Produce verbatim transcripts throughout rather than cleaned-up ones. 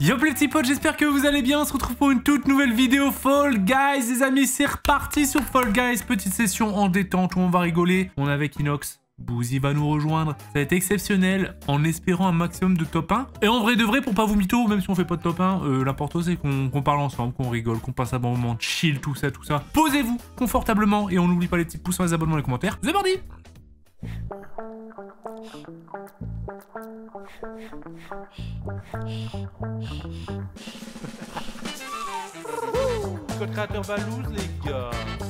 Yo les petits potes, j'espère que vous allez bien. On se retrouve pour une toute nouvelle vidéo Fall Guys. Les amis, c'est reparti sur Fall Guys. Petite session en détente où on va rigoler. On est avec Inox. Boozy va nous rejoindre. Ça va être exceptionnel en espérant un maximum de top un. Et en vrai de vrai, pour pas vous mytho, même si on fait pas de top un, euh, l'important c'est qu'on qu'on parle ensemble, qu'on rigole, qu'on passe un bon moment, chill, tout ça, tout ça. Posez-vous confortablement et on n'oublie pas les petits pouces, les abonnements, les commentaires. C'est parti! Code créateur Valouz, les gars.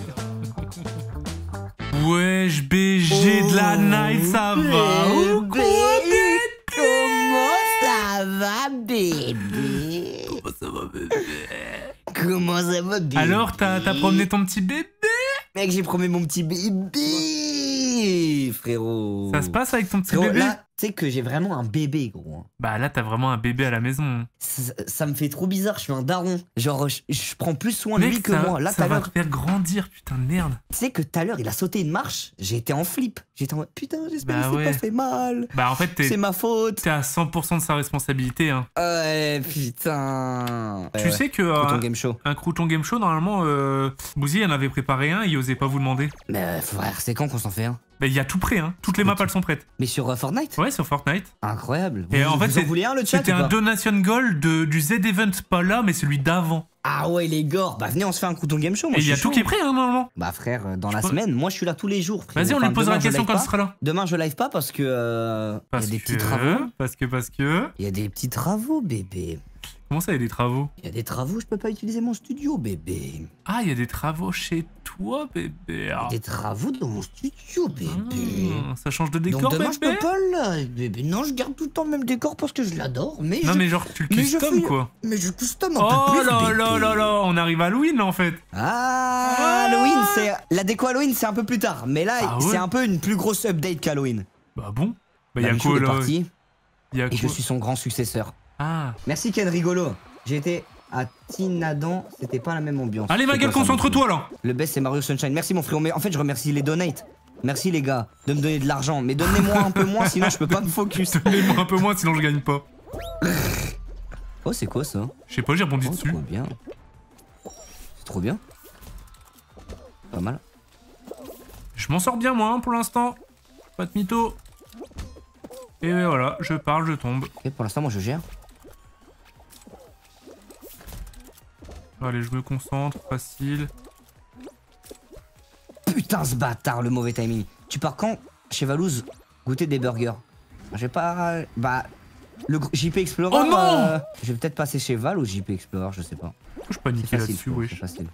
Wesh, B G de la night, ça va? Oh, bébé, comment ça va, bébé? Comment ça va, bébé? Comment ça va, bébé? Alors, t'as promené ton petit bébé? Mec, j'ai promis mon petit bébé, frérot. Ça se passe avec ton petit Frérot, bébé? là, tu sais que j'ai vraiment un bébé, gros. Bah là, t'as vraiment un bébé à la maison. Ça, ça me fait trop bizarre, je suis un daron. Genre, je, je prends plus soin de Mec, lui que ça, moi. Là, tout ça à va l'heure, te faire grandir, putain de merde. tu sais que tout à l'heure, il a sauté une marche, j'ai été en flip. J'étais en mode, putain, j'espère Bah qu'il s'est ouais. pas fait mal. Bah en fait, t'es C'est ma faute. t'es à cent pour cent de sa responsabilité. Hein. Ouais, putain. Tu Ouais, sais que ouais. euh, Crouton Game Show. un Crouton Game Show, normalement, euh, Boozy en avait préparé un, il osait pas vous demander. Mais euh, frère, c'est quand qu'on s'en fait un? Bah il y a tout prêt, hein. Toutes les maps, elles sont prêtes. Mais sur euh, Fortnite? Ouais, sur Fortnite. Incroyable. Et vous, en fait, vous en c'est- voulez un, le chat? C'était ou un pas donation goal de, du Z-Event, pas là, mais celui d'avant. Ah ouais, les gars, bah venez, on se fait un Crouton Game Show. Moi, Et il je y a suis tout chaud. qui est prêt, hein, normalement. Bah frère, euh, dans Je la peux- semaine, moi je suis là tous les jours. frérot. Vas-y, on lui Enfin, posera la demain, je question live quand pas. il sera là. Demain, je live pas parce que euh, il Parce y a des que... petits travaux. Parce que, parce que... Il y a des petits travaux, bébé. Comment ça, il y a des travaux? Il y a des travaux, je peux pas utiliser mon studio, bébé. Ah, il y a des travaux chez toi, bébé. Ah. Des travaux dans mon studio, bébé. Ah, ça change de décor, Donc demain, je bébé? peux pas là, bébé. Non, je garde tout le temps le même décor parce que je l'adore, mais Non, je... mais genre, tu le mais je custom, fais- quoi. mais je custom un Oh peu plus, là bébé. là là là, on arrive à Halloween, en fait. Ah, Halloween, c'est la déco Halloween, c'est un peu plus tard. Mais là, Ah ouais c'est un peu une plus grosse update qu'Halloween. Bah bon. Bah, il y La a Michou quoi, est là? parti, Il y a et je quoi? suis son grand successeur. Ah. Merci Ken Rigolo. J'ai été à Tinadan, c'était pas la même ambiance. Allez, ma C'est gueule, quoi ça, concentre-toi, là. Le best c'est Mario Sunshine. Merci mon frérot. Mais en fait, je remercie les donates. Merci les gars de me donner de l'argent. Mais donnez-moi un peu moins, sinon je peux pas me focus. Donnez-moi un peu moins, sinon je gagne pas. Oh, c'est quoi ça? Je sais pas, j'ai rebondi Oh, dessus. trop bien. C'est trop bien. Pas mal. Je m'en sors bien, moi, hein, pour l'instant. Pas de mytho. Et voilà, je parle, je tombe. Ok, pour l'instant, moi je gère. Allez, je me concentre, facile. Putain, ce bâtard, le mauvais timing. Tu pars quand chez Valouz goûter des burgers? J'ai pas. Bah. Le gr- J P Explorer. Oh non euh, Je vais peut-être passer chez Val ou J P Explorer, je sais pas. Je suis pas C'est niqué facile, là-dessus, frérot, c'est wesh. facile.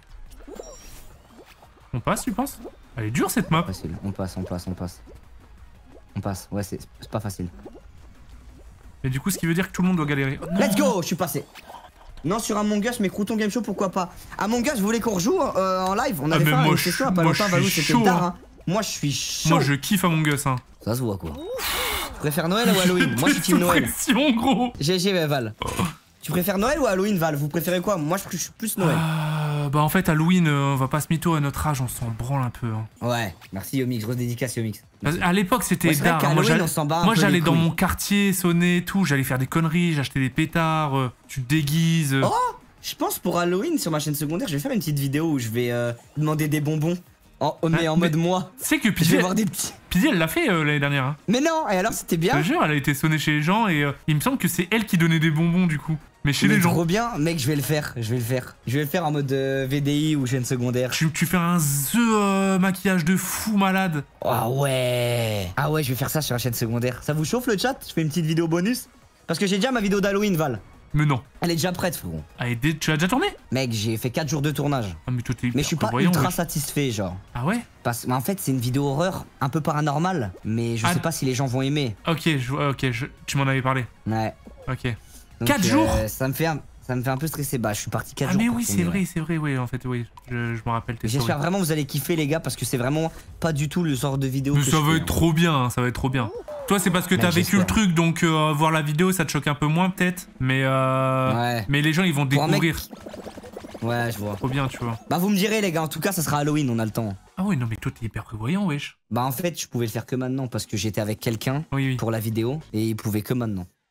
On passe, tu penses? Elle est dure, cette map. Facile. On passe, on passe, on passe. On passe. Ouais, c'est c'est pas facile. Et du coup, ce qui veut dire que tout le monde doit galérer. Oh, non. Let's go, je suis passé. Non, sur Among Us, mais Crouton Game Show, pourquoi pas? Among Us, vous voulez qu'on rejoue euh, en live? On Ah, avait mais fait moi, une je session suis- à pas moi, longtemps, je Valou, suis c'était chaud, tard. hein. Hein. Moi, je suis chaud. Moi, je kiffe Among Us, hein. Ça se voit quoi. Tu préfères Noël ou Halloween? Moi, je suis team Sous Noël. pression, gros. G G, Val. Tu préfères Noël ou Halloween, Val? Vous préférez quoi? Moi, je suis plus Noël. Euh, bah, en fait, Halloween, euh, on va pas se mytho à notre âge, on s'en branle un peu. Hein. Ouais, merci Yomix, grosse dédicace Yomix. Parce- À l'époque, c'était Ouais, c'est vrai d'art. qu'à Moi, Halloween, j'allais- on s'en bat un moi, peu j'allais les dans couilles. mon quartier, sonner et tout. J'allais faire des conneries, j'achetais des pétards. euh, tu te déguises. euh. Oh, je pense pour Halloween sur ma chaîne secondaire, je vais faire une petite vidéo où je vais euh, demander des bonbons. En, mais Ah, en mais- mode moi. Tu sais que Je Pidi, vais voir des petits. Pidi, elle l'a fait euh, l'année dernière. Hein. Mais non, et alors c'était Je bien? te jure, elle a été sonnée chez les gens et euh, il me semble que c'est elle qui donnait des bonbons du coup. Mais chez Mais les gens. trop bien, mec, je vais le faire, je vais le faire. Je vais le faire en mode euh, V D I ou chaîne secondaire. Tu, tu fais un The euh, maquillage de fou malade. Ah ouais. Ah ouais, je vais faire ça sur la chaîne secondaire. Ça vous chauffe le chat? Je fais une petite vidéo bonus? Parce que j'ai déjà ma vidéo d'Halloween, Val. Mais non. Elle est déjà prête, frérot. Allez, dé- tu l'as déjà tourné? Mec, j'ai fait quatre jours de tournage. Ah, mais toi, t'es Mais je suis pas prévoyant, ultra wesh. satisfait, genre. Ah ouais? Parce mais en fait, c'est une vidéo horreur, un peu paranormale. Mais je Ah. sais pas si les gens vont aimer. Ok, je, vois- ok, je- tu m'en avais parlé. Ouais. Ok. Donc, Quatre euh, jours Ça me fait un, ça me fait un peu stresser. Bah, je suis parti quatre Ah, jours. mais pour oui, c'est tourner, vrai, ouais. c'est vrai, oui, en fait, oui. Je, je me rappelle tes J'espère stories. vraiment que vous allez kiffer, les gars, parce que c'est vraiment pas du tout le genre de vidéo Mais que ça je va fais, être hein. trop bien, hein, ça va être trop bien. Toi, c'est parce que Mec, t'as vécu le j'espère. truc, donc euh, voir la vidéo, ça te choque un peu moins, peut-être. Mais, euh, Ouais. mais les gens, ils vont Pour un mec- découvrir. Ouais, je vois. Trop bien, tu vois. Bah, vous me direz, les gars, en tout cas, ça sera Halloween, on a le temps. Ah oui, non, mais toi, t'es hyper prévoyant, wesh. Bah, en fait, je pouvais le faire que maintenant, parce que j'étais avec quelqu'un Oui, oui. pour la vidéo, et il pouvait que maintenant.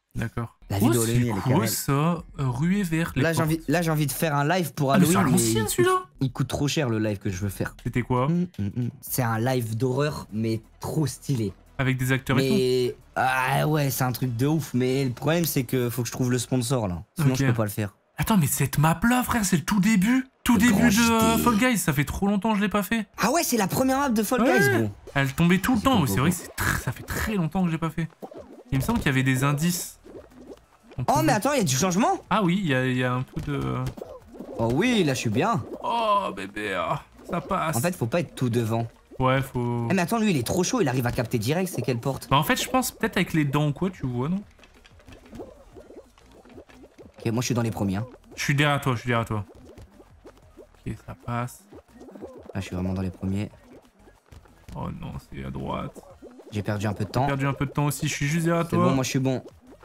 D'accord. La Oh, vidéo, c'est elle est quoi carrée. ça euh, Ruée vers les Là, j'ai portes. envie, là, j'ai envie de faire un live pour Ah, mais Halloween. c'est à l'ancienne, il- celui-là. Il coûte trop cher le live que je veux faire. C'était quoi? Hum, hum, hum. C'est un live d'horreur, mais trop stylé. Avec des acteurs et tout? Mais ah ouais, c'est un truc de ouf. Mais le problème, c'est que faut que je trouve le sponsor là. Sinon, Ok. je peux pas le faire. Attends, mais cette map-là, frère, c'est le tout début. Tout Le début grand de euh, J D. Fall Guys. Ça fait trop longtemps que je l'ai pas fait. Ah ouais, c'est la première map de Fall Ouais. Guys, gros. Elle tombait tout le C'est temps. pas Oui, c'est beau, vrai beau. que c'est tr- ça fait très longtemps que je l'ai pas fait. Il me semble qu'il y avait des indices. On Oh, pouvait- mais attends, il y a du changement. Ah oui, il y, a- il y a un peu de... Oh oui, là, je suis bien. Oh, bébé, ah, ça passe. En fait, faut pas être tout devant. Ouais, faut... Eh, mais attends, lui, il est trop chaud. Il arrive à capter direct. C'est quelle porte? Bah en fait, je pense peut-être avec les dents ou quoi, tu vois, non? Ok, moi, je suis dans les premiers. hein. Je suis derrière toi, je suis derrière toi. Ok, ça passe. Là, je suis vraiment dans les premiers. Oh non, c'est à droite. J'ai perdu un peu de J'ai temps. perdu un peu de temps aussi, je suis juste derrière C'est bon, toi. moi, je suis bon.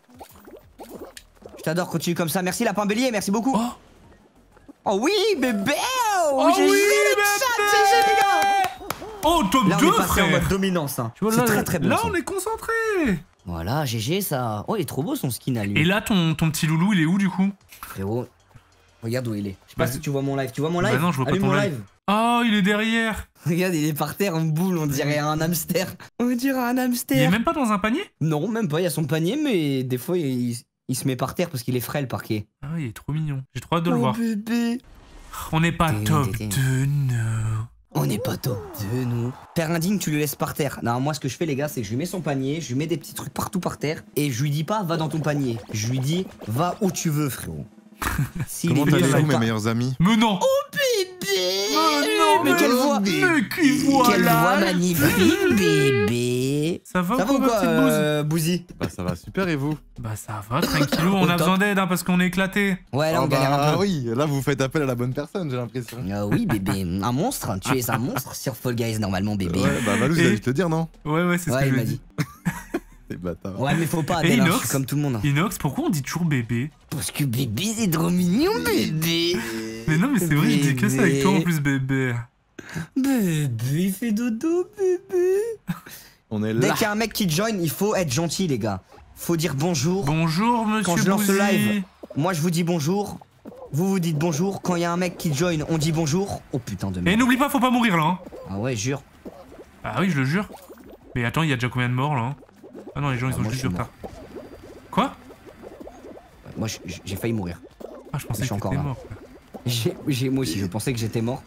Je t'adore, continue comme ça. Merci, Lapin Bélier, merci beaucoup. Oh, Oh oui, bébé. oh J'ai oui, géré le chat, j'ai géré, les gars. Oh, top Là, on deux, est passé en frère. mode dominance. Hein. Tu vois, C'est là, très très bon. là ça. on est concentré. Voilà, G G ça. Oh, il est trop beau son skin à lui. Et là, ton, ton petit loulou, il est où du coup? Frérot, regarde où il est. Je sais pas Bah, si tu vois mon live. Tu vois mon bah live? non, je vois pas Allume ton mon live. live. Oh, il est derrière. Regarde, il est par terre en boule, on dirait un hamster. On dirait un Il est hamster. même pas dans un panier? Non, même pas, il y a son panier, mais des fois il, il se met par terre parce qu'il est frais le parquet. Ah, il est trop mignon. J'ai trop hâte de le Oh, voir. bébé. On n'est pas Tin, top tin, tin. deux, non. On n'est pas top deux, nous. Père indigne, tu le laisses par terre. Non, moi, ce que je fais, les gars, c'est que je lui mets son panier, je lui mets des petits trucs partout par terre, et je lui dis pas, va dans ton panier. Je lui dis, va où tu veux, frérot. S'il Comment est bien allez-vous, dans mes le meilleurs amis? Mais non. Bébé. Oh non, mais mais quelle non, voix. Mais qui voit Quelle là. voix magnifique, bébé. Ça va, Ça va ou ou quoi, quoi, petite bouse? euh, Bouzy? Bah ça va super et vous? Bah ça va, tranquillou, on Au a top. besoin d'aide hein, parce qu'on est éclaté. Ouais, là, Ah on galère un bah peu. oui, là vous faites appel à la bonne personne j'ai l'impression. Ah oui, bébé, un monstre. Tu es un monstre sur Fall Guys, normalement, bébé. Ouais bah Valou, Et- il a dû te le dire non? Ouais, ouais, c'est ce Ouais, que il je m'a lui dit. dis. T'es bâtard. Ouais, mais faut pas, Et Adèle, hein, je Inox suis comme tout le monde. Inox, pourquoi on dit toujours bébé? Parce que bébé, c'est trop mignon, bébé. Mais non, mais c'est vrai, je dis que ça avec toi en Bébé. plus, bébé. Bébé, il fait dodo, bébé. On est Dès là. qu'il y a un mec qui join, il faut être gentil, les gars. Faut dire bonjour. Bonjour, monsieur Quand je lance le Bouzy. live. Moi, je vous dis bonjour. Vous vous dites bonjour. Quand il y a un mec qui join, on dit bonjour. Oh putain de Et merde. n'oublie pas, faut pas mourir là. Hein. Ah ouais, jure. Ah oui, je le jure. Mais attends, il y a déjà combien de morts là hein? Ah non, les gens ils Ah, ont moi, juste je du suis retard. Quoi? Moi, je- j'ai failli mourir. Ah, je pensais Je suis que encore t'étais là. mort. J'ai, j'ai- moi aussi, je pensais que j'étais mort.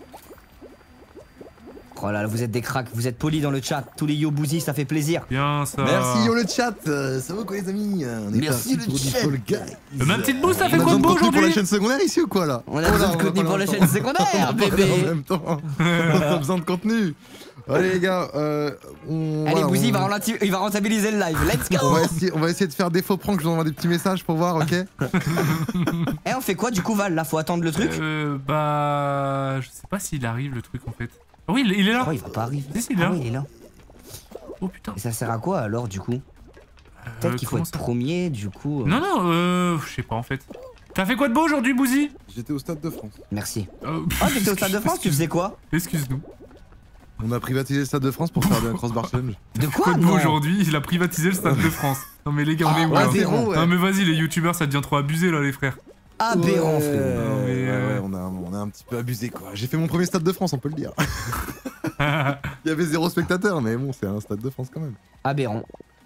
Oh là là, vous êtes des cracks, vous êtes polis dans le chat. Tous les yo Bouzy, ça fait plaisir. Bien ça. Merci yo le chat, euh, ça va quoi les amis? On est Merci, parti le pour du chat. Fall Guys. Euh, ma petite bouse, ça On fait a quoi besoin de beau contenu pour la aujourd'hui? chaîne secondaire ici ou quoi là? On a Oh là, besoin de va contenu pas pour la en chaîne temps. secondaire, On va parler bébé. En même temps. On a besoin de contenu. Allez les gars, euh, on, Allez, voilà, Bouzy, il on- va, ralenti- il va rentabiliser le live. Let's on go. va, essayer, on va essayer de faire des faux pranks, je vous envoie des petits messages pour voir, ok? Eh, on fait quoi du coup, Val? Là, faut attendre le truc. Euh, bah. Je sais pas s'il arrive le truc en fait. Ah oui, il il est là. Oh, il va pas arriver. Si, si, il est Ah là. oui, il est là. Oh putain. Et ça sert à quoi alors du coup? Peut-être Euh, qu'il faut comment être ça premier du coup. euh, Non, non, euh. Je sais pas en fait. T'as fait quoi de beau aujourd'hui, Bouzy? J'étais au Stade de France. Merci. Euh, Oh, t'étais au Stade de France, tu faisais quoi? Excuse-nous. On a privatisé le Stade de France pour faire un crossbar challenge. De quoi? Quoi de beau Non. aujourd'hui? Il a privatisé le Stade de France. Non mais les gars, on Ah, est où ouais, là? zéro, ouais. Non mais vas-y, les youtubeurs ça devient trop abusé là, les frères. Aberrant, Ouais, frérot. Non, mais, ouais, euh, ouais, on a, on a un petit peu abusé quoi. J'ai fait mon premier Stade de France, on peut le dire. Il y avait zéro spectateur, mais bon, c'est un Stade de France quand même. Aberrant.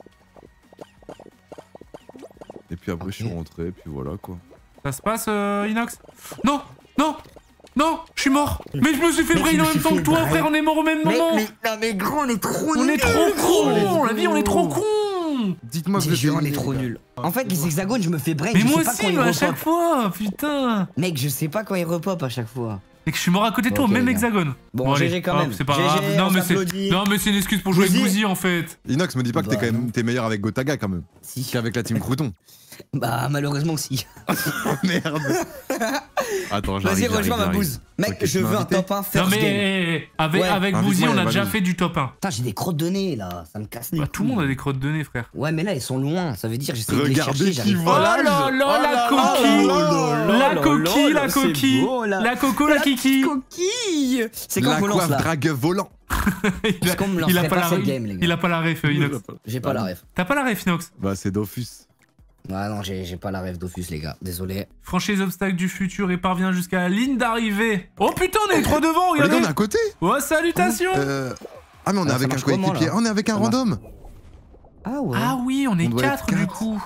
Et puis après, Ok. je suis rentré, puis voilà quoi. Ça se passe, euh, Inox? Non, non, non, je suis mort. Mais je me suis fait Mais brain je me en même suis temps fait que toi, brain. frère. On est mort au même Mais, moment. mais, non, mais gros, on est trop On nuls. est trop con. La vie, on est trop con. con. Dites-moi que J'ai vous êtes juré, on est éliminé, trop les gars. nuls. En fait, les hexagones, je me fais break. Mais je moi sais pas aussi, quand ils mais à chaque repop. fois, putain. Mec, je sais pas quand ils repop à chaque fois. Et que je suis mort à côté de toi, au Ok, même les gars. hexagone. Bon, allez, G G quand hop, même. C'est pas G G, grave. Non on mais c'est, s'applaudit. non mais c'est une excuse pour jouer avec Bouzy. Bouzy en fait. Inox, me dis pas que Bah, t'es quand même non. t'es meilleur avec Gotaga quand même. Si. Qu'avec la team Crouton. Bah, malheureusement, si. Merde. Attends, j'arrive. Vas-y, j'arrive, rejoins ma j'arrive. bouse. Mec, Ok, tu je m'as veux un invité top un Non first mais game. eh, eh, avec, Ouais. avec Invite-moi, Bouzy, on a vas-y. déjà fait du top un. Putain, j'ai des crottes de nez là, ça me casse les Bah, tout le couilles. monde a des crottes de nez, frère. Ouais, mais là, ils sont loin, ça veut dire j'essaie de les Regardez chercher, qui j'arrive voit. Oh pas. là là, Oh la là coquille. là là là La là coquille, là, la c'est coquille. beau, là. La coco, la kiki. Coquille. C'est quand La qu'on lance coiffe là? drague volant. Il Parce qu'on me il a lancerait pas pas la cette ref. game, les gars. Il a pas la ref, euh, Inox. J'ai pas la ref. T'as pas la ref, Inox? Bah, c'est Dofus. Ah non, j'ai pas la rêve Dofus, les gars. Désolé. Franchis les obstacles du futur et parvient jusqu'à la ligne d'arrivée. Oh putain, on est trop devant, Oh, les gars, regardez. on est à côté. Ouais, salutations. Euh... Ah, mais on est Ah, ça avec un marche comment, coéquipier. là On est avec un Ça marche. random. Ah ouais. Ah oui, on est On doit être quatre du quatre. coup.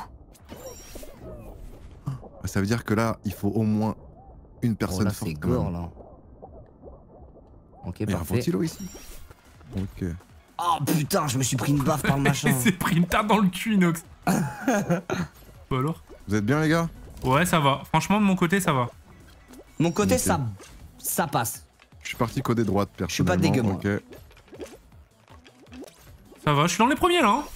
Ça veut dire que là, il faut au moins une Oh personne là, forte. c'est quand même. gore, là. Ok, Il y a un parfait. ventilo ici. Ok. Oh putain, je me suis pris une baffe par le machin. Il s'est pris une tarte dans le cul, Inox. Bah alors? Vous êtes bien, les gars? Ouais, ça va. Franchement, de mon côté, ça va. Mon côté, Ok. ça, ça passe. Je suis parti côté droite, personnellement. suis pas dégueu, moi. Ok. Ça va, je suis dans les premiers là. Hein.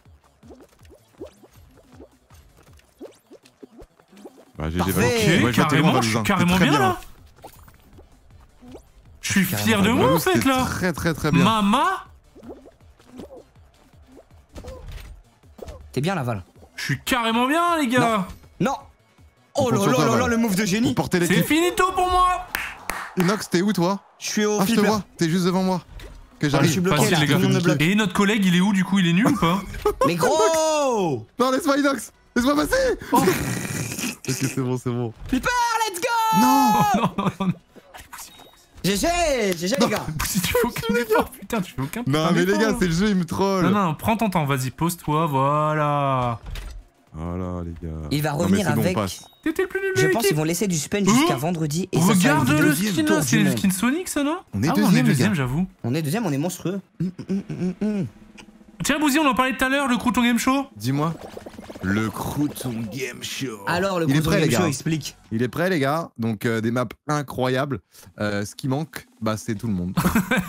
Bah, G G Parfait. Valou. Ok, Ouais, je vais t'aider, carrément, Valou, je suis hein. carrément T'es très bien là. Je suis Carrément fier de bien. moi en Valou, fait c'était là. Très, très, très bien. Mama, T'es bien, Laval? je suis carrément bien les gars. Non. Oh On là compte sur là toi, là là, Val. le move de Pour génie. porter C'est l'équipe. finito pour moi. Inox, t'es où, toi? Je suis au Ah, je te flipper. vois. T'es juste devant moi. Que je j'arrive. suis bloqué, Facile, là, les gars. tout le monde me bloque. Et notre collègue, il est où du coup? Il est nul ou pas? Mais gros. Non, laisse-moi, Inox. Laisse-moi passer. Oh. Ok, c'est bon, c'est bon. Flipper, let's go. Non. Non, non, non. G G, G G les gars. Si tu fais aucun effort, putain, tu fais aucun Non, putain mais les d'effort. gars, c'est le jeu, il me troll. Non, non, prends ton temps, vas-y, pose-toi, voilà. Voilà, les gars. Il va Non, mais revenir c'est bon, on avec. passe. T'étais le plus nul de Je pense l'équipe. qu'ils vont laisser du suspense jusqu'à Oh. vendredi. Et ça sera une Regarde vidéo le du skin tour là, du c'est le monde. skin Sonic ça, non? On est Ah ouais, deuxième, on est les deuxième, gars. j'avoue. On est deuxième, on est monstrueux. Hum, hum, hum, hum, hum. Tiens, Bouzy, on en parlait tout à l'heure, le Crouton Game Show. Dis-moi. Le Crouton Game Show. Alors, le Il est Crouton prêt, Game les Show gars. explique. Il est prêt, les gars. Donc, euh, des maps incroyables. Euh, ce qui manque, bah, c'est tout le monde.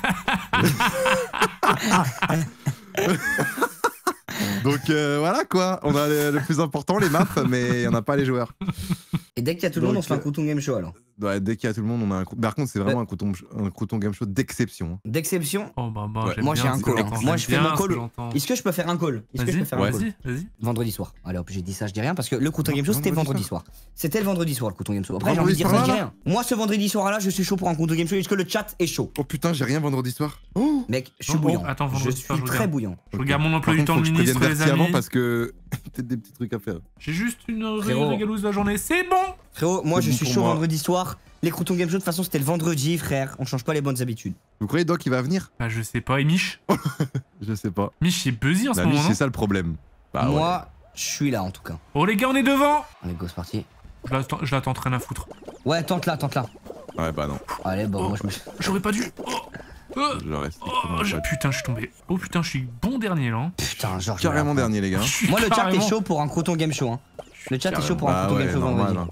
Donc, euh, voilà, quoi. On a le, le plus important, les maps, mais on n'a pas les joueurs. Et dès qu'il y a tout le monde, Donc, on se fait un euh, Crouton Game Show alors. Ouais, dès qu'il y a tout le monde, on a un... crou- Par contre, c'est vraiment un Crouton, un Crouton Game Show d'exception. D'exception. Oh bah bah, Ouais. j'aime Moi, bien j'ai un ce call, que hein. j'entends, Moi, j'aime je fais bien mon ce call. que j'entends. Est-ce que je peux faire un call? Est-ce que je Vas-y, peux faire un Ouais. call? vas-y, vas-y. Vendredi soir. Allez hop, j'ai dit ça, je dis rien parce que le Crouton Game Show c'était Vendredi vendredi soir. C'était le vendredi soir le Crouton Game Show. Après j'ai envie de Vendredi dire ça, je dis soir, rien. Moi ce vendredi soir là, je suis chaud pour un Crouton Game Show. Est-ce que le chat est chaud? Oh putain, j'ai rien vendredi soir. Oh. Mec, je suis Oh, bouillant. attends, je vendredi soir, suis je très regarde. bouillant. Je regarde mon Par emploi du contre, temps faut de que je prévienne ministre, les Bertie avant amis. parce que peut-être des petits trucs à faire. J'ai juste une Frérot. régalouse de la journée, c'est bon. Frérot, moi C'est je bon suis pour chaud moi. vendredi soir. Les Crouton Game Show de toute façon c'était le vendredi frère. On change pas les bonnes habitudes. Vous croyez Doc il va venir? Bah je sais pas, et Mich Je sais pas. Mich il est buzzy en ce La moment, Mich, non? c'est ça le problème. Bah ouais. moi, je suis là en tout cas. Oh les gars, on est devant. Allez go c'est parti. Je l'attends, je l'attends rien à foutre. Ouais, tente là, tente là. Ouais, bah non. Allez, bon, Oh. moi je me. J'aurais pas dû. Oh. Oh. Je reste. Oh, je- putain, je suis tombé. Oh putain, je suis bon dernier là. hein. Putain, genre. je Carrément me la dernier, les gars. Je suis prends. Moi le chat est carrément- chaud pour un Crouton Game Show. Hein. Le chat est chaud pour un Bah Crouton Game ouais, Show normal. vendredi.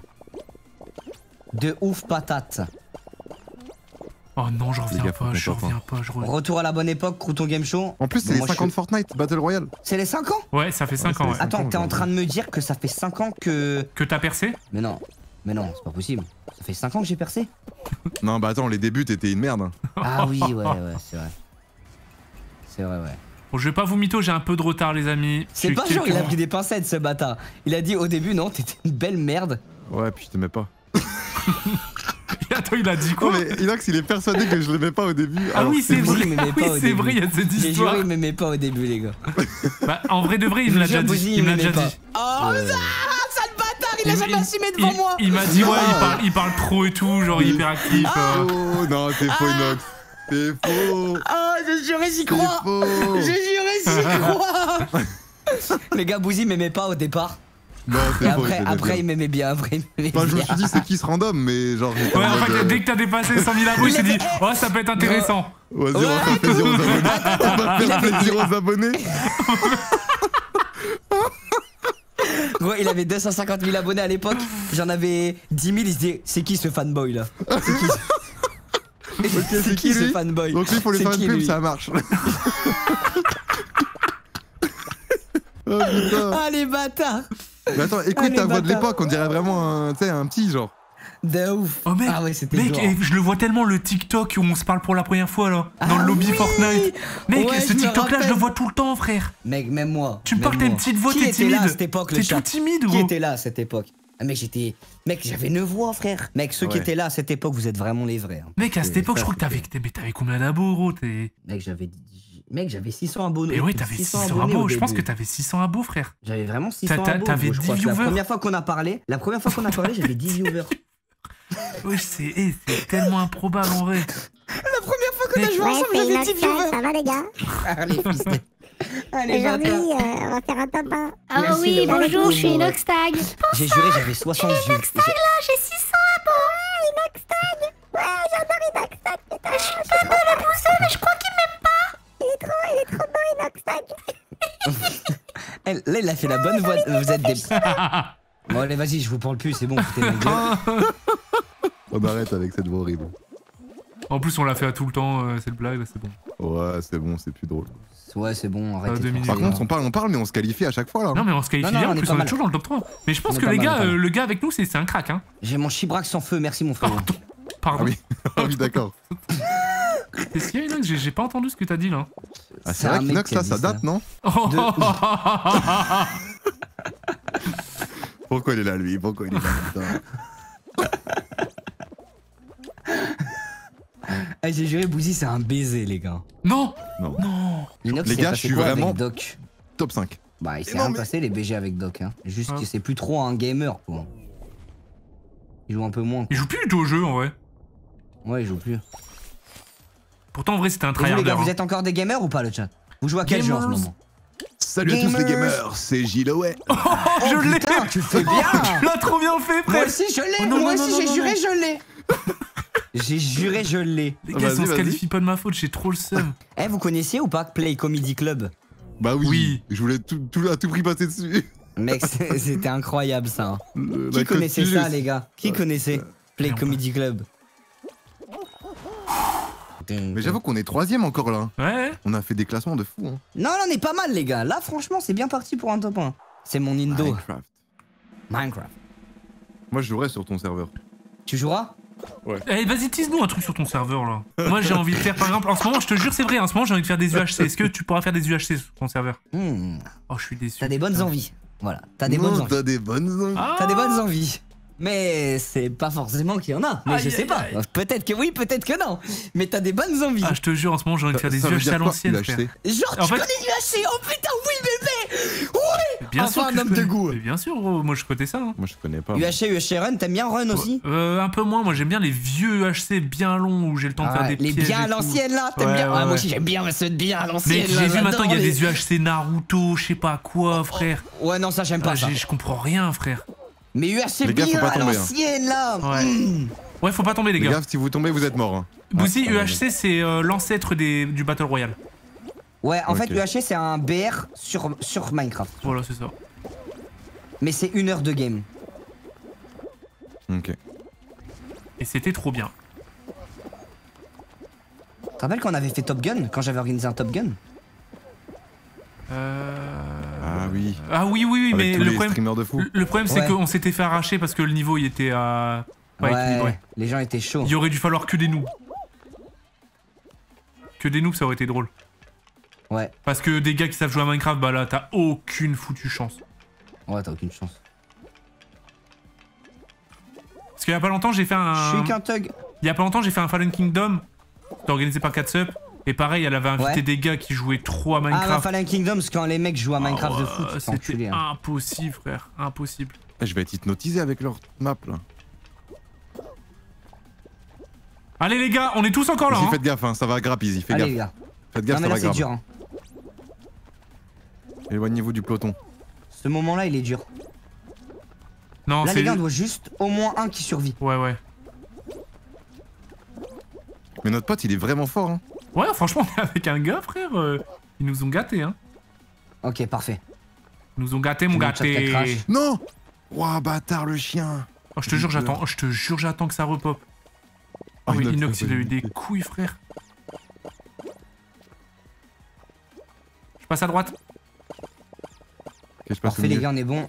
De ouf patate. Oh non, je reviens gars, faut pas, qu'on je sorte, reviens pas, je reviens. Retour à la bonne époque, Crouton Game Show. En plus, c'est Bon, les moi, je cinquante suis- Fortnite Battle Royale. C'est les cinq ans? Ouais, ça fait cinq Ouais, ans, c'est ouais. Attends, ans, t'es en aujourd'hui. train de me dire que ça fait cinq ans que. Que t'as percé? Mais non, mais non, c'est pas possible. Ça fait cinq ans que j'ai percé? Non, bah attends, les débuts, t'étais une merde. hein. Ah oui, ouais, ouais, c'est vrai. C'est vrai, ouais. Bon, je vais pas vous mytho, j'ai un peu de retard, les amis. C'est J'ai pas genre, quelques- il a pris des pincettes ce bâtard. Il a dit au début, non, t'étais une belle merde. Ouais, puis je t'aimais pas. Attends, il a dit Non, quoi? mais Inox, il est persuadé que je l'aimais pas au début. Ah alors oui, c'est c'est vrai. vrai, il m'aimait Oui, pas au c'est début. vrai, il y a cette J'ai histoire. juré, il m'aimait pas au début, les gars. Bah, en vrai de vrai, il me l'a Je déjà jure, dit. Bouzy, Il me l'a il déjà m'aimait dit. Oh, Ouais. sale bâtard, il Il- a jamais il- assumé devant il- moi. Il m'a dit, ouais, il Ah. parle, il parle trop et tout, genre hyperactif. euh. Oh non, c'est faux, Inox. C'est faux. Oh, je jurais, j'y C'est crois. faux. Je jurais, j'y crois. Les gars, Bouzy m'aimait pas au départ. Non, Et c'est faux. après, je t'aimais après bien. il m'aimait bien. Après, il m'aimait Enfin, je me bien. suis dit, c'est qui ce random, mais genre. j'étais Ouais, en en mode, fait, euh, dès que t'as dépassé cent mille abos, il s'est dit, oh, ça peut être intéressant. Vas-y, on Ouais. va faire plaisir aux abonnés. On va Il faire avait- plaisir aux abonnés. Gros, il avait deux cent cinquante mille abonnés à l'époque. J'en avais dix mille. Il se disait, c'est qui ce fanboy là? C'est qui, ce- Ok, c'est qui ce lui fanboy? Donc lui, il faut lui C'est faire une qui, pub, lui ça marche. Oh putain. Ah les bâtards! Mais attends, écoute Ah, les ta voix de bâtards. l'époque, on dirait vraiment un, tu sais, un petit genre. De ouf! Oh mec, Ah ouais, c'était mec, genre. eh, je le vois tellement le TikTok où on se parle pour la première fois là, dans Ah le lobby oui. Fortnite. Mec, Ouais, ce je me TikTok là, je le rappelle. vois tout le temps, frère. Mec, même moi. Tu me même parles, t'as une moi. petite voix, Qui t'es était là à timide. cette époque, le T'es chat? tout timide, Qui gros. était là à cette époque? Ah, mec, j'étais. Mec, j'avais neuf voix, frère. Mec, ceux qui Ouais. étaient là à cette époque, vous êtes vraiment les vrais. hein. Mec, à cette Et époque, je ça, crois que t'avais c'était- mais t'avais combien d'abos, gros? T'es. Mec, j'avais. Mec, j'avais six cents abonnés. Et ouais, t'avais six cents abos. Je pense que t'avais six cents abos, frère. J'avais vraiment six cents T'as- abos. t'avais gros, je dix crois que viewers. La première fois qu'on a parlé, la première fois qu'on a parlé, j'avais dix viewers. Ouais, c'est eh, c'est tellement improbable en vrai. La première fois qu'on a joué Ouais, ensemble, c'est j'avais dix Inoxtag, viewers. ça va les gars? Allez, fils de- Allez, Aujourd'hui, bâtard. euh, on va faire un top un. Ah Merci oui, d'avoir bonjour, je répondu, suis ouais. Inoxtag. J'ai juré, j'avais soixante views. Inoxtag là, j'ai six cents abos. Ouais, Inoxtag. Ouais, j'adore Inoxtag. Putain, Je suis pas beau le pousser, mais je crois qu'il m'aime pas. il est trop, il est trop beau Inoxtag. Elle- Là, il a fait la bonne voix. Vous êtes des. Bon, allez, vas-y, je vous parle plus, c'est bon, foutez ma gueule. On arrête avec cette voix horrible. En plus, on l'a fait à tout le temps, euh, cette blague, là, c'est bon. Ouais, c'est bon, c'est plus drôle. Ouais, c'est bon, arrêtez. deux de minutes. faire Par ça. contre, on parle, on parle, mais on se qualifie à chaque fois là. Non, mais on se qualifie Non, non, bien, on en est plus, pas on est mal. toujours dans le top trois. Mais je pense On est que pas les mal, gars, pas mal. euh, le gars avec nous, c'est c'est un crack, hein. J'ai mon chibrax sans feu, merci mon frère. Pardon. Pardon. Ah oui, ah oui d'accord. Qu'est-ce qu'il y a, Inox? J'ai j'ai pas entendu ce que t'as dit, là. Ah, C'est c'est vrai un mec qu'Inox qui a là, dit ça ça. date, non Pourquoi il est là, lui Pourquoi il est là putain Eh, j'ai juré, Bouzy, c'est un baiser, les gars. Non. Non. Non. Inox, Les c'est gars, passé je suis quoi vraiment- avec Doc. Top cinq. Bah, il s'est non, rien mais- passé, les B G avec Doc. Hein. Juste Ah. que c'est plus trop un gamer, quoi. Il joue un peu moins. Il joue plus du tout au jeu, en vrai. Ouais, il joue plus. Et Pourtant, en vrai, c'était un vous, les tryharder. gars, vous hein. êtes encore des gamers ou pas, le chat? Vous jouez à quel jeu en ce Gamers. moment? Salut à tous les Gamers. gamers, c'est Giloé. Oh, je l'ai. Putain, tu fais bien. Tu l'as trop bien fait, Moi frère. aussi, je l'ai. Oh, non, Moi non, aussi, non, j'ai non, juré, non. je l'ai. J'ai juré, je l'ai. Les gars, Vas-y, si on se vas-y. qualifie pas de ma faute, j'ai trop le seum. Eh, vous connaissiez ou pas Play Comedy Club? Bah oui, Oui. je voulais tout, tout, à tout prix passer dessus. Mec, c'est- c'était incroyable ça. hein. Le- Qui la connaissait Costilus. ça, les gars? Qui connaissait Play Merde. Comedy Club? Mais j'avoue qu'on est troisième encore là. Ouais. On a fait des classements de fou. Hein. Non, là, on est pas mal, les gars. Là, franchement, c'est bien parti pour un top un. C'est mon Indo. Minecraft. Minecraft. Moi je jouerais sur ton serveur. Tu joueras? Allez, vas-y, tease-nous un truc sur ton serveur, là. Moi, j'ai envie de faire, par exemple, en ce moment, je te jure, c'est vrai, en ce moment, j'ai envie de faire des U H C. Est-ce que tu pourras faire des U H C sur ton serveur? Hmm, Oh, je suis déçu. T'as des bonnes putain. envies. Voilà, t'as des Non, bonnes envies. T'as des bonnes envies. Ah. T'as des bonnes envies. Mais c'est pas forcément qu'il y en a. Mais Aïe, je sais aïe, pas. aïe. Peut-être que oui, peut-être que non. Mais t'as des bonnes envies. Ah, je te jure, en ce moment, j'ai envie de faire des Ça U veut H C à dire quoi, l'ancienne, U H C? frère. Genre, En tu fait- connais du H C? Oh putain, oui, bébé. Oui. Bien Enfin, sûr un que je homme de connais. goût. Mais bien sûr, gros, moi, je connais ça. hein. Moi je connais pas. U H C, U H C Run, t'aimes bien Run aussi? Euh, un peu moins, moi, j'aime bien les vieux U H C bien longs où j'ai le temps de Ah faire ouais, des les pièges bien à et tout. l'ancienne là, t'aimes Ouais, bien? ouais, Ah, moi ouais. aussi j'aime bien ceux de bien à l'ancienne. Mais j'ai là, vu maintenant, il y a j'adore des les- U H C Naruto, je sais pas quoi, frère. Ouais, non, ça j'aime Ah, pas ça. j'ai- je comprends rien, frère. Mais U H C Les gars, faut bien pas à tomber, hein. l'ancienne là. Ouais. Mm. Ouais, faut pas tomber, les Les gars. gars, si vous tombez, vous êtes morts. Hein. Bouzy, Ah, U H C, c'est euh, l'ancêtre des- du Battle Royale. Ouais, en Ok. fait, U H C c'est un B R sur, sur Minecraft. Voilà, c'est ça. Mais c'est une heure de game. Ok. Et c'était trop bien. Tu te rappelles qu'on avait fait Top Gun? Quand j'avais organisé un Top Gun? Euh... Ah oui. Ah oui, oui, oui, Avec mais tous le les problème, streamers de fou. le- le problème c'est Ouais. qu'on s'était fait arracher parce que le niveau il était à... pas équilibré. Ouais, les gens étaient chauds. Il aurait dû falloir que des noobs. Que des noobs, ça aurait été drôle. Ouais, Parce que des gars qui savent jouer à Minecraft, bah là, t'as aucune foutue chance. ouais, t'as aucune chance. Parce qu'il y a pas longtemps, j'ai fait un... Je suis qu'un thug. Il y a pas longtemps, j'ai fait un Fallen Kingdom. C'était organisé par Catsup. Et pareil, elle avait invité Ouais. des gars qui jouaient trop à Ah, bah, Minecraft. Fallen Kingdoms, quand les mecs jouent à Minecraft Ah de ouais, foot, c'est enculé. C'était Hein. impossible, frère. Impossible. Eh, je vais être hypnotisé avec leur map là. Allez les gars, on est tous encore là. Vas-y, hein. faites gaffe, hein, ça va grappe easy. Faites Allez, les gaffe. gars. Faites gaffe, Non, mais ça là, va c'est grappe. dur. Hein. Éloignez-vous du peloton. Ce moment-là, il est dur. Non, Là, c'est... les gars, on doit juste au moins un qui survit. Ouais, ouais. Mais notre pote, il est vraiment fort. Hein. Ouais, franchement, on est avec un gars, frère. euh, Ils nous ont gâtés, hein. Ok, parfait. Ils nous ont gâtés, mon Tu veux que ça te gâté. crache Non. Ouah, bâtard, le chien. Oh, je te jure, j'attends. Oh, je te jure, j'attends que ça repop. Oh, Oh, oui, Inox, Inox, ça il a va eu des éviter. couilles, frère. Je passe à droite. Ok, je passe au Parfait, les milieu. gars, on est bon.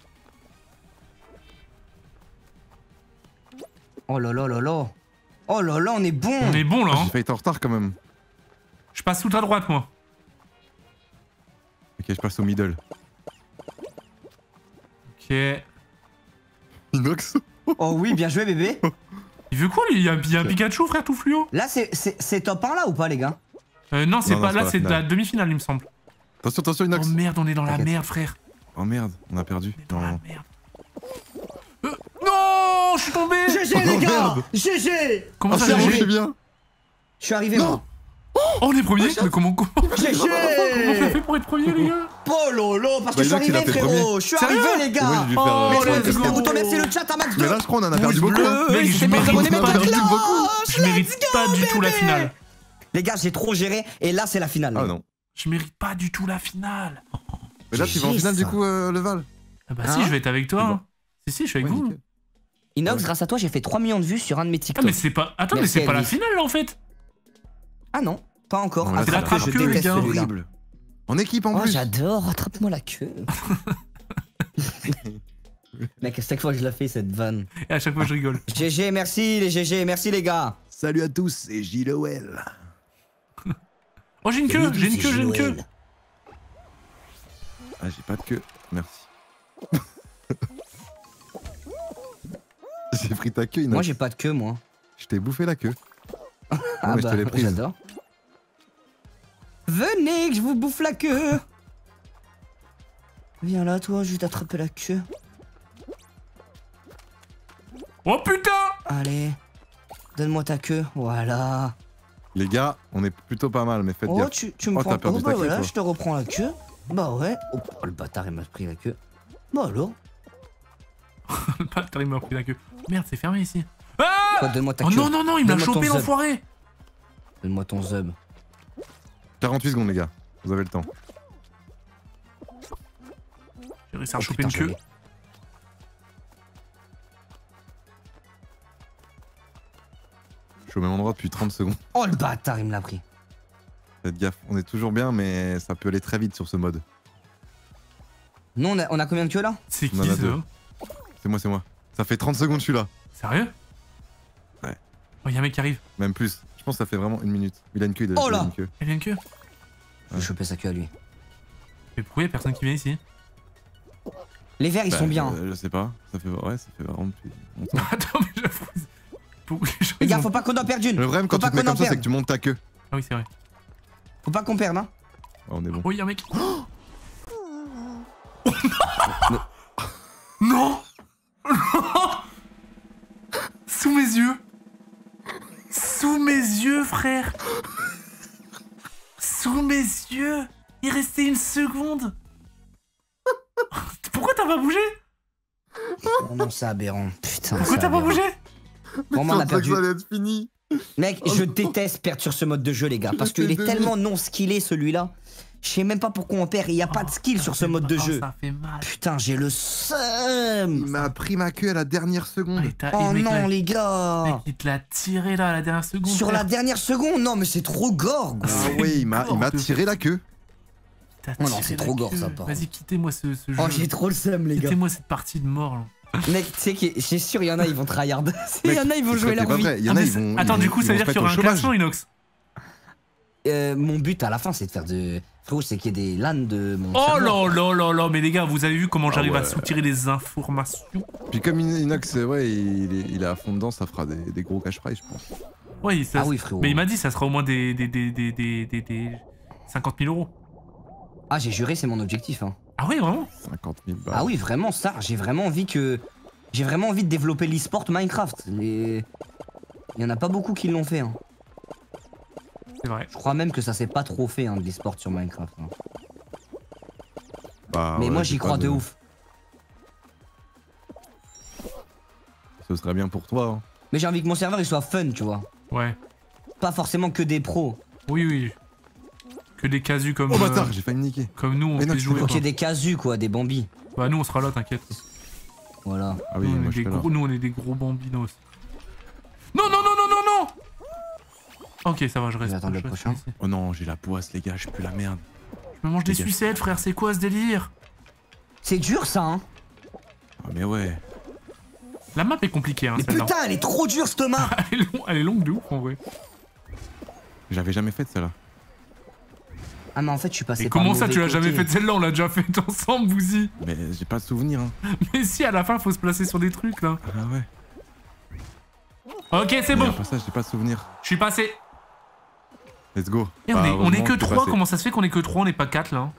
Oh là là là là. Oh là là, on est bon. On est bon là. Ah, Hein. j'ai failli être en retard quand même. Je passe tout à droite, moi. Ok, je passe au middle. Ok. Inox. Oh oui, bien joué, bébé. Il veut quoi, lui? Il y a, il y a un Pikachu, frère, tout fluo. Là, c'est- c'est c'est top un là ou pas, les gars? Euh, non, c'est Non, pas non, c'est là, pas la c'est finale. la demi-finale, il me semble. Attention, attention, Inox. Oh merde, on est dans la T'inquiète. merde, frère. Oh merde, on a perdu. On est dans la Non. merde. Euh, non, je suis tombé. G G Oh, les gars merde. G G Comment Ah, ça, c'est bon, G je G? suis bien. Je suis arrivé Non. moi. Oh, on est premier. Mais comment comment G G comment on a fait pour être premier, les gars? Oh lolo, parce que Bah, je suis Inox, il a arrivé fait frérot. premier. Je suis Sérieux? arrivé les Et moi, gars. j'ai dû faire. Oh, euh, let's trois, go. Merci quatre, beaucoup, merci le chat à max deux. Mais là, je crois qu'on en a perdu beaucoup. bleu. Mec, je c'est mérite pas abonné, pas, mais du- cloche, je mérite let's pas go, du tout la bébé. finale. Les gars, j'ai trop géré et là c'est la finale. Ah non. Je mérite pas du tout la finale. Mais là, tu vas en G G, finale du ça. coup, euh, le Val. Ah bah Hein? si, je vais être avec toi. C'est bon. hein. Si, si, je suis avec Ouais, vous. nickel. Inox, Ouais. grâce à toi, j'ai fait trois millions de vues sur un de mes Ah TikTok. mais c'est pas... Attends, mais Merci, c'est pas la Elvis. finale, là, en fait. Ah non, pas encore. Non, là, Ah, c'est la frère, trappe je queue, les déteste gars. celui-là. Horrible. En équipe en Oh, plus. j'adore, attrape-moi la queue. Mec, à chaque fois que je la fais cette vanne. Et à chaque fois, je rigole. G G, merci les G G, merci les gars. Salut à tous, c'est J O L. Oh, j'ai une queue, j'ai une queue, j'ai une queue. Ah, j'ai pas de queue. Merci. J'ai pris ta queue, Inox. Moi j'ai pas de queue moi. Je t'ai bouffé la queue. Ah mais je te l'ai prise. j'adore. Venez que je vous bouffe la queue. Viens là toi, je vais t'attraper la queue. Oh putain! Allez, donne-moi ta queue, voilà. Les gars, on est plutôt pas mal, mais faites Oh, gaffe. tu, tu me Oh, prends t'as perdu oh, ta bah queue, voilà, toi. je te reprends la queue. Bah ouais. Oh, oh, le bâtard il m'a pris la queue. Bah alors. Le bâtard, il m'a pris la queue. Merde, c'est fermé ici. Ah! Quoi, donne-moi ta Oh queue. non, non, non, il m'a Donne-moi ton chopé, zub. l'enfoiré! Donne-moi ton zub. quarante-huit secondes, les gars. Vous avez le temps. J'ai réussi à Oh, choper putain, une queue. j'allais. Je suis au même endroit depuis trente secondes. Oh le bâtard, il me l'a pris. Faites gaffe. On est toujours bien, mais ça peut aller très vite sur ce mode. Nous on a, on a combien de queues là? C'est qui On en a ça? deux. C'est moi, c'est moi. Ça fait trente secondes, je suis là. Sérieux? Ouais. Oh, y'a un mec qui arrive. Même plus. Je pense que ça fait vraiment une minute. Il a une queue, il a Oh il a là. une queue. Il y a une queue. Je vais choper sa queue à lui. Mais pourquoi y'a personne qui vient ici? Les verts ils Bah, sont bien. euh, je sais pas. Ça fait, ouais, ça fait vraiment depuis longtemps. Attends, mais j'avoue. Pourquoi les gens, Les ils gars, ont- faut pas qu'on en perde une. Le problème, quand Faut tu pas te mets qu'on en comme ça, c'est perde. que tu montes ta queue. Ah oui, c'est vrai. Faut pas qu'on perde, hein. Ah, on est bon. Oh, y'a un mec. Non! Non! Sous mes yeux! Sous mes yeux, frère! Sous mes yeux! Il restait une seconde! Pourquoi t'as pas bougé? Oh non, c'est aberrant. Putain. Pourquoi c'est t'as pas aberrant. bougé? Bon, on a Je pensais que perdu. ça allait être fini. Mec, je déteste perdre sur ce mode de jeu, les gars. Parce Je qu'il est te tellement non skillé celui-là. Je sais même pas pourquoi on perd. Il y a pas de skill sur ce mode de Oh, jeu. ça fait mal. Putain, j'ai le Il seum. m'a pris ma queue à la dernière seconde. Allez, t'as- Oh et mec, non, là- les mec, gars. il te l'a tiré là à la dernière seconde. Sur la frère. dernière seconde, non, mais c'est trop gore, gros. Ah oui, il m'a il m'a Gorge. tiré la queue. T'as Oh non, tiré c'est la trop gore, queue. ça, par Vas-y, quittez-moi ce, ce jeu. Oh, j'ai trop le seum, les gars. Quittez-moi cette partie de mort là. Mec, tu sais que j'ai sûr, il y en a, ils vont tryhard. Il y en a, ils vont jouer leur pas vie. vrai. Il y en Ah, a, mais ils vont. Attends, ils du vont- coup, ils ça veut vont dire se qu'il y aura un mettre au classement, chômage. Inox. Euh, mon but à la fin, c'est de faire de. Frérot, c'est qu'il y ait des LAN de mon. Oh serveur. là là là là, mais les gars, vous avez vu comment Ah j'arrive à ouais. soutirer les informations? Puis comme Inox, ouais, il est, il est à fond dedans, ça fera des, des gros cash prize, je pense. Oui, ça, Ah oui, frérot. mais il m'a dit ça sera au moins des, des, des, des, des, des, des cinquante mille euros. Ah, j'ai juré, c'est mon objectif. Hein. Ah oui, vraiment? cinquante mille balles. Ah oui, vraiment, ça. J'ai vraiment envie que. J'ai vraiment envie de développer l'e-sport Minecraft. Les... Il y en a pas beaucoup qui l'ont fait. Hein. C'est vrai. Je crois même que ça s'est pas trop fait, hein, de l'e-sport sur Minecraft. hein. Bah, Mais ouais, moi, j'ai j'y pas crois de ouf. Ce serait bien pour toi. Hein. Mais j'ai envie que mon serveur il soit fun, tu vois. Ouais. Pas forcément que des pros. Oui, oui. Que des casus comme, Oh bâtard, euh, j'ai failli me niquer. comme nous, on Mais non, puisse tu jouer. peux Qu'il y quoi. ait des casus, quoi, des bambis. Bah, nous, on sera là, t'inquiète. Voilà. Ah oui, nous, on moi est je des suis là. gros, nous, on est des gros bambinos. Non, non, non, non, non, non! Ok, ça va, je reste. vais attendre je le reste prochain. ici. Oh non, j'ai la poisse, les gars, je pue la merde. Je me mange des Les gars. sucettes, frère, c'est quoi ce délire? C'est dur, ça, hein. Ah, mais ouais. La map est compliquée, hein, Mais celle-là. putain, elle est trop dure, cette map. Elle est, long- elle est longue de ouf, en vrai. J'avais jamais fait de celle-là. Ah, mais en fait, je suis passé Et par comment le ça, tu l'as mauvais jamais côté. fait de celle-là? On l'a déjà fait ensemble, Bouzy. Mais j'ai pas de souvenir, hein. Mais si, à la fin, faut se placer sur des trucs, là. Ah ouais. Ok, c'est Mais bon. après ça, j'ai pas de souvenir. Je suis passé. Let's go. Et on, Bah, est, on est heureusement que t'es trois, passé. comment ça se fait qu'on est que trois, on n'est pas quatre là?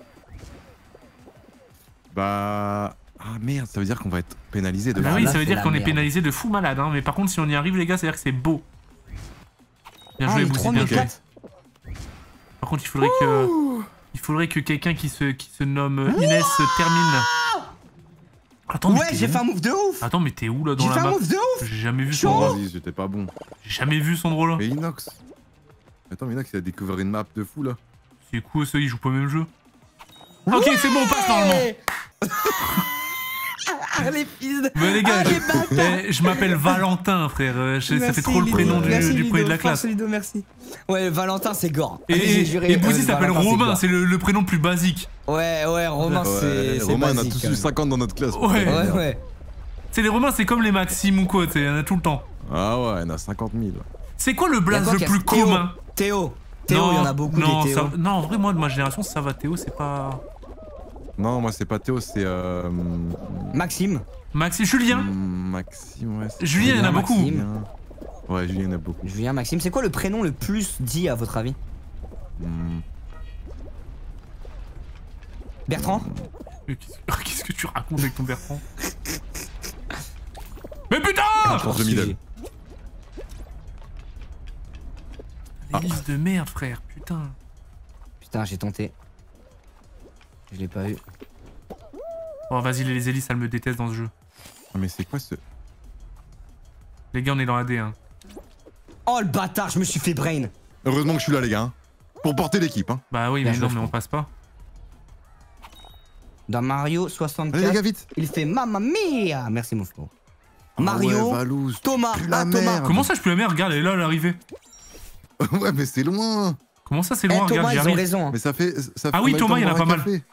Bah. Ah merde, ça veut dire qu'on va être pénalisé de Bah là, oui, là, ça veut c'est dire la qu'on est merde. pénalisé de fou malade, hein. Mais par contre, si on y arrive, les gars, ça veut dire que c'est beau. Bien Ah, joué, les Bouzy, trois bien mille joué. quatre. Par contre, il faudrait que. Il faudrait que quelqu'un qui se, qui se nomme Inès termine. Attends, mais Ouais, t'es j'ai où fait un move de ouf. Attends, mais t'es où là dans J'ai la fait un map? move de ouf. J'ai jamais vu Chaud. son Oh, drôle. vas-y, j'étais pas bon. J'ai jamais vu son drôle là. Mais Inox. Attends, mais Inox, il a découvert une map de fou là. C'est cool, ça, il joue pas au même jeu. Ok, c'est bon, on passe normalement. Ah, les fils de... Mais les gars, Ah, je, les bâtards. eh, je m'appelle Valentin, frère. Euh, je- ça Merci, fait trop le Ludo. prénom du, Merci, du Ludo. premier de la Force, classe. Ludo, merci. Ouais, Valentin, c'est gore. Et, J'ai et, juré, et Bouzy euh, s'appelle Valentin, Romain, gore. c'est le, le prénom le plus basique. Ouais, ouais, Romain, c'est. Ouais, c'est Romain, on a basique, tous quand eu même. cinquante dans notre classe. Ouais. Ouais, ouais. C'est les Romains, c'est comme les Maxime ou quoi, tu sais, il y en a tout le temps. Ah ouais, il y en a cinquante mille. C'est quoi le Y a blaze quoi le qu'il y a plus Théo. commun? Théo. Théo, il y en a beaucoup non, des Théo. ça- non, en vrai, moi de ma génération, ça va, Théo, c'est pas. Non, moi c'est pas Théo, c'est euh... Maxime. Maxime, Julien. Maxime, ouais. c'est- Julien, il y en a beaucoup. Maxime. Ouais, Julien, il y en a beaucoup. Julien, Maxime. C'est quoi le prénom le plus dit à votre avis? Hmm. Bertrand? Euh, Qu'est-ce qu'est-ce que tu racontes avec ton Bertrand? Mais putain! Je pense de middle. Des listes de merde, frère, putain. Putain, j'ai tenté. Je l'ai pas eu. Oh, vas-y, les hélices, elles me détestent dans ce jeu. Ah, mais c'est quoi ce... Les gars, on est dans la D, hein. Oh le bâtard, je me suis fait brain. Heureusement que je suis là, les gars. hein. Pour porter l'équipe, hein. Bah oui, Bien mais joué, non, mais on frère. passe pas. Dans Mario Allez, les soixante-quatre, gars, vite. il fait Mamma Mia. Merci mon frère. Ah Mario, ouais, Valouz. Thomas, Pue la ah, Thomas. merde. Comment ça, je peux la merde? Regarde, elle est là, à l'arrivée. Ouais, mais c'est loin. Comment ça, c'est Eh, loin? Regarde, Thomas, j'y ils ont arrive. raison. hein. Mais ça fait... Ça Ah fait oui, combien de Thomas, temps il y en a qu'on pas un mal. café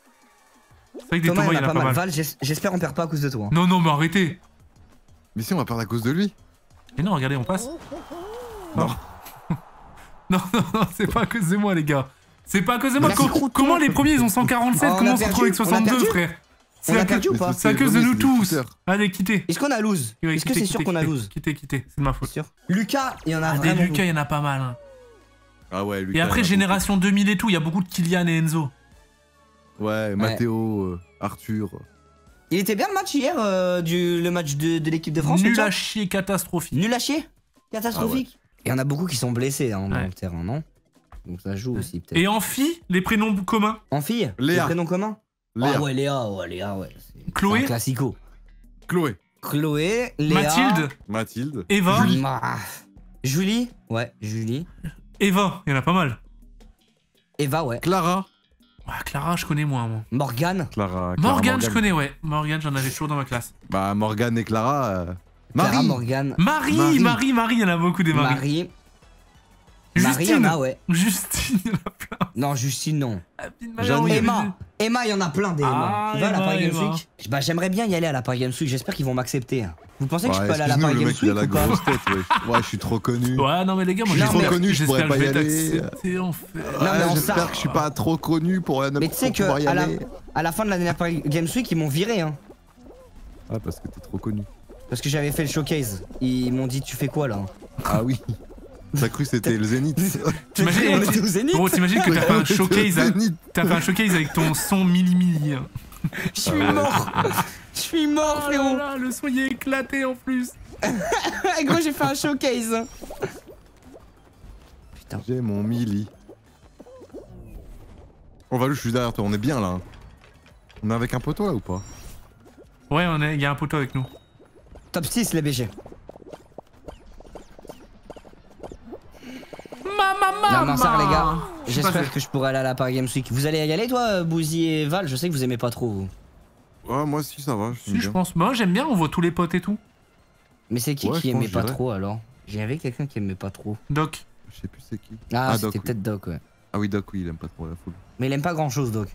C'est vrai que des Thomas, Thomas, il y en a pas mal. Val, j'es- j'espère on perd pas à cause de toi. hein. Non, non, mais arrêtez. Mais si, on va perdre à cause de lui. Mais non, regardez, on passe. Non. Non, non, non, c'est pas à cause de moi, les gars. C'est pas à cause de moi. Merci, Co- Crouton. comment les premiers, ils ont cent quarante-sept? Oh, on Comment a on se retrouve avec perdu, on a soixante-deux, perdu. frère? C'est On à a cause- perdu ou Mais pas? c'est à cause de les nous tous. footers. Allez, quittez. Est-ce qu'on a lose? Ouais, Est-ce que quittez, c'est sûr quittez, qu'on a quittez, lose? Quittez, quittez, c'est de ma faute. Sûr. Lucas, il y en a Ah, des vraiment. Lucas, il y en a pas mal. hein. Ah ouais, Lucas. Et après, il y en a Génération deux mille et tout, il y a beaucoup de Kylian et Enzo. beaucoup. Ouais, Mathéo, euh, Arthur. Il était bien le match hier, euh, du, le match de, de l'équipe de France. Nul le à chat chier, catastrophique. Nul à chier. Catastrophique. Il y en a beaucoup qui sont blessés hein, dans Ouais. le terrain, non? Donc ça joue aussi peut-être. Et en fille, les prénoms communs. En fille, Léa. les prénoms communs? Léa. Ah ouais, Léa, ouais, Léa, ouais. c'est- Chloé. c'est un classico. Chloé. Chloé, Léa. Mathilde. Mathilde. Eva. Julie. Ah. Julie. Ouais, Julie. Eva, il y en a pas mal. Eva, ouais. Clara. Ah, Clara, je connais moins, moi. Morgane. Clara. Clara Morgane, je connais, ouais. Morgane, j'en avais toujours dans ma classe. Bah, Morgane et Clara. euh, Clara, Marie. Morgane. Marie, Marie. Marie, Marie, il y en a beaucoup des Marie. Marie. Marie, il y Justine. en a, ouais. Justine, il y en a plein. Non, Justine, non. Ah, petite Jeanne. Marie, Emma. Emma, il y en a plein des Ah, Emma. Tu vas à la Emma, Paris Games Emma. Week? Bah, j'aimerais bien y aller à la Paris Games Week. J'espère qu'ils vont m'accepter. Vous pensez que je Ouais, peux aller à la excuse-nous, Paris le Games mec, il a Week la ou pas? grosse tête, ouais. Ouais, je suis trop connu. Ouais, non, mais les gars, moi Je suis Non, trop mais- connu, je pourrais j'espère pas que y je vais aller. t'accepter, en fait. Non, mais Ouais, en J'espère ça- que je suis pas trop connu pour, Mais tu sais pour que pouvoir y à la, aller. à la fin de la dernière Paris Games Week, ils m'ont viré, hein. Ah, parce que t'es trop connu. Parce que j'avais fait le showcase. Ils m'ont dit, tu fais quoi là? Ah oui. T'as cru que c'était le Zénith. T'imagines, On était au Zénith. Gros, t'imagines que t'as fait un showcase, hein. Zénith. T'as fait un showcase avec ton son mili mili. hein. Je suis mort. Je suis mort, Oh là frérot. là, le son il est éclaté en plus. Gros, j'ai fait un showcase. Putain. J'ai mon mili. On va où je suis derrière toi, on est bien là. hein. On est avec un poteau là ou pas? Ouais, on est, il y a un poteau avec nous. Top six, les B G. Maman, Non, non, ça, les gars. Je suis J'espère passé. que je pourrai aller à la Paris Games Week. Vous allez y aller, toi, Bouzy et Val? Je sais que vous aimez pas trop, vous. Ouais, moi aussi ça va. Si, je pense. Moi, j'aime bien, on voit tous les potes et tout. Mais c'est qui Ouais, qui je pense aimait que pas j'irai. trop alors? J'avais quelqu'un qui aimait pas trop. Doc. Je sais plus c'est qui. Ah, Ah, Doc, c'était oui. peut-être Doc, ouais. Ah oui, Doc, oui, il aime pas trop la foule. Mais il aime pas grand chose, Doc.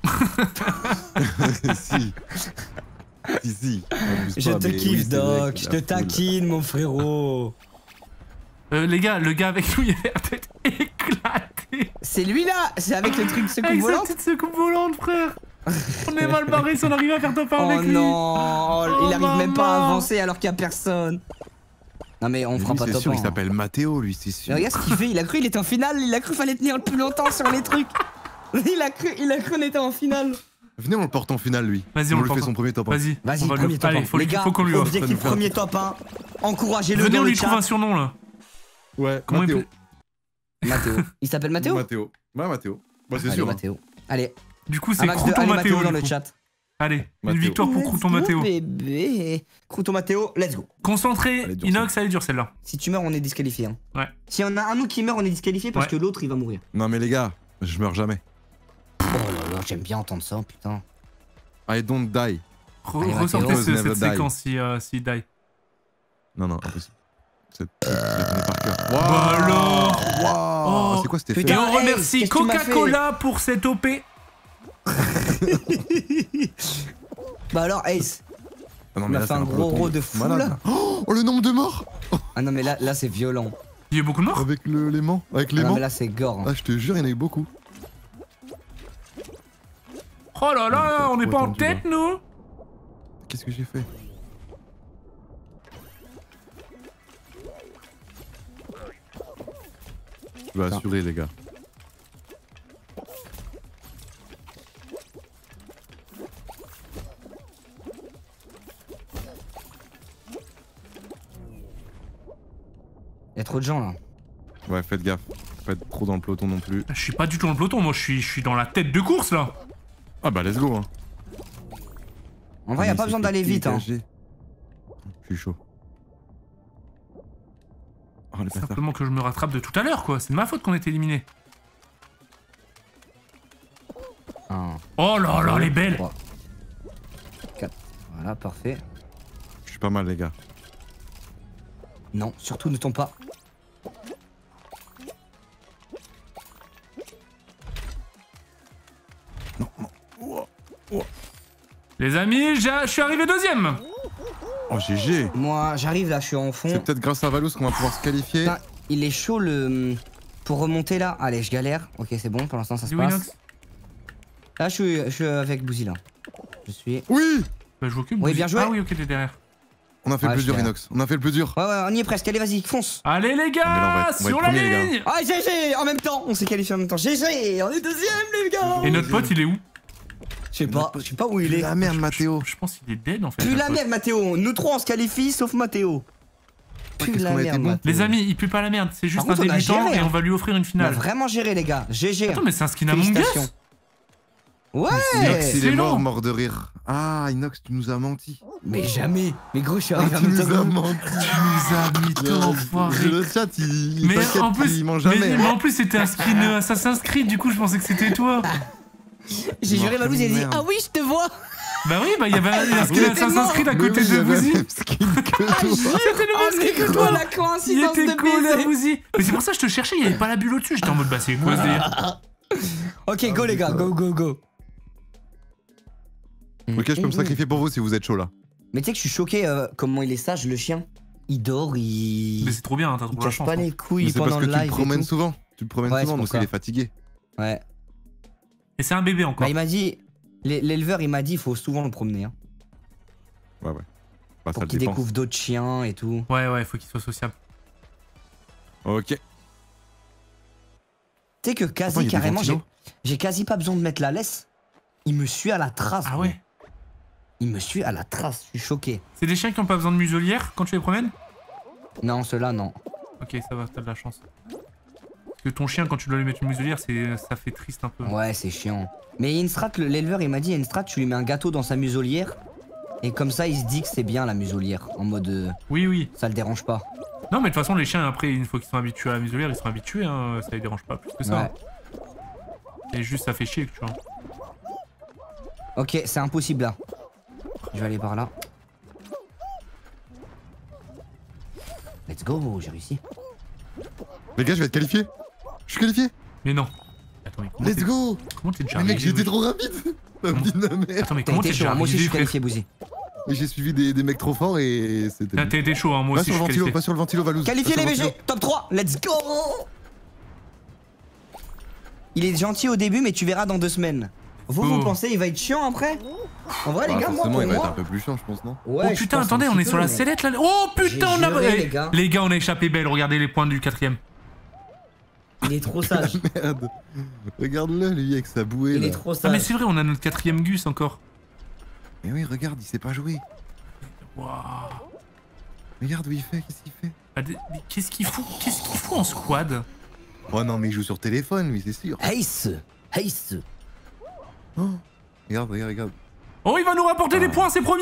si. Si, si. Abuse Je pas, te mais oui, kiffe, c'est vrai Doc. que Je la te foule- taquine, mon frérot. Euh, les gars, le gars avec nous, il a la tête éclatée. C'est lui là. C'est avec le truc secours Avec sa volant. petite secoupe volante, frère. On est mal barré si on arrive à faire top un Oh avec lui. non, Oh, il arrive même pas à maman. avancer alors qu'il y a personne. Non mais on fera Lui, pas c'est top sûr, un, il hein. s'appelle Mathéo, lui, c'est sûr. Mais regarde ce qu'il fait, il a cru il était en finale, il a cru fallait tenir le plus longtemps sur les trucs. Il a cru, il a cru on était en finale. Venez, on le porte en finale, lui. Vas-y, on on le le fait porte. son premier top. Vas-y, Vas-y, on va premier lui... top Allez, un. faut, Les lui- gars, faut qu'on lui offre. objectif premier top un. Encouragez-le Venez, dans on le lui trouve un chat. surnom là. Ouais, Comment il Mathéo. peut- Mathéo. Il s'appelle Mathéo Mathéo. Ouais, Mathéo. Bah, c'est Allez, sûr. hein. Mathéo. Allez, Du coup, un c'est max de Crouton allez, Mathéo. Mathéo dans du le coup. chat. Allez, une Mathéo. victoire pour Crouton Mathéo. Bébé. Crouton Mathéo, let's go. Concentré, Elle est dure, Inox, elle est dure celle-là. Si tu meurs, on est disqualifié. Hein. Ouais. Si on a un nous qui meurt, on est disqualifié parce Ouais. que l'autre il va mourir. Non, mais les gars, je meurs jamais. Oh là là, j'aime bien entendre ça, putain. I don't die. Re- Allez, Ressortez Mathéo. ce- Never cette die. séquence si, euh, s'il die. Non, non, impossible. C'est- Je la connais par cœur. Bah alors Waouh Oh. C'est quoi cet effet Putain. Et on Hey, remercie qu'est-ce que tu m'as Coca-Cola pour cette O P. Bah alors, Ace, Ah non, on a là, fait c'est un gros peloton row de fou malade. là. Oh, le nombre de morts Ah non, mais là, là c'est violent. Il y a eu beaucoup de morts. Avec le- l'aimant. Avec Ah non, l'aimant. mais là c'est gore. Ah, je te jure, il y en a eu beaucoup. Oh là là, on n'est pas en Autant, tu tête nous. Qu'est-ce que j'ai fait? Je vais assurer, les gars. Y'a trop de gens là. Ouais, faites gaffe. Pas être trop dans le peloton non plus. Je suis pas du tout dans le peloton, moi je suis, je suis dans la tête de course là. Ah bah, let's go, hein. En vrai, y'a Mais pas c'est besoin fait d'aller vite. Hein. dégager. Je suis chaud. Oh, les bâtards. Simplement que je me rattrape de tout à l'heure quoi, c'est de ma faute qu'on est éliminé. Un, Oh là là, les belles. trois, quatre. Voilà, parfait. Je suis pas mal, les gars. Non, surtout ne tombe pas. Les amis, j'ai- je suis arrivé deuxième. Oh, G G. Moi, j'arrive là, je suis en fond. C'est peut-être grâce à Valous qu'on va pouvoir se qualifier. Putain, il est chaud le. Pour remonter là. Allez, je galère. Ok, c'est bon, pour l'instant ça se Du passe. Inox. Là, je suis, je suis avec Bouzy là. Je suis. Oui Bah, je vois que Oui, Bouzy. bien joué. Ah oui, ok, t'es derrière. On a fait Ouais, le plus je dur, suis là. Inox. On a fait le plus dur. Ouais, ouais, on y est presque. Allez, vas-y, fonce. Allez les Ah, mais là, on va gars, être- on va sur être la premier, les gars. ligne. Ah, G G. En même temps, on s'est qualifié en même temps. G G. On est deuxième, les gars. Et notre pote, il est où? Je sais pas, je sais pas où il est. La merde, Mathéo. Je pense qu'il est dead en fait. Plus notre la pote. merde, Mathéo. Nous trois, on se qualifie, sauf Mathéo. Plus qu'est-ce la qu'on a été merde, bon. Mathéo. Les amis, il pue pas la merde, c'est juste Par un contre, on a débutant géré, et hein. on va lui offrir une On a finale. vraiment géré, les gars. G G. Attends, mais c'est un skin Among Félicitations. Us. Ouais. Inox, il est excellent. mort, mort de rire. Ah, Inox, tu nous as menti. Mais jamais. Mais gros, je suis Ah, arrivé en tu même temps nous que as vous. menti. Tu nous as mis Le- enfoiré. Le chat, il, il Mais t'inquiète, en plus, il mange mais, jamais. mais en plus c'était un skin euh, Assassin's Creed, du coup je pensais que c'était toi. J'ai juré ma bouche, il a dit Merde. ah oui, je te vois. Bah oui, bah il y avait un, un skin était Assassin's mort. Creed à Mais côté oui, il de avait Bouzy. le même skin que toi. C'était le Ah, même mais skin que quoi toi. la Il coïncidence était de collé à baiser. Bouzy. Mais c'est pour ça que je te cherchais, il y avait pas la bulle au-dessus. J'étais en mode bah c'est quoi ce délire. Ok, go les gars, go go go. Ok, je peux me sacrifier pour vous si vous êtes chaud là. Mais tu sais que je suis choqué euh, comment il est sage le chien. Il dort, il. Mais c'est trop bien, hein, t'as Il trop la cache chance. pas hein. les Mais couilles c'est parce pendant que le tu live. le et promènes tout. souvent. Tu le promènes Ouais, souvent, c'est donc pour il ça. est fatigué. Ouais. Et c'est un bébé encore. Bah il m'a dit, l'é- l'éleveur il m'a dit il faut souvent le promener hein, Ouais, ouais. Bah, ça pour le qu'il dépense. découvre d'autres chiens et tout. Ouais, ouais, faut qu'il soit sociable. Ok. Tu sais que Attends, quasi il y a des carrément j'ai ventilos. j'ai quasi pas besoin de mettre la laisse. Il me suit à la trace. Ah gros. ouais. Il me suit à la trace, je suis choqué. C'est des chiens qui ont pas besoin de muselière quand tu les promènes? Non, ceux-là non. Ok, ça va, t'as de la chance. Parce que ton chien, quand tu dois lui mettre une muselière, c'est, ça fait triste un peu. Ouais, c'est chiant. Mais il y a une strat, le- l'éleveur il m'a dit il y a une strat, tu lui mets un gâteau dans sa muselière et comme ça il se dit que c'est bien la muselière en mode euh, Oui, oui. ça le dérange pas. Non, mais de toute façon, les chiens, après, une fois qu'ils sont habitués à la muselière, ils sont habitués, hein, ça les dérange pas plus que ça. Ouais. Et juste, ça fait chier, tu vois. Ok, c'est impossible là. Je vais aller par là. Let's go, j'ai réussi. Les gars, je vais être qualifié. Je suis qualifié. Mais non. Attends, mais comment Let's t'es- go. Comment t'es déjà Mais mec, arrivé, j'étais wesh trop rapide. La Comment- vie de ma mère. Attends, mais T'as comment été t'es chaud, déjà hein, moi aussi je arrivé, suis frère? qualifié, Bouzy. Mais j'ai suivi des, des mecs trop forts et c'était. T'as t'as été chaud, hein, moi Va aussi, sur je le suis ventilo, qualifié. va sur le ventilo, Valouz. Qualifié Va les sur B le G, top trois, let's go. Il est gentil au début, mais tu verras dans deux semaines. Vous, Oh. vous pensez il va être chiant après? En vrai, Bah, les gars, moi, forcément, pour il va être moi... un peu plus chiant, je pense, non? Ouais, Oh je putain, pense attendez, un on petit est sur peu, la mais- sellette là. Oh putain, on a. juré, Eh, les gars. les gars, on a échappé belle. Regardez les points du quatrième. Il est trop sage. Merde. Regarde-le, lui, avec sa bouée. Il là. est trop Ah, mais sage. c'est vrai, on a notre quatrième Gus encore. Mais oui, regarde, il sait pas jouer. Waouh. Regarde où il fait, qu'est-ce qu'il fait? Ah, des- mais Qu'est-ce qu'il fout Qu'est-ce qu'il fout en squad? Oh non, mais il joue sur téléphone, lui, c'est sûr. Ace Ace Oh. Regarde, regarde, regarde. Oh, il va nous rapporter des points, c'est premier.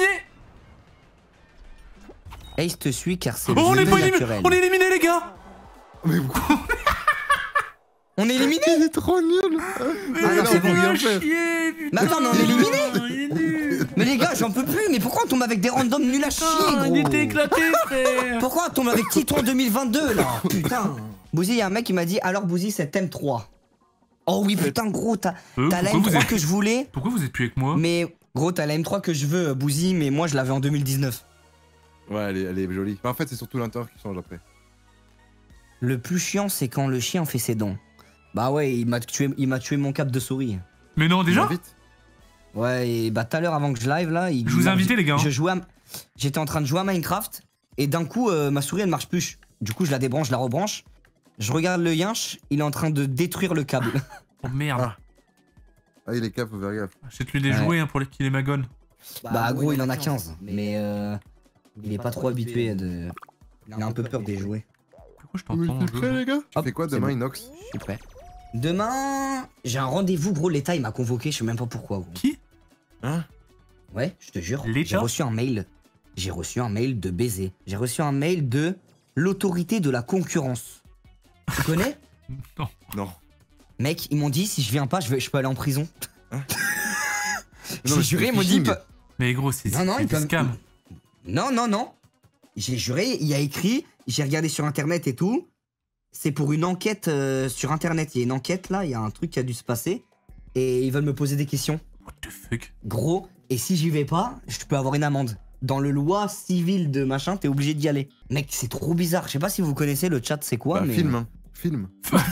Ace te suit car c'est Oh, le on est jeu pas éliminé. naturel. On est éliminé, les gars. Mais pourquoi? On est éliminé. Il est trop nul. Ah non, c'est bon. Il rien a faire. chier, putain. Mais attends, mais on est éliminé. Il est nul. Mais les gars, j'en peux plus. Mais pourquoi on tombe avec des randoms nuls à chier, Putain, il était gros? éclaté, frère. Pourquoi on tombe avec Titon deux mille vingt-deux là? Putain. Bouzy, y'a un mec qui m'a dit alors Bouzy, c'est M trois. Oh oui, putain, gros, t'as Euh, t'as la pourquoi M vous trois êtes- que je voulais. Pourquoi vous êtes plus avec moi? Mais gros, t'as la M trois que je veux, Bouzy, mais moi je l'avais en deux mille dix-neuf. Ouais, elle est, elle est jolie. Bah, en fait, c'est surtout l'intérieur qui change après. Le plus chiant, c'est quand le chien fait ses dents. Bah ouais, il m'a tué, il m'a tué mon cap de souris. Mais non, déjà. Vite. Ouais, et bah tout à l'heure avant que je live là, il, Je vous ai il- invité, les gars. Je jouais, à- j'étais en train de jouer à Minecraft et d'un coup euh, ma souris elle marche plus. Du coup je la débranche, je la rebranche. Je regarde le yinche, il est en train de détruire le câble. Oh merde. Ah. Ah, il est cap, faut faire gaffe. Achète-lui des Ouais. jouets hein, pour les qu'il les magone. Bah gros il en a quinze, mais euh, il est pas trop habitué de. Il a un peu peur des jouets. Pourquoi je t'entends en T'es jeu prêt, les gars? Tu Hop, fais quoi c'est demain, bon. Inox? Je suis prêt. Demain, j'ai un rendez-vous gros, l'État il m'a convoqué, je sais même pas pourquoi gros. Qui? Hein? Ouais, je te jure. L'État J'ai reçu un mail. J'ai reçu un mail de baiser. J'ai reçu un mail de l'autorité de la concurrence. Tu connais? Non. Non. Mec, ils m'ont dit si je viens pas, je, vais, je peux aller en prison. Non, J'ai mais juré, c'est ils m'ont dit. phishing. pas- Mais gros, c'est Non, non, c'est ils des peuvent- scams. Non, non, non. J'ai juré, il y a écrit, j'ai regardé sur internet et tout. C'est pour une enquête euh, sur internet. Il y a une enquête là, il y a un truc qui a dû se passer. Et ils veulent me poser des questions. What the fuck? Gros, et si j'y vais pas, je peux avoir une amende. Dans le loi civile de machin, t'es obligé d'y aller. Mec, c'est trop bizarre. Je sais pas si vous connaissez le chat, c'est quoi, Bah, mais. film, hein. Film.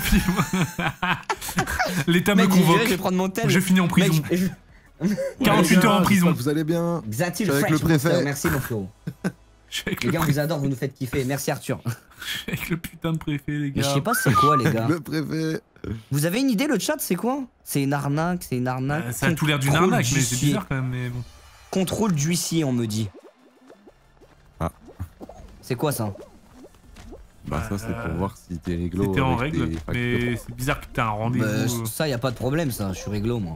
L'État me Mec, j'y vais, convoque. je vais prendre mon tel. Je finis en prison. Mec, je- quarante-huit Ouais, heures en les gars, prison. j'espère que Vous allez bien? Xatil Je suis avec Fresh le préfet. Monster, merci mon frérot. Je suis avec Les le, gars, on pré- vous adore, vous nous faites kiffer. Merci Arthur. je suis avec le putain de préfet, les Mais je gars. sais pas c'est quoi les gars. Le préfet. Vous avez une idée le chat c'est quoi? C'est une arnaque, c'est une arnaque. Euh, ça a tout l'air d'une Contrôle arnaque, mais c'est d'huissier. bizarre quand même. Mais bon. Contrôle d'huissier on me dit. Ah. C'est quoi ça? Bah, ça, c'est pour voir si t'es réglo. C'était en avec règle, tes factures. mais c'est bizarre que t'as un rendez-vous. Bah, euh. ça y a pas de problème ça, je suis réglo moi.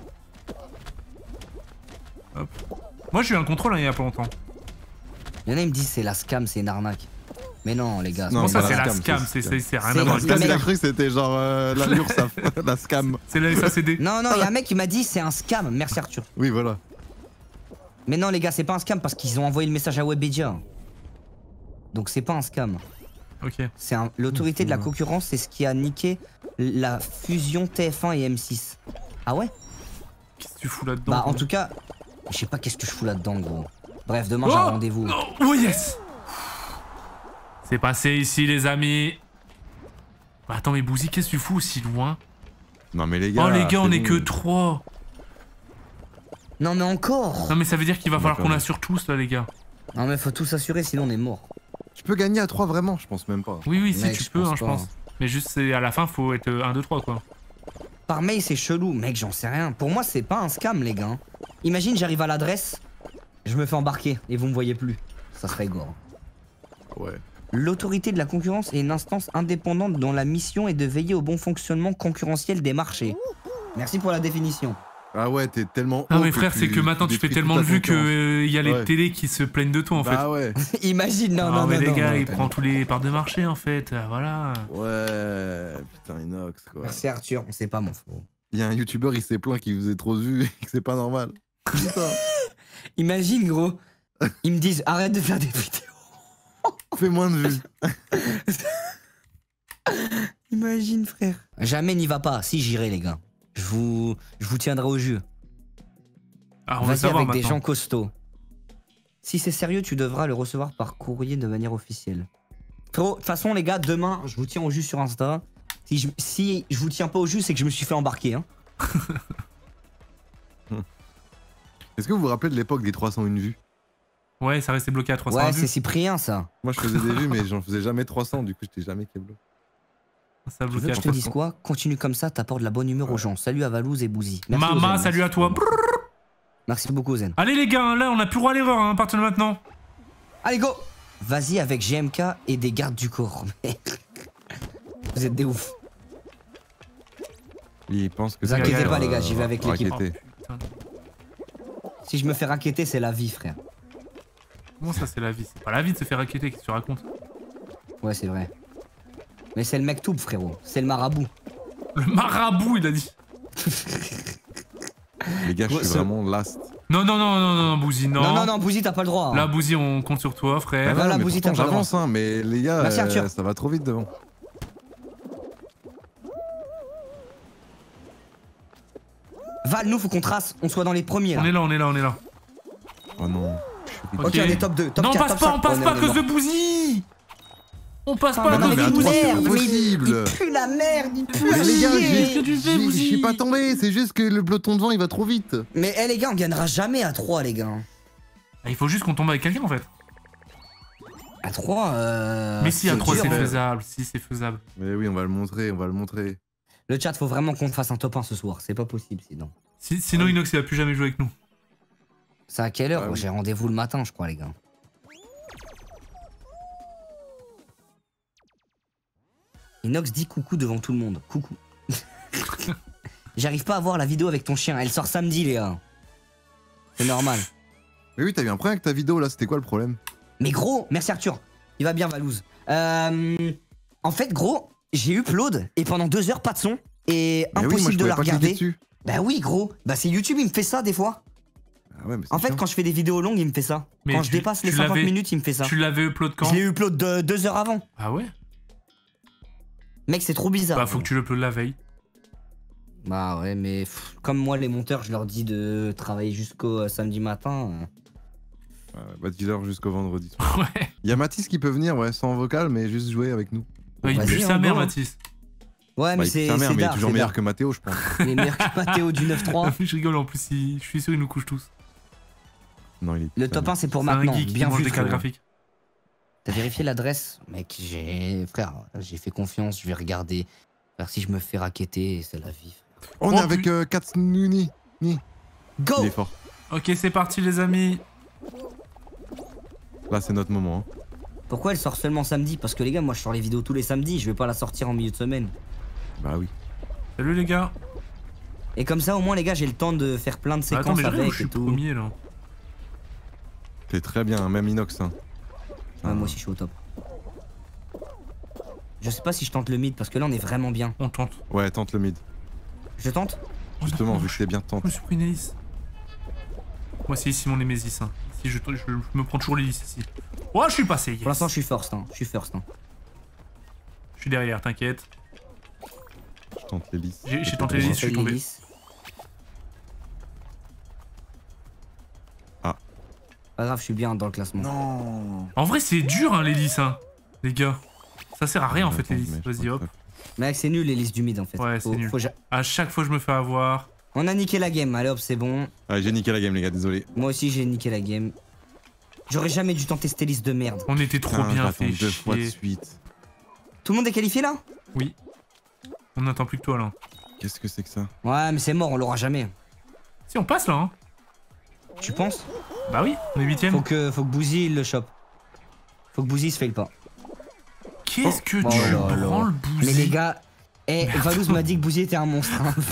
Moi, j'ai eu un contrôle hein, il y a pas longtemps. Il y en a ils me disent c'est la scam, c'est une arnaque. Mais non les gars. Non, Bon, ça, bah, c'est la la scam, scam, c'est c'est scam. c'est- c'est rien C'est- à voir. c'est- Là, mais- il a cru que c'était genre euh, la l'URSSAF, la scam. C'est la S A C D. Non non, il y a un mec qui m'a dit c'est un scam, merci Arthur. Oui, voilà. Mais non les gars, c'est pas un scam parce qu'ils ont envoyé le message à Webedia. Donc c'est pas un scam. Ok. C'est un... l'autorité de la concurrence, c'est ce qui a niqué la fusion T F un et M six. Ah ouais? Qu'est-ce que tu fous là-dedans? Bah en toi tout cas, je sais pas qu'est-ce que je fous là-dedans gros. Bref, demain j'ai Oh un rendez-vous. Non. Oh yes. C'est passé ici, les amis. Bah, attends, mais Bouzy, qu'est-ce que tu fous aussi loin? Non, mais les gars. Oh, les gars, on c'est est bon. que trois. Non mais encore. Non, mais ça veut dire qu'il va falloir D'accord. qu'on assure tous, là, les gars. Non mais faut tout s'assurer sinon on est mort. Ah, Tu peux gagner à trois vraiment, je pense même pas. Oui, oui, si Mec, tu je peux, pense hein, je pas. pense. Mais juste, c'est à la fin, faut être un, deux, trois, quoi. Par mail c'est chelou, mec j'en sais rien. Pour moi c'est pas un scam les gars. Imagine j'arrive à l'adresse, je me fais embarquer et vous me voyez plus. Ça serait gore. Ouais. L'autorité de la concurrence est une instance indépendante dont la mission est de veiller au bon fonctionnement concurrentiel des marchés. Merci pour la définition. Ah ouais, t'es tellement. Non, haut mais frère, tu- c'est que maintenant, tu fais détruis tellement toute de la vues concurrence. qu'il y a les Ouais. télés qui se plaignent de toi, en fait. Bah ouais. Imagine, non, Non, non, mais non, les non, gars, non, il non. prend tous les parts de marché, en fait. euh, Voilà. Ouais. Putain, Inox, quoi. Merci Arthur, on sait pas mon frérot. Il y a un youtubeur, il s'est plaint qu'il faisait trop de vues et que c'est pas normal. Putain. Imagine gros, ils me disent arrête de faire des vidéos. Fais moins de vues. Imagine frère. Jamais n'y va pas, si j'irai les gars. Je vous, je vous tiendrai au jus. Ah, on va Vas-y savoir avec des maintenant. gens costauds. Si c'est sérieux, tu devras le recevoir par courrier de manière officielle. Frérot, de toute façon les gars, demain, je vous tiens au jus sur Insta. Si je, si je vous tiens pas au jus, c'est que je me suis fait embarquer. Hein. Est-ce que vous vous rappelez de l'époque des trois cent une vues? Ouais, ça restait bloqué à trois cents Ouais, vues. c'est Cyprien ça. Moi je faisais des vues mais j'en faisais jamais trois cents, du coup j'étais jamais Keblo. Ça a Tu veux bloqué que à je te trois dise cents. quoi? Continue comme ça, t'apportes de la bonne humeur aux gens. Salut à Valouz et Bouzy. Merci, Mama, Ozen, salut merci. à toi. Brrr. Merci beaucoup Zen. Allez les gars, là on a plus droit à l'erreur hein, à partir de maintenant. Allez go. Vas-y avec G M K et des gardes du corps. Vous êtes des ouf. Il pense que Vous inquiétez quelqu'un pas, les va- gars, j'y vais avec va l'équipe. raqueter. Putain. Si je me fais raqueter, c'est la vie, frère. Comment ça c'est la vie? C'est pas la vie de se faire raqueter, qu'est-ce que tu racontes? Ouais, c'est vrai. Mais c'est le mec tout, frérot. C'est le marabout. Le marabout il a dit. Les gars, je Ouais, suis c'est- vraiment last. Non, non, non, non, non, Bouzy, non. Non, non, non, Bouzy, t'as pas le droit. hein. Là, Bouzy, on compte sur toi, frère. Voilà, mais Bouzy, pourtant, t'as pas le j'avance, hein, mais les gars, Merci, euh, Arthur. ça va trop vite devant. Val, nous, faut qu'on trace. On soit dans les premiers, là. On est là, on est là, on est là. Oh non. Ok, Ok, on est top deux. Top non, on quatre, passe top pas, cinq. on passe On est- pas on à est cause de mort. Bouzy. On passe Ah, pas à mais cause non, de mais Bouzy. c'est merde, mais impossible. il, il pue la merde, il pue Mais la les gars, chier. qu'est-ce que tu fais, j'ai- je Bouzy? suis pas tombé, c'est juste que le peloton devant il va trop vite. Mais eh, les gars, on gagnera jamais à trois, les gars. Ah, il faut juste qu'on tombe avec quelqu'un en fait. À trois, euh... Mais si, à c'est trois dur, c'est hein. faisable. Si, c'est faisable. Mais oui, on va le montrer, on va le montrer. Le chat, faut vraiment qu'on fasse un top un ce soir. C'est pas possible, sinon. Si- sinon, Inox, il va plus jamais jouer avec nous. C'est à quelle heure? Ah oui. J'ai rendez-vous le matin, je crois, les gars. Inox dit coucou devant tout le monde. Coucou. J'arrive pas à voir la vidéo avec ton chien. Elle sort samedi, les gars. C'est normal. Mais oui, t'as eu un problème avec ta vidéo là, c'était quoi le problème? Mais gros, merci Arthur. Il va bien, Valouz. Euh, en fait, gros, j'ai eu upload et pendant deux heures, pas de son. Et Mais oui, moi, impossible je de la pouvais pas cliquer regarder. dessus. Bah oui, gros. Bah c'est YouTube, il me fait ça des fois. Ah ouais, mais c'est En fait, chiant. quand je fais des vidéos longues, il me fait ça. Mais quand je tu- dépasse les tu cinquante l'avais- minutes, il me fait ça. Tu l'avais upload quand? Je l'ai upload de- deux heures avant. Ah ouais? Mec, c'est trop bizarre. Bah, faut que tu l'uploades la veille. Bah ouais, mais pff, comme moi, les monteurs, je leur dis de travailler jusqu'au euh, samedi matin. euh. Ouais, bah dis-leur jusqu'au vendredi soir. Ouais. Il y a Mathis qui peut venir, ouais, sans vocal, mais juste jouer avec nous. Ouais, il Vas-y, pue hein, sa mère, go, hein. Mathis. Ouais, Bah, mais il c'est pue sa mère, c'est mais il est d'art, toujours c'est meilleur d'art. que Mathéo, je pense. Il est meilleur que Mathéo du neuf trois. Je rigole, en plus, il- je suis sûr, il nous couche tous. Non, il est Le top un, c'est pour C'est un maintenant. geek qui Bien mange vu, des cartes frérot. graphiques. T'as vérifié l'adresse? Mec, j'ai... Frère, j'ai fait confiance, je vais regarder. Frère, si je me fais raqueter, c'est la vie. On Oh, est avec euh, Katsnuni. Ni. Go! Il est fort. Ok, c'est parti, les amis. Là, c'est notre moment. hein. Pourquoi elle sort seulement samedi? Parce que les gars, moi je sors les vidéos tous les samedis, je vais pas la sortir en milieu de semaine. Bah oui. Salut, les gars. Et comme ça, au moins, les gars, j'ai le temps de faire plein de Bah, séquences attends, mais je rêve où avec je suis et tout. premier, là. T'es très bien, même Inox. Hein. Ouais, moi aussi, je suis au top. Je sais pas si je tente le mid parce que là, on est vraiment bien. On tente. Ouais, tente le mid. Je tente? Oh, Justement, non, vu je- que t'es bien Je tente. me suis pris une hélice. Moi, c'est ici mon Némésis. Hein. Ici, je, je- je me prends toujours l'hélice ici. Oh, je suis passé. Yes. Pour l'instant, je suis first, hein. Je suis first, hein. Je suis derrière, t'inquiète. Je tente l'hélice. J'ai- j'ai tenté J'ai l'hélice, je fait suis tombé. l'hélice. Ah. Pas grave, je suis bien dans le classement. Non. En vrai, c'est dur, hein, l'hélice, hein, les gars. Ça sert à rien, en fait, Attends, l'hélice. mais je Vas-y, crois hop. que ça- Mec, c'est nul l'hélice du mid en fait. Ouais, c'est Faut- nul. faut ja- À chaque fois, je me fais avoir. On a niqué la game, allez hop, c'est bon. Ah, j'ai niqué la game, les gars, désolé. Moi aussi, j'ai niqué la game. J'aurais jamais dû tenter cette hélice de merde. On était trop Putain, bien j'attends fait deux fois de chier. suite. Tout le monde est qualifié là? Oui. On n'attend plus que toi, là. Qu'est-ce que c'est que ça? Ouais, mais c'est mort, on l'aura jamais. Si, on passe, là, hein. Tu penses? Bah oui, on est huitième. Faut que, faut que Bouzy il le chope. Faut que Bouzy se fail pas. Qu'est-ce que Oh tu là là. branles, Bouzy? Mais les gars, eh, Valouz m'a dit que Bouzy était un monstre. hein.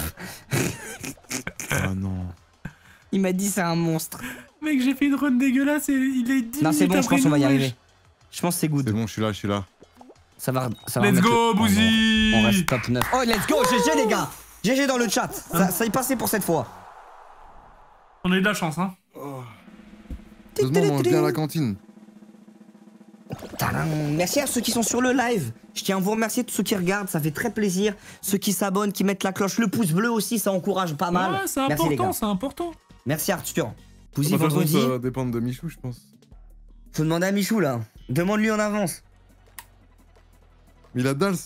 Ah non. Il m'a dit c'est un monstre. Mec, j'ai fait une run dégueulasse et il est dix Non, c'est minutes bon, je après pense qu'on va y nous, arriver. wesh. Je pense que c'est C'est good. bon, je suis là, je suis là. Ça va, ça va Let's remettre go, le- Oh, Bouzy. non. On reste top neuf. Oh, let's go, G G les gars. G G dans le chat. Ça, ça y est passé pour cette fois. On a eu de la chance, hein. Heureusement, on mange bien à la cantine. Tadam. Merci à ceux qui sont sur le live. Je tiens à vous remercier tous ceux qui regardent, ça fait très plaisir. Ceux qui s'abonnent, qui mettent la cloche, le pouce bleu aussi, ça encourage pas mal. Ouais, c'est Merci les important, gars. c'est important. Merci Arthur. Bouzy De toute façon, vendredi. ça va dépendre de Michou, je pense. Faut demander à Michou là. Demande-lui en avance. Mais il a Dals.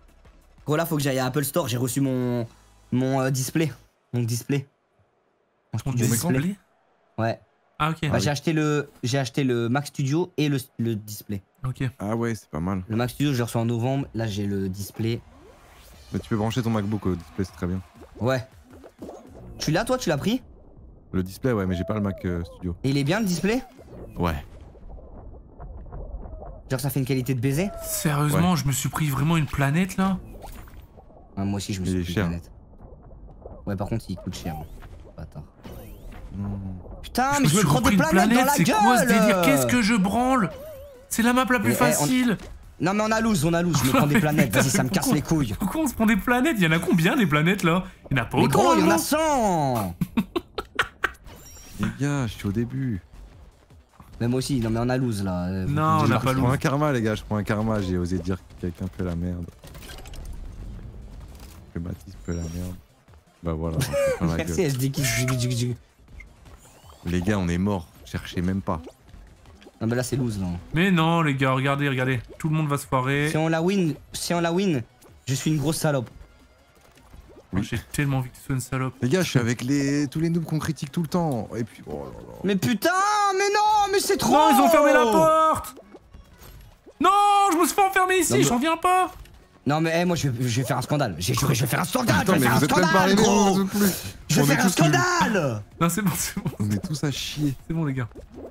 Gros là faut que j'aille à Apple Store, j'ai reçu mon mon euh, display. Mon display. Mon Ton studio display. display. Ouais. Ah ok. Bah, j'ai acheté le j'ai acheté le Mac Studio et le, le display. Ok. Ah ouais, c'est pas mal. Le Mac Studio, je le reçois en novembre. Là, j'ai le display. Mais tu peux brancher ton MacBook au display, c'est très bien. Ouais. Tu l'as, toi? Tu l'as pris? Le display, ouais, mais j'ai pas le Mac euh, Studio. Et il est bien, le display? Ouais. Genre, ça fait une qualité de baiser? Sérieusement, je me suis pris vraiment une planète là. Ah, moi aussi, je me Il suis est pris cher. une planète. Ouais, par contre, il coûte cher. hein. Bâtard. Non. Putain, je mais me je me suis prends repris des une planètes dans planète, la c'est gueule! quoi ce délire? Qu'est-ce que je branle? C'est la map la plus Mais, eh, on- facile. Non, mais on a loose, on a loose. Je me prends des planètes. Putain, Vas-y, ça me casse pourquoi- les couilles. Pourquoi on se prend des planètes? Il y en a combien des planètes là? Il y en a pas Mais autant. gros, il y en a non cent! Les gars, je suis au début. Mais moi aussi, non, mais on a loose là. Euh, Non, faut- on a faut- pas Je loose. prends un karma, les gars, je prends un karma. J'ai osé dire que quelqu'un fait la merde. Que Baptiste fait la merde. Bah voilà. on se prend la Merci, gueule. S D K. Les gars, on est morts. Cherchez même pas. Non, mais là, c'est loose là. Mais non, les gars, regardez, regardez. Tout le monde va se foirer. Si on la win, si on la win, je suis une grosse salope. Oh, J'ai tellement envie que tu sois une salope. Les gars, je suis avec les... tous les noobs qu'on critique tout le temps. Et puis, oh là là. Mais putain, mais non, mais c'est trop! Non, ils ont fermé la porte. Non, je me suis fait enfermer ici, Non, mais- je reviens pas. Non, mais eh, moi, je vais, je vais faire un scandale. J'ai juré, je vais faire un scandale. Attends, je vais mais faire vous un êtes même pas scandale, arrivés, gros. vous plus. Je On vais est faire un tous nuls. scandale. Non, c'est bon, c'est bon, On est tous à chier. c'est bon, les gars.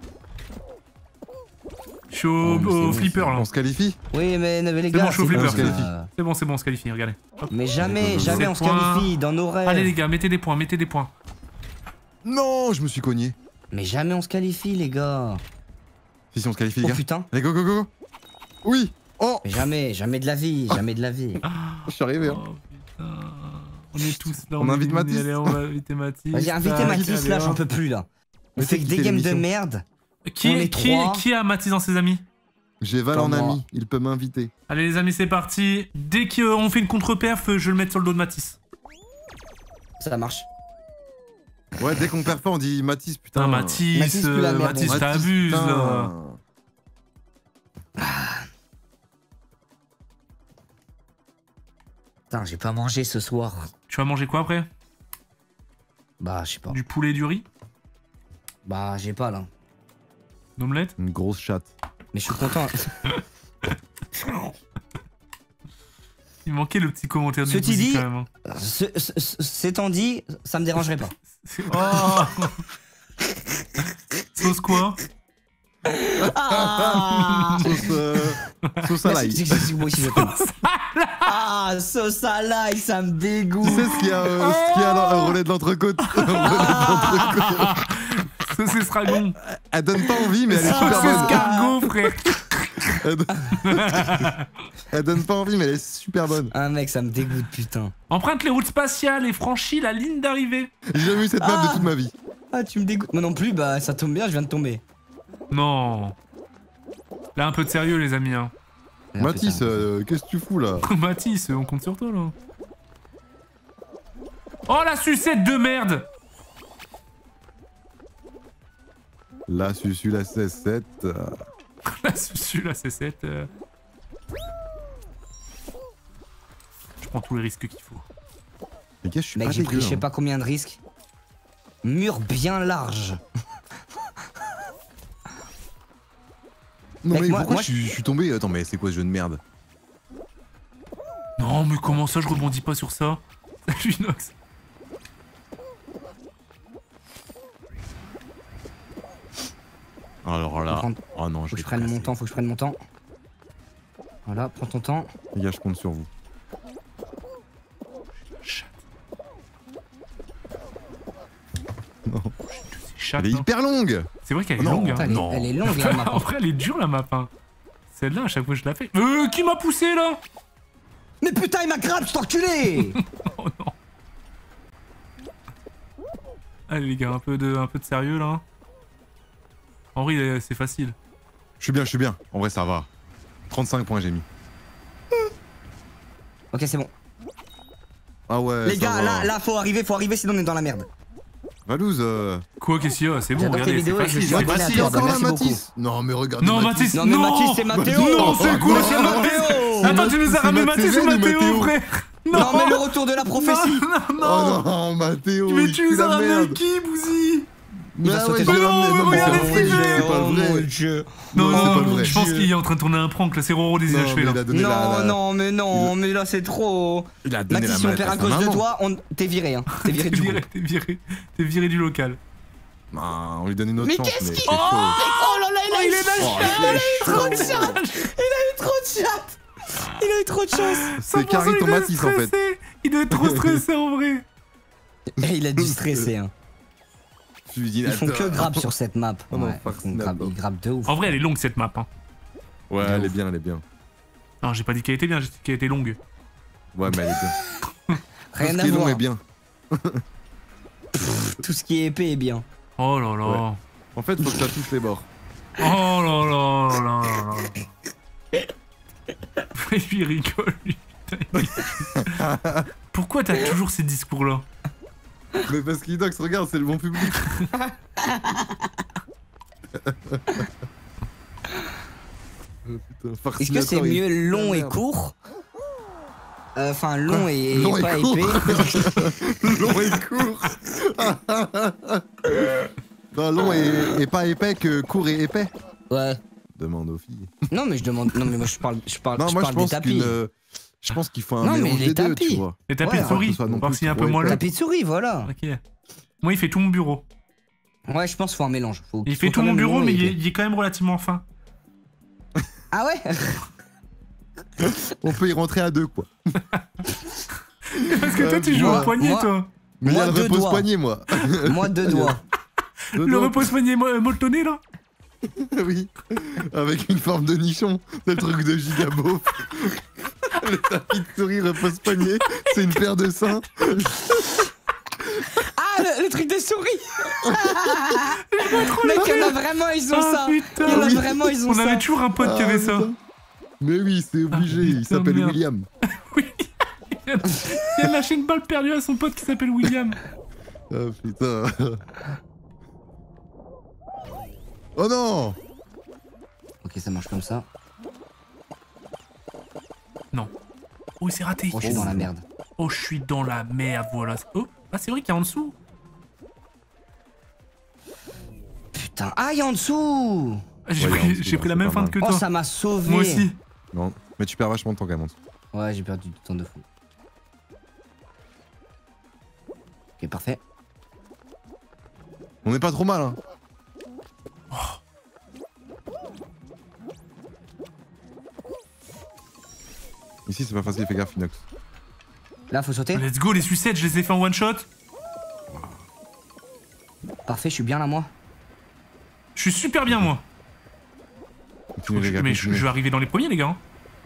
Je suis Oh, au, mais au c'est bon, flipper là. On se qualifie? Oui, mais mais les C'est gars, bon, je suis au c'est flipper. bon, On se qualifie. euh, C'est bon, c'est bon, on se qualifie, regardez. Hop. Mais jamais, C'est jamais on se point. qualifie dans nos rêves. Allez, les gars, mettez des points, mettez des points. Non, je me suis cogné. Mais jamais on se qualifie, les gars. Si, si, on se qualifie, les Oh gars. putain. Allez, go, go, go, go. Oui. Oh, Mais jamais, jamais de la vie, jamais de la vie. je suis arrivé. Hein. Oh putain. On est tous là. On est invite éliminés. Mathis. Allez, on va inviter Mathis. Vas-y, invitez Tac, Mathis allez, là, hop. j'en peux plus là. Mais On fait c'est que qui des fait games de l'émission merde. Qui, On est- est qui, trois. qui a Mathis dans ses amis? J'ai Val en Comment? ami. Il peut m'inviter. Allez, les amis, c'est parti. Dès qu'on fait une contre-perf, je vais le mettre sur le dos de Mathis. Ça marche. Ouais, dès qu'on perd pas, on dit Mathis, putain. Putain, Mathis, Mathis, plus la euh, merde, Mathis, bon. t'abuses putain. là. Putain, j'ai pas mangé ce soir. Tu vas manger quoi après? Bah, je sais pas. Du poulet et du riz? Bah, j'ai pas là. Une omelette? Une grosse chatte. Mais je suis content. Il manquait le petit commentaire du Ceci Bouzy dit- quand même. hein. Ce, ce, ce- c'est étant dit, ça me dérangerait pas. C'est- Oh Sauce quoi? Ah Sauce, euh, sauce à l'ail. C'est- Tu c'est- c'est- moi aussi, je t'aime. Ah, sauce à l'ail, ça me dégoûte. sais ce qu'il y a, euh, ce qu'il y a dans le relais de l'entrecôte. Le relais de l'entrecôte. Sauce escargot. Elle donne pas envie, mais elle est super Sauce bonne. escargot, frère. Elle donne... elle donne pas envie, mais elle est super bonne. Un mec, ça me dégoûte, putain. Emprunte les routes spatiales et franchis la ligne d'arrivée. J'ai jamais eu cette map Ah. de toute ma vie. Ah, tu me dégoûtes. Moi non plus, bah, ça tombe bien, je viens de tomber. Non. Là, un peu de sérieux, les amis. Hein. Ah, Mathis, putain. euh, qu'est-ce que tu fous là? Mathis, on compte sur toi, là. Oh, la sucette de merde. La susu, la C sept. euh, La susu, la C sept. euh. Je prends tous les risques qu'il faut. Les gars, je suis Mec, pas j'ai pris dégueu. je sais hein. pas combien de risques. Mur bien large. Non, Mec, mais moi- pourquoi moi, je, suis, je suis tombé? Attends, mais c'est quoi ce jeu de merde? Non, mais comment ça, je rebondis pas sur ça? Salut, Inox. Alors là. Faut prendre- Oh non, Faut je que vais je prenne casser. mon temps, faut que je prenne mon temps. Voilà, prends ton temps. Les gars, je compte sur vous. Chatte. Non. C'est chatte, Elle est hein. hyper longue! C'est vrai qu'elle est Non, longue, hein. Putain, elle, est, non. elle est longue la map. En vrai, elle est dure, la map, hein. Celle-là, à chaque fois, je la fais. Euh, qui m'a poussé, là? Mais putain, il m'a grab, cet enculé. Oh non. Allez, les gars, un peu de, un peu de sérieux, là. En vrai, euh, c'est facile. Je suis bien, je suis bien. En vrai, ça va. trente-cinq points, j'ai mis. Ok, c'est bon. Ah ouais. Les ça gars, va. là, là, faut arriver, faut arriver, sinon on est dans la merde. Valouz, euh... Quoi, qu'est-ce qu'il y a? C'est bon, J'adore tes regardez, c'est vidéos et je facile. suis Mathis, abonné à il y a toi, encore là, merci beaucoup. Mathis. Non, mais regardez Non, Mathis. Mathis, Non, mais non Mathis, c'est Mathéo. Non, c'est quoi? C'est Mathéo. Attends, tu nous as C'est ramené Mathis ou Mathéo, Mathéo, Mathéo. frère? Non, mais le retour de la prophétie. Non, Oh non, non. non, Mathéo, Mais il tu pue nous as la ramené merde. qui, Bouzy? Il va Ah sauter ouais, dans j'ai le- ramené- Non, non, mais regardez c'est ce pas qu'il vrai, fait. c'est pas Oh vrai. mon Dieu. Non, Non, c'est pas non, vrai. je pense qu'il est en train de tourner un prank, là, c'est Roro des Non, achevés, mais là. il a donné Non, la... non, mais non, mais là c'est trop. Il a donné Mathis, la si on manette perd à à sa cause de maman. toi, on... t'es viré, hein. T'es viré T'es du viré, coup. t'es viré, t'es viré du local. Non, on lui donne une autre Mais chance, qu'est-ce mais qu'il- c'est chaud. Oh là là, il a eu Oh, il est trop de chance. Il a eu trop de chance. Il a eu trop de chance. C'est Carrie ton Mathis en fait. Il doit être trop stressé en vrai. Et il a dû stresser, hein. Tu lui dis, Ils font que attends. grab sur cette map. Oh non, Ouais, fuck ils font snap. grab, ils grabent de ouf. En vrai, elle est longue cette map. Hein. Ouais, elle est bien, elle est bien. Non, j'ai pas dit qu'elle était bien, j'ai dit qu'elle était longue. Ouais, mais elle est bien. Rien Tout ce à qui est long voir. est bien. Tout ce qui est épais est bien. Oh là là. En fait, faut que ça touche les bords. Oh là là là là là. Et puis il rigole, lui. Putain. Pourquoi t'as toujours ces discours-là? Mais parce qu'Inox, regarde, c'est le bon public. Oh, putain, Est-ce que c'est Farcinator, il- mieux long Ah, et merde. court Euh, Enfin, long et, et Long et pas court. épais. Long et court. Non, long et, et pas épais que court et épais. Ouais. Demande aux filles. Non, mais je demande. Non, mais moi je parle, je parle, Non, je moi je parle des pense tapis. qu'une. euh, Je pense qu'il faut un Non, mais mélange les des deux, tapis. tu vois. Les tapis Ouais, de alors souris, que ce soit non voir plus s'il est un trop peu moelleux. Tapis de souris, voilà. Ok. Moi, il fait tout mon bureau. Ouais, je pense qu'il faut un mélange. Faut Il qu'il fait soit tout quand mon même bureau, long mais et il est, épais. il est quand même relativement fin. Ah ouais. On peut y rentrer à deux, quoi. Parce que toi, Euh, tu joues moi- au poignet, moi- toi. Mais il y Moi, a le deux repose doigts. poignet, moi. Moi, deux doigts. Deux Le doigts. repose-poignet mo- molletonné, là. Oui. Avec une forme de nichon. C'est le truc de Gigabo. Le tapis de souris repose poignet. C'est une paire de seins. Ah, le, le truc de souris. Mec, il y en a vraiment, ils ont Ah, ça. putain. Il y en a Oui. vraiment, ils ont On ça. avait toujours un pote qui Ah, avait ça. putain. Mais oui, c'est obligé. Ah, Il putain, s'appelle merde. William. Oui. Il a, il a lâché une balle perdue à son pote qui s'appelle William. Ah putain. Oh non. Ok, ça marche comme ça. Non. Oh, c'est raté. Oh, je suis dans la merde. Oh, je suis dans la merde, voilà. Oh, ah, c'est vrai qu'il y a en dessous. Putain. Ah, il y a en dessous. Ah, J'ai Ouais, il y a en pris, dessous, j'ai là, pris la c'est même pas feinte mal. que Oh, toi. ça m'a sauvé. Moi aussi. Non. Mais tu perds vachement de temps quand même en dessous. Ouais, j'ai perdu du temps de fou. Ok, parfait. On n'est pas trop mal, hein. Ici, c'est pas facile, fais gaffe, Inox. Là, faut sauter. Let's go, les sucettes, je les ai fait en one shot. Parfait, je suis bien là, moi. Je suis super bien, moi. Continue, les Je- gars, mais je, continue. je vais arriver dans les premiers, les gars. hein.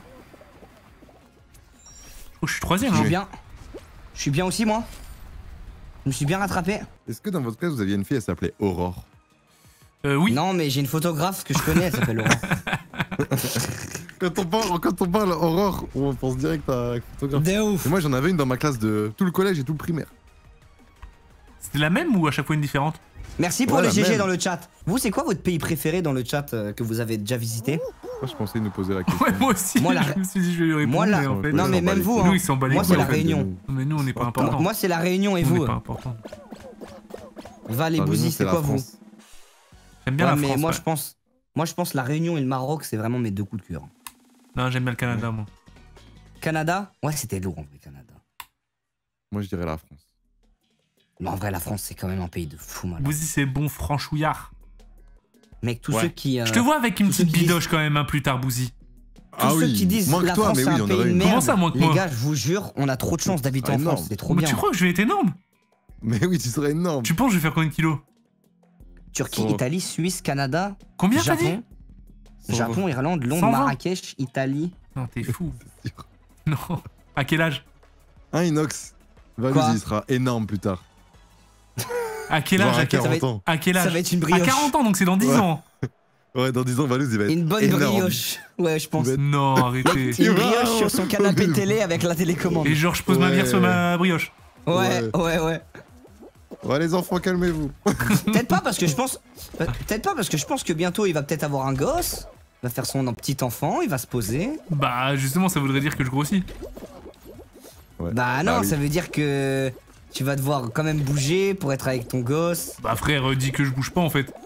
Oh, je suis troisième, Je suis hein. bien. Je suis bien aussi, moi. Je me suis bien rattrapé. Est-ce que dans votre classe, vous aviez une fille, elle s'appelait Aurore? Euh, oui. Non, mais j'ai une photographe que je connais, elle s'appelle Laurent. Quand on parle, quand on parle Aurore, on pense direct à la photographe. De ouf. Et moi, j'en avais une dans ma classe de tout le collège et tout le primaire. C'était la même ou à chaque fois une différente? Merci pour Voilà, les G G même. dans le chat. Vous, c'est quoi votre pays préféré dans le chat euh, que vous avez déjà visité? Moi, je pensais nous poser la question. Ouais, moi aussi. Moi, la- Je me suis dit, je vais lui répondre, Moi, la- mais en fait. Non, mais s'en bat même les vous, couilles. hein. Nous, ils s'en bat les Moi, couilles, c'est la en fait. Réunion. Non, mais nous, on n'est pas important. Moi, c'est la Réunion et On vous. n'est pas important. Val et Enfin, Bouzy, nous, c'est la quoi vous? France. J'aime bien Ouais, la mais France. moi, ouais. je pense. Moi, je pense la Réunion et le Maroc, c'est vraiment mes deux coups de cœur. Non, j'aime bien le Canada, moi. Canada? Ouais, c'était lourd en vrai, Canada. Moi, je dirais la France. Mais en vrai, la France, c'est quand même un pays de fou, malade. Bouzy, c'est bon franchouillard. Mec, tous Ouais. ceux qui. euh, Je te vois avec une tous ceux petite qui disent- bidoche quand même, hein, plus tard, Bouzy. Tous Ah ceux oui, qui disent moins que la toi, France mais c'est oui, un on pays aurait de une. Comment merde. ça, moins que Les moi gars, je vous jure, on a trop de chance d'habiter Ah, en énorme. France, c'est trop Mais bien. tu crois que je vais être énorme? Mais oui, tu serais énorme. Tu penses que je vais faire combien de kilos? Turquie, Oh. Italie, Suisse, Canada, Combien t'as dit? Japon, Japon, Irlande, Londres, cent vingt. Marrakech, Italie. Non, t'es fou. C'est sûr. Non. À quel âge? Hein, Inox? Valus, Quoi il sera énorme plus tard. À quel Genre âge? à À quel, ça va quarante ans. à quel âge? Ça va être une À brioche. quarante ans, donc c'est dans dix Ouais. ans. Ouais, dans dix ans, Valus, il va être Une bonne énorme. brioche. Ouais, je pense. Il va être- Non, arrêtez. Une Il va- brioche sur son canapé télé avec la télécommande. Et genre, je pose ma Ouais. bière sur ma brioche. Ouais, Ouais. ouais, ouais. Ouais, les enfants, calmez-vous. Peut-être pas parce que je pense. Peut-être pas parce que je pense que bientôt il va peut-être avoir un gosse. Il va faire son petit enfant, il va se poser. Bah justement, ça voudrait dire que je grossis. Ouais. Bah non, oui. ça veut dire que tu vas devoir quand même bouger pour être avec ton gosse. Bah frère, euh, dis que je bouge pas en fait.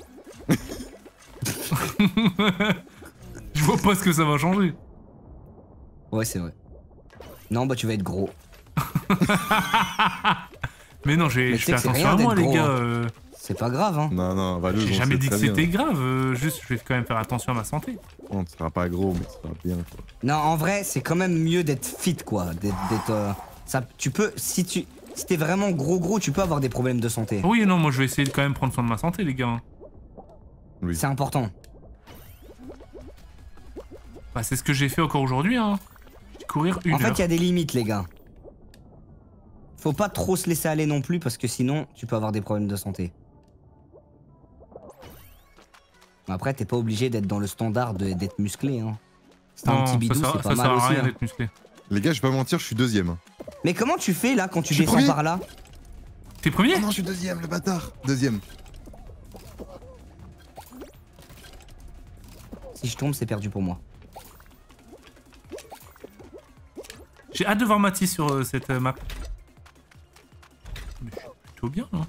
Je vois pas ce que ça va changer. Ouais, c'est vrai. Non, bah tu vas être gros. Mais non, j'ai- Mais je tu sais fais que c'est attention rien à moi d'être les gros, gars. hein. euh, C'est pas grave, hein. Non, non, Valou, J'ai on jamais sait dit que très bien. c'était grave, euh, juste je vais quand même faire attention à ma santé. On ne sera pas gros, mais tu seras bien, quoi. Non, en vrai, c'est quand même mieux d'être fit, quoi. D'être. d'être, euh, ça, tu peux. Si tu. Si t'es vraiment gros, gros, tu peux avoir des problèmes de santé. Oui, non, moi je vais essayer de quand même prendre soin de ma santé les gars. Oui. C'est important. Bah c'est ce que j'ai fait encore aujourd'hui hein. Courir une En fait, heure. il y a des limites, les gars. Faut pas trop se laisser aller non plus parce que sinon, tu peux avoir des problèmes de santé. Après, t'es pas obligé d'être dans le standard de- d'être musclé. Hein. C'est un Non, petit ça bidou, sert- c'est pas ça mal sert à aussi. rien hein. d'être musclé. Les gars, je vais pas mentir, je suis deuxième. hein. Mais comment tu fais là quand tu Je suis descends premier. par là? T'es premier? Oh non, je suis deuxième, le bâtard. Deuxième. Si je tombe, c'est perdu pour moi. J'ai hâte de voir Mathis sur euh, cette euh, map. Mais je suis plutôt bien là.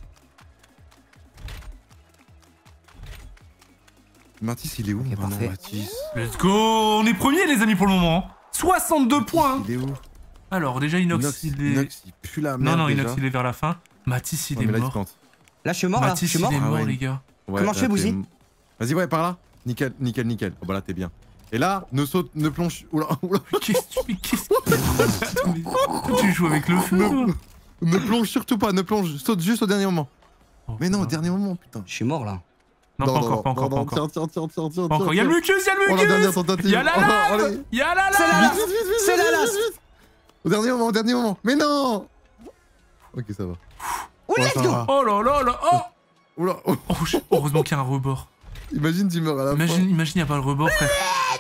Mathis, il est où Ok, maintenant, parfait. Mathis Let's go. On est premier les amis pour le moment. soixante-deux points. Il est où Alors déjà Inox, Inox, il est... Inox, il pue la non merde. non déjà. Inox il est vers la fin. Mathis il Ouais, est mais là, il se mort. plante. Là, je suis mort, là. Je Mathis suis il mort. est Ah mort ouais. les gars. Ouais, Comment je là, fais, Bouzy t'es- Vas-y, ouais, par là. Nickel, nickel, nickel. Oh bah là, t'es bien. Et là, ne saute, ne plonge. Oula, oula. Qu'est-ce que tu... Qu'est-ce que... Mais toi, tu joues avec le feu toi. Ne plonge surtout pas, ne plonge. Saute juste au dernier moment. Oh, Mais non, au putain. dernier moment, putain. Je suis mort, là. Non, pas encore, pas encore, non, pas encore. Tiens, tiens, tiens, tiens, tiens. Pas encore. Y'a le tiens. mucus, y'a le Oh, la dernière mucus. tentative. Y'a la Oh, lave. allez. Y'a la C'est la lave. lave. Vite, vite, vite, vite, C'est la vite, lave. vite, vite. Au dernier moment, au dernier moment. Mais non. Ok, ça va. Oh, let's ça go. va. Oh là là là. Oh, Oula, oh. oh je- heureusement qu'il y a un rebord. Imagine, tu meurs à la fin. Imagine, imagine, y a pas le rebord, frère.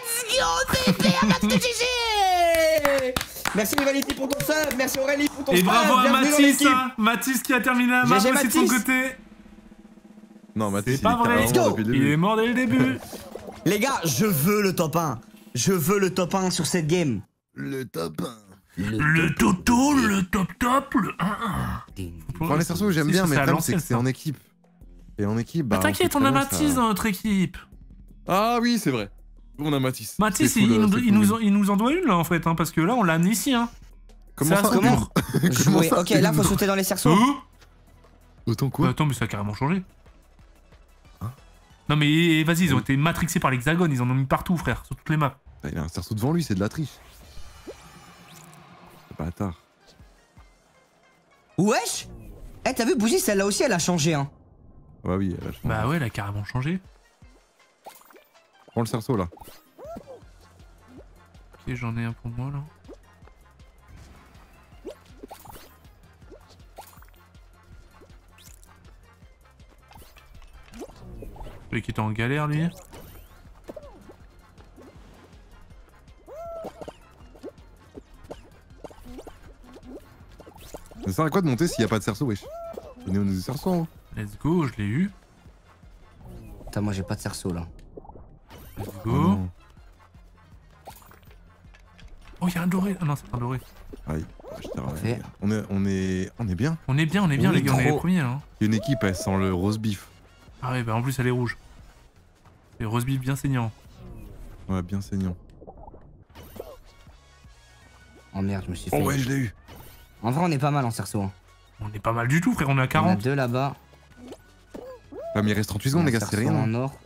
Merci Rivality pour ton sub, merci Aurélie pour ton Et sub. bravo à bienvenue dans Mathis, l'équipe. hein. Mathis qui a terminé la map G G aussi de son Mathis. côté. Non, Mathis, C'est pas il est vrai. carrément Let's go. depuis le Il début. est mort dès le début. Les gars, je veux le top un. Je veux le top un sur cette game. Le top un. Le toto, le top top, le un un. Enfin, les cerceaux, j'aime Si, bien, ça, mais c'est à le problème, c'est que l'ancienne, c'est ça. en équipe. Et en équipe, bah. Bah t'inquiète, sait on a très bien, Mathis ça- dans notre équipe. Ah oui, c'est vrai. On a Mathis. Mathis, C'est il, cool, il nous, c'est il nous cool. en, il nous en doit une là en fait, hein, parce que là on l'a amené ici. Hein. Comment C'est ça, à son comment tour. Comment Jouer. ça, Ok, là faut une- sauter dans les cerceaux. Hein Autant Bah, quoi attends, mais ça a carrément changé. Hein Non mais vas-y, ils ont été matrixés par l'hexagone, ils en ont mis partout frère, sur toutes les maps. Ah, il a un cerceau devant lui, c'est de la triche. C'est bâtard. Wesh. Eh, t'as vu, Bougie, celle-là aussi, elle a changé, hein. Ouais, oui, elle a changé. Bah ouais, elle a carrément changé. Prends le cerceau là. Ok, j'en ai un pour moi là. Celui qui était en galère lui. Ça sert à quoi de monter s'il n'y a pas de cerceau, wesh? Donnez-nous des cerceaux. Hein. Let's go, je l'ai eu. Putain, moi j'ai pas de cerceau là. Let's Oh go. non. Oh, y'a un doré. Ah non, c'est pas un doré. Aïe. Je t'ai Parfait. ramené. On est, on est, on est bien. On est bien, on est bien Oui, les gars, on est les trop. premiers là. hein. Il y a une équipe, elle sent le rose beef. Ah ouais, bah en plus elle est rouge. Et rose beef bien saignant. Ouais, bien saignant. Oh merde, je me suis fait. Oh ouais, je l'ai eu. En vrai, on est pas mal en cerceau. Hein. On est pas mal du tout frère, on est à On a quarante. deux là-bas. Ah, mais il reste trente-huit secondes, les gars, c'est rien. En hein. or.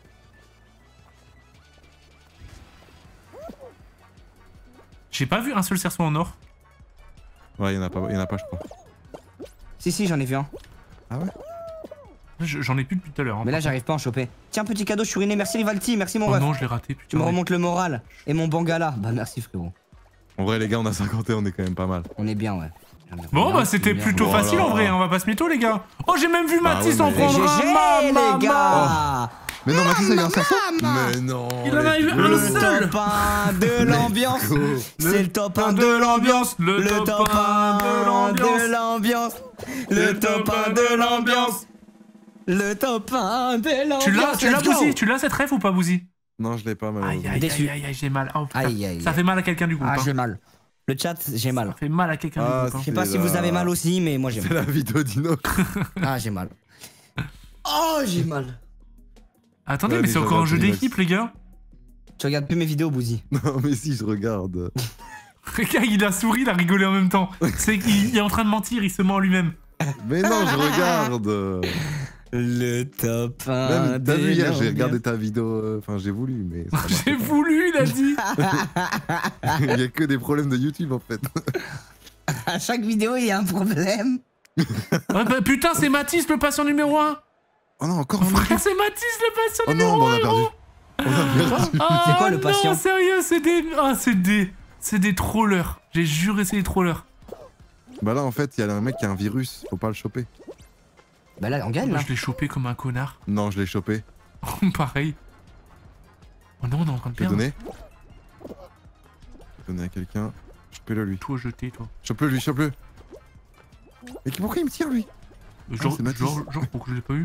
J'ai pas vu un seul cerceau en or. Ouais, il y en a pas, il y en a pas, je crois. Si, si, j'en ai vu un. Ah ouais? Je- J'en ai plus depuis tout à l'heure. hein, Mais là, par j'arrive pas à en choper. Tiens, petit cadeau, je suis ruiné. Merci Rivalti, merci mon contre. ref. Oh non, je l'ai raté, putain. Tu me mais- remontes le moral. Et mon bangala. Bah merci frérot. En vrai, les gars, on a cinquante et on est quand même pas mal. On est bien, ouais. Bon Bien, bah c'était bien. plutôt Voilà. facile en vrai, hein, on va pas se mytho les gars. Oh j'ai même vu Bah Mathis ouais, en mais- prendre un. G G Ma- ma- les gars. Mais non, Mathis a eu un cerceau. Maman. Mais non. Il en a eu un Le seul. top un de l'ambiance. Go. C'est le top un de l'ambiance. Le top un de l'ambiance. de l'ambiance. Le top un de l'ambiance. Le top un de l'ambiance. Tu l'as, tu l'as, Let's go. Bouzy? Tu l'as cette ref ou pas, Bouzy? Non, je l'ai pas Aïe, malheureusement. aïe, Déçu. aïe, aïe, aïe, j'ai mal. Oh, putain. Aïe, aïe, Ça aïe. fait mal à quelqu'un du groupe. Ah, hein. j'ai mal. Le chat, j'ai Ça mal. fait mal à quelqu'un Ah, du groupe. Je sais hein. pas si vous avez mal aussi, mais moi j'ai C'est mal. la vidéo d'Inox. Ah, j'ai mal. Oh, j'ai mal. Attendez, Ouais, mais mais c'est je encore un regarde jeu Inox. d'équipe, les gars. Tu regardes plus mes vidéos, Bouzy. Non, mais si, je regarde. Regarde, il a souri, il a rigolé en même temps. C'est qu'il il est en train de mentir, il se ment en lui-même. Mais non, je regarde. Le top un Même, t'as de vu hier, j'ai l'ambiance. regardé ta vidéo. euh, Enfin, j'ai voulu, mais ça marche J'ai voulu, il a dit. pas. Il y a que des problèmes de YouTube en fait. À chaque vidéo, il y a un problème. Ah bah, putain, c'est Mathis le patient numéro un. Oh non, encore Oh, frère. frère, c'est Mathis le patient Oh numéro non, bah, on un. a perdu. On a perdu. Ah, C'est quoi, le patient? Non, sérieux, c'est des. Ah, c'est des. C'est des trollers. J'ai juré, c'est des trollers. Bah là, en fait, il y a un mec qui a un virus. Faut pas le choper. Bah là, on gagne Moi, là. je l'ai chopé comme un connard. Non, je l'ai chopé. Pareil. Oh non, on est en train de Je l'ai perdre. donné. Je l'ai donné à quelqu'un. Chopez-le lui. Toi, jeté, toi. Chope-le lui, chope-le. Et qui- pourquoi il me tire lui? Genre, c'est Mathis. genre, genre, pourquoi je l'ai pas eu?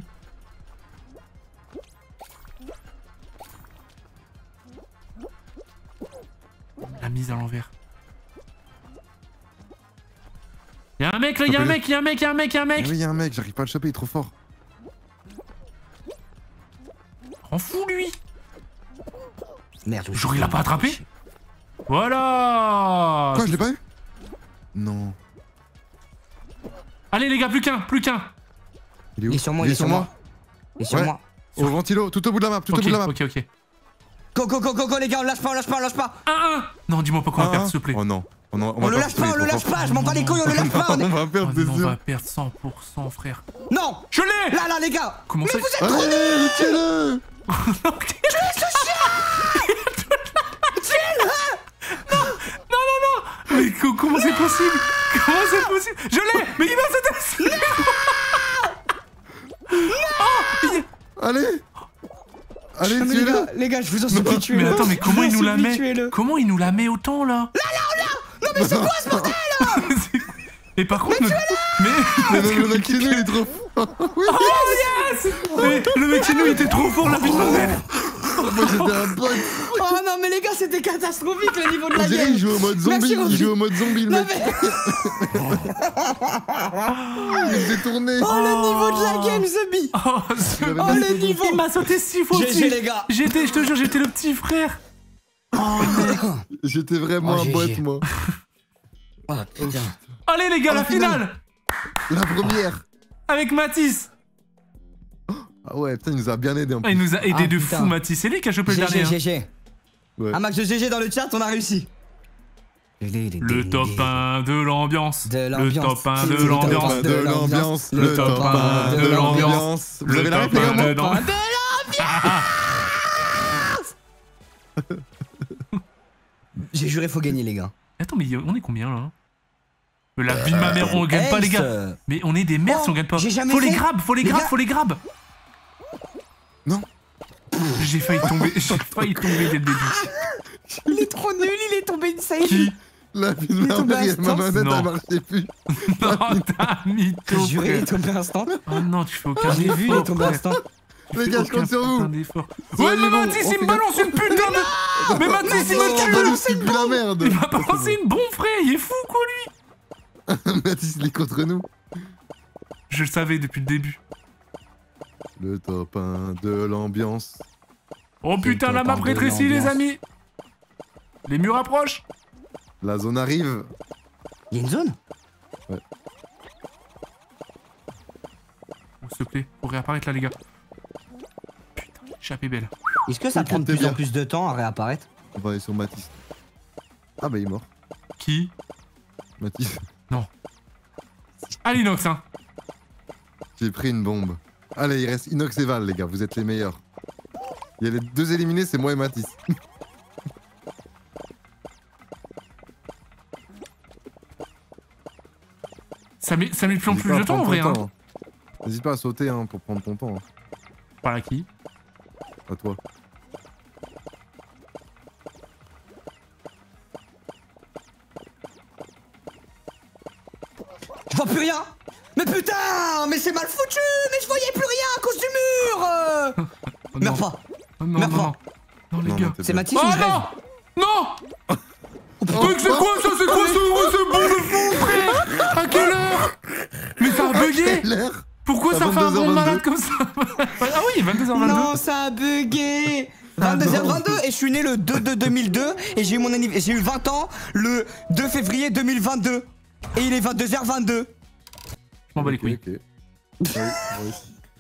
La mise à l'envers. Y'a un mec là, y'a un mec, y'a un mec, y'a un mec, y'a un Mais mec! oui, il y a un mec, j'arrive pas à le choper, il est trop fort. En fou lui! Merde. Genre, il l'a pas attrapé? Voilà! Quoi, je l'ai pas eu? Non. Allez les gars, plus qu'un, plus qu'un! Il est où? Il est sur moi, il est sur moi. Il est sur Ouais. moi. Au ventilo, tout au bout de la map, tout au Ok, bout de la map. ok, ok. Go, go, go, go, go, les gars, on lâche pas, on lâche pas, on lâche pas. un un! Non, dis-moi pas qu'on va Un, perdre, un. s'il te plaît. Oh non. Oh non, On va le lâche pas, on le il est lâche trop pas, je m'en bats les couilles, on le lâche pas. fort. on est- On va Oh perdre, c'est non, on sûr. va perdre cent pour cent, frère. Non. Je l'ai! Là, là, les gars. Comment ça? Allez, tiens-le! Non, non, non! Mais co- comment c'est possible? Comment c'est possible? Je l'ai! Mais il a cette... Allez! Allez, Non, mais les tuez-le! gars, les gars, je vous en supplie, Mais tuez-le. attends, mais comment Je il vous nous en la supplie, met? tuez-le. Comment il nous la met autant là? Mais c'est quoi ce bordel? C'est- Et par contre, notre- mais Mais non, le mec chez nous, il est trop fort! Oui! oh yes! Mais le mec chez nous il était trop fort la vie de ma mère. Moi j'étais un bot! Oh non, mais les gars, c'était catastrophique le niveau de On la dirait game. qu'il joue au mode zombie, Merci, il Roger. joue au mode zombie le Non, mec! Il s'est tourné! Oh, le niveau de la game, Zubi. Oh, ce- J'avais Oh, pas le fait niveau. il m'a sauté six fois G G, au-dessus. les gars. J'étais, je te jure, j'étais le petit frère. Oh mec. J'étais vraiment Oh, un G bot, G. moi. Oh putain. Allez les gars, Oh, la la finale. finale La première! avec Mathis. Ah ouais, putain, il nous a bien aidé en Ah, il plus. nous a aidé Ah, de putain. fou Mathis. C'est lui qui a chopé le G dernier. G, hein. G G. Ouais. Un max de G G dans le chat, on a réussi. Le top un de l'ambiance. De Le l'ambiance. top un de C'est le top l'ambiance. un De l'ambiance, Le le top top un un de de l'ambiance. l'ambiance. Vous Le avez la top ref, les un gars? de moi l'ambiance. J'ai juré, faut gagner, les gars. Attends, mais on est combien là? La vie de ma mère, on gagne pas les gars. Ace. Mais on est des merdes Oh, si on gagne pas. j'ai jamais Faut les fait. grab, faut les Les grab, gars. faut les grab. Non. J'ai failli tomber, j'ai failli tomber dès le début. Il est trop nul, il est tombé une save. Qui? La vie de ma tombé mère, à et ma distance. manette, Non. elle marchait plus. Non, t'as mytho, J'ai juré, il est frère. tombé instant. Oh non, tu fais aucun J'ai effort, vu, il est tombé frère. instant. Tu Les fais gars, je aucun compte sur vous. putain d'effort. Ça Ouais, y est, mais bon, Mathis, on il me fait- balance une putain de... Mais Mathis, il Oh, me tue. balancez plus la merde. Il m'a balancé une bombe, frère. Il est fou, quoi, lui. Mathis, il est contre nous. Je le savais depuis le début. Le top un de l'ambiance. Oh putain, la top map un de rétrécit, les l'ambiance. amis. Les murs approchent. La zone arrive. Il y a une zone? Oh, s'il te plaît, faut réapparaître là, les gars. Putain, échappée belle. Est-ce que ça Ok, prend de t'es plus bien. en plus de temps à réapparaître? On va aller sur Mathis. Ah bah il est mort. Qui? Mathis. Ah, l'inox, hein. J'ai pris une bombe. Allez, il reste Inox et Val, les gars. Vous êtes les meilleurs. Il y a les deux éliminés, c'est moi et Mathis. Ça met, ça met plus en N'hésite plus pas de à temps, en prendre vrai, ton hein. temps, hein. N'hésite pas à sauter hein, pour prendre ton temps. hein. Par là, qui? À toi. Je vois plus rien. Mais putain, mais c'est mal foutu. Mais je voyais plus rien à cause du mur. Euh... Oh, Meurs non. pas. Oh, non, Meurs non, pas. non. Non, les Non, gars. non, t'es C'est bien. Mathis Oh ou je rêve? non. Non. Mec, c'est quoi ça? C'est quoi ce, ce bon de fou, frère? À quelle heure? Mais ça a bugué. L'air. Pourquoi À ça fait un vingt-deux heures bon malade vingt-deux. comme ça? Ah oui, vingt-deux heures vingt-deux. Non, ça a bugué. vingt-deux heures vingt-deux et je suis né le deux deux deux mille deux et j'ai eu mon anniv- j'ai eu vingt ans le deux février deux mille vingt-deux et il est vingt-deux heures vingt-deux. Je m'en bats les couilles. Ok, ok. Oui, moi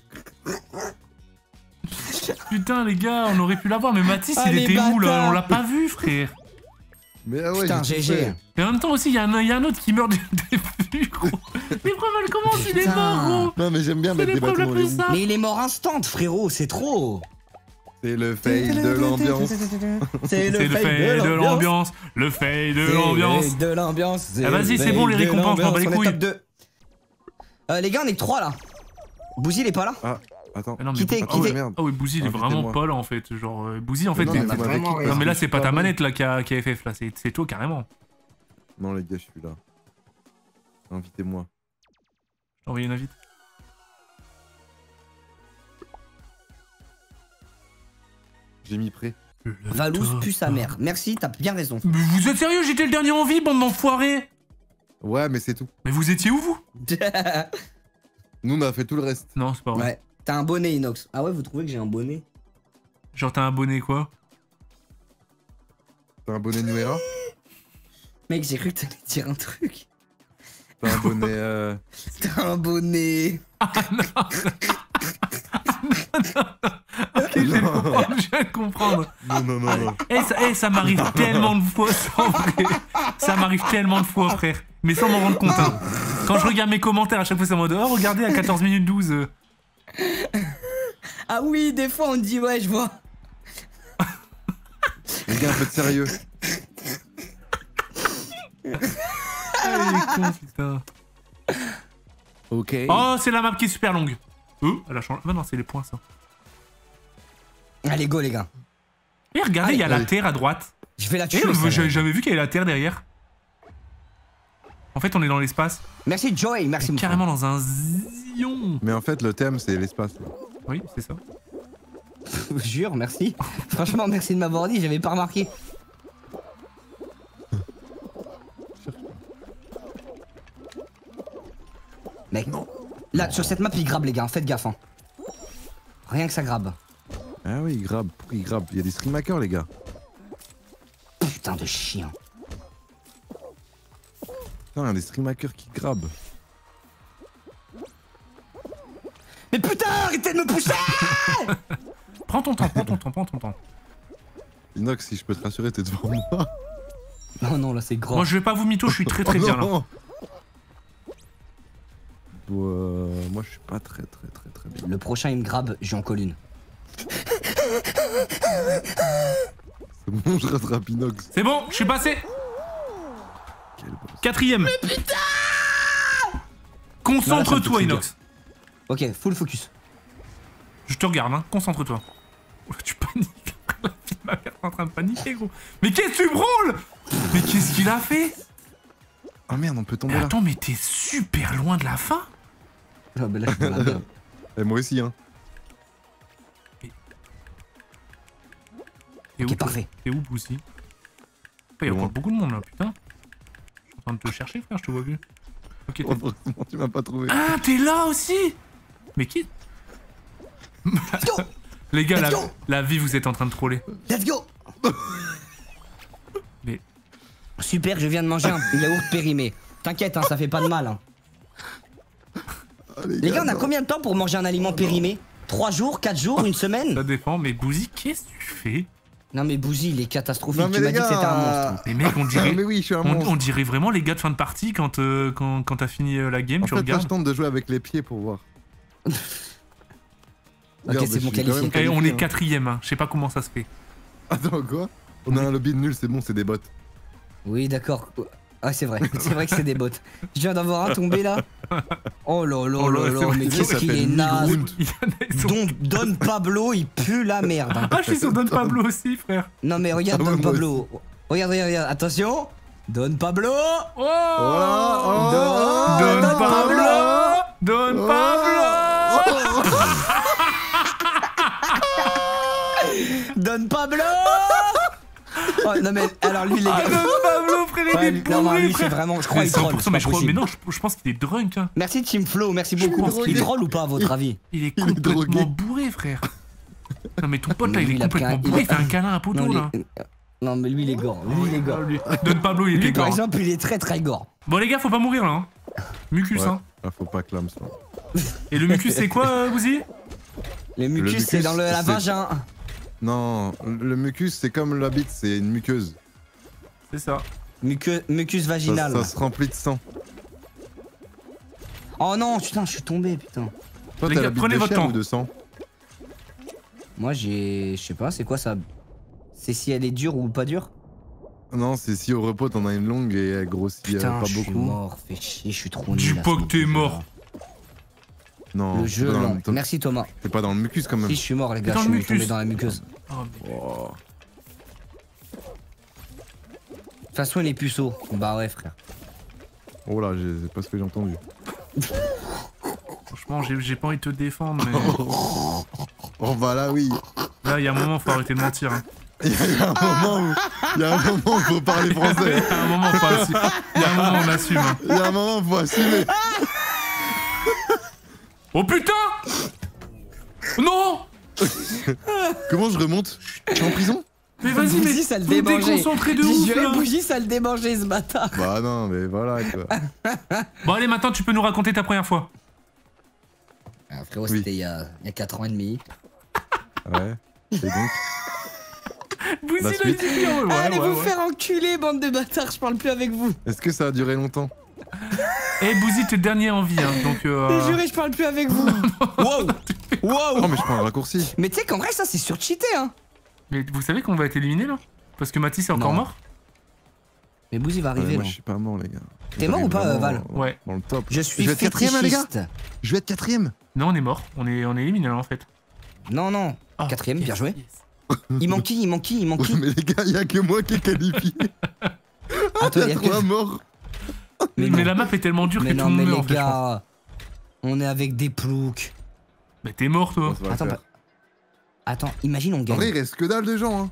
aussi. Putain, les gars, on aurait pu l'avoir, mais Mathis, Ah, il les était où là? bâtards. On l'a pas vu, frère. Mais ah ouais, Putain, j'ai tout G G. fait. Et en même temps aussi, il y, a un- il y a un autre qui meurt du début, gros. L'épreuve, elle commence, il est Putain. mort, gros. Non, mais j'aime bien C'est mettre des l'épreuve bâtons la dans plus les roues. simple. Mais il est mort instant, frérot, c'est trop. C'est le fail de l'ambiance. C'est C'est le fail de l'ambiance, le fail de l'ambiance. de l'ambiance. Ah, vas-y, c'est bon, les récompenses, m'en bats les on est couilles. top deux. Euh, les gars, on est que trois là. Bouzy, il est pas là. Ah, attends. Ah non, mais Quittez, Bou- Ah ouais, quittez. merde. Ah oui, Bouzy, il est Invitez-moi. vraiment pas là en fait. Genre, euh, Bouzy, en fait, non, t'es- mais vous m'avez quitté. non, mais là, c'est pas ta bon. manette là qui a, qui a F F là, c'est c'est toi carrément. Non, les gars, je suis là. Invitez-moi. Je t'ai envoyé une invite. J'ai mis prêt. Valouz pue sa mère. Merci, t'as bien raison. Mais vous êtes sérieux? J'étais le dernier en vie, bande d'enfoirés! Ouais, mais c'est tout. Mais vous étiez où vous? Nous, on a fait tout le reste. Non, c'est pas vrai. Ouais. T'as un bonnet, Inox. Ah ouais, vous trouvez que j'ai un bonnet? Genre, t'as un bonnet quoi? T'as un bonnet Nuera? Mec, j'ai cru que t'allais dire un truc. T'as un bonnet. Euh... T'as un bonnet. Ok, je viens de comprendre, je viens de comprendre. Non, non, non, non. Eh, ça, eh, ça m'arrive tellement de fois, ça, en vrai. Ça m'arrive tellement de fois, frère. Mais sans m'en rendre compte, hein. Quand je regarde mes commentaires, à chaque fois, c'est en mode oh, regardez, à quatorze minutes douze. euh. Ah oui, des fois on dit ouais, je vois. Les gars, un peu de sérieux. Ah, il est con, putain. Ok. Oh, c'est la map qui est super longue. Oh, elle a changé. Bah non, c'est les points, ça. Allez, go les gars. Et regardez, il y a la allez. terre à droite. Je vais la Et tuer. euh, celle-là. j'avais jamais vu qu'il y avait la terre derrière. En fait, on est dans l'espace. Merci Joey, merci mon Carrément dans un zion. Mais en fait, le thème, c'est l'espace. Oui, c'est ça. frère. Je vous jure, merci. Franchement, merci de m'avoir dit, j'avais pas remarqué. Mec, là sur cette map il grabe les gars, faites gaffe hein. Rien que ça grabe. Ah oui, il grabe. Pourquoi il grabe? Il y a des streamhackers, les gars. Putain de chien. Putain, il y a des streamhackers qui grabent. Mais putain, arrêtez de me pousser. Prends ton temps, prends ton temps, prends ton temps. Inox, si je peux te rassurer, t'es devant moi. Non non là c'est grand. Moi, je vais pas vous mytho, je suis très très Oh bien là. non. Bon, euh, moi, je suis pas très, très, très, très bien. Le prochain il me grabe, j'en colle une. C'est bon, je rattrape Inox. C'est bon, je suis passé. Quel boss. Quatrième. Mais putain Concentre-toi, Inox. Ok, full focus. Je te regarde, hein. Concentre-toi. Oh, tu paniques. La fille de ma mère est en train de paniquer, gros. Mais qu'est-ce que tu brûles? Mais qu'est-ce qu'il a fait? Ah merde, on peut tomber Mais là. attends, mais t'es super loin de la fin. Ah bah là je suis dans la merde. Et moi aussi, hein. T'es Ok, où, toi parfait. T'es où, Boussy? Il y a Loin. encore beaucoup de monde là, putain. Je suis en train de te chercher, frère, je te vois plus. Ok, t'es... Heureusement, tu m'as pas trouvé. Ah, t'es là aussi? Mais qui? Let's go. Les gars, la, Let's go. la vie, vous êtes en train de troller. Let's go. Mais... Super, je viens de manger un yaourt périmé. T'inquiète, hein, ça fait pas de mal. Hein. Ah, Les gars, on a non. combien de temps pour manger un aliment périmé? trois jours, quatre jours, une semaine? Ça dépend, mais Bouzy, qu'est-ce que tu fais? Non mais Bouzy, il est catastrophique. Non, mais Tu m'as les dit que c'était un gars, monstre. Mais mec, on Ah, dirait... mais oui, je suis un On, monstre. on dirait vraiment les gars de fin de partie quand, euh, quand, quand t'as fini euh, la game, En tu fait, là, regardes. je tente de jouer avec les pieds pour voir. Ok, Regarde, c'est je bon, suis qualifié. quand même Eh, on qualifié, est hein. quatrième, hein. Je sais pas comment ça se fait. Attends, quoi? On a un lobby de nul, c'est bon, c'est des bots. Oui, d'accord. Ah, c'est vrai, c'est vrai que c'est des bots. Je viens d'avoir un tombé là. Oh là là Oh là, là c'est là, vrai, mais il qu'est-ce qu'il s'appelle est naze. Miground. Il y en a, ils sont- Don, Don Pablo, il pue la merde. hein. Ah, je suis sur Don Pablo aussi, frère. Non mais regarde Ah ouais, Don moi Pablo. Regarde, regarde, regarde. Attention. Don Pablo. Oh, Oh, Don, Don Don Pablo Pablo. Don Oh. Pablo Don Pablo. Oh, non mais alors lui les Ah, gars. Don Pablo, frère, il Ouais, est lui- non, non, bourré, lui c'est frère. vraiment, je crois Mais il troll. cent pour cent, c'est mais pas je crois, mais possible. non, je, je pense qu'il est drunk. Hein. Merci Team Flo, merci suis beaucoup. drogué. Il troll ou pas à votre avis? Il est Il est complètement drogué. bourré, frère. Non, mais ton pote là, Mais il lui, est il a pris complètement un- il bourré. a- Il fait un câlin à poteau Non, là. lui- non mais lui il est gore, lui il est gore. Ah, lui. Don Pablo, il était Lui par gore. exemple il est très très gore. Bon, les gars, faut pas mourir là. Hein. Mucus, Ouais. hein. Ah, faut pas clame ça. Et le mucus, c'est quoi, euh, Bouzy? Le mucus mucus, c'est dans le, la c'est- vagin. Non, le mucus c'est comme la bite, c'est une muqueuse. C'est ça. Mucus, mucus Ça, vaginal. ça se remplit de sang. Oh non, putain, je suis tombé, putain. Toi, Les t'as gars, la bite prenez de votre chair temps. ou de sang? Moi j'ai. Je sais pas, c'est quoi ça? C'est si elle est dure ou pas dure? Non, c'est si au repos t'en as une longue et elle grossit euh, Putain, pas je suis beaucoup. mort, fais chier, je suis trop Dis nul. à pas ce que t'es jeu-là. mort. Non, Le t'es jeu, pas dans non. le- t'es- Merci Thomas. T'es pas dans le mucus quand même. Si, je suis mort, les gars, dans je le suis mucus. tombé dans la muqueuse. De Oh, mais- Oh. toute façon, il est puceau. Bah ouais, frère. Oh là, j'ai- c'est pas ce que j'ai entendu. Franchement, j'ai j'ai pas envie de te défendre, mais Oh bah là oui. là, il y a un moment, faut arrêter de mentir. Hein. Il y a un moment où, il y a un moment où faut parler Il français. y a un moment, faut assumer. Il y a un moment, on assume. Hein. Il y a un moment où faut assumer. Oh putain! Non! Comment je remonte? Je suis en prison? Mais vas-y, mais Bougie, ça le faut me démangeait. déconcentrer de J'ai ouf juré, là. Bougie, ça le démangeait ce bâtard. Bah non, mais voilà quoi. Bon allez, maintenant tu peux nous raconter ta première fois. Ah, frérot, Oui. c'était il y a, il y a quatre ans et demi. Ouais. Et donc? Bouzy La l'a suite. dit, ouais, ouais, Allez ouais, vous ouais. faire enculer, bande de bâtards, je parle plus avec vous. Est-ce que ça a duré longtemps? Eh Bouzy, t'es le dernier en vie, hein, donc J'ai euh... juré, je parle plus avec vous. Wow. Wow. Oh mais je prends un raccourci. Mais tu sais qu'en vrai, ça c'est surcheaté, hein. Mais vous savez qu'on va être éliminé là? Parce que Mathis est encore Non. mort? Mais Bouzy va Ouais, arriver moi là. je suis pas mort les gars. T'es mort ou pas, J'arrive Val vraiment Ouais. Dans le top. Je suis Je vais être quatrième hein, les gars. fétichiste. Je vais être quatrième. Non, on est mort. On est, on est éliminé là en fait. Non, non. Ah, Quatrième, yes, bien joué. yes. Il manque qui? Il manque qui? Il manque Ouais, qui? mais les gars, il y a que moi qui est qualifié. Attends, Il y a que- trois morts. Mais, non. la map est tellement dure Mais que non, tout le mais monde meurt les en fait. je pense. gars, on est avec des ploucs. Mais t'es mort toi. Bon, ça va le Attends, faire. bah- Attends, imagine on En vrai, il gagne. reste que dalle de gens. Hein.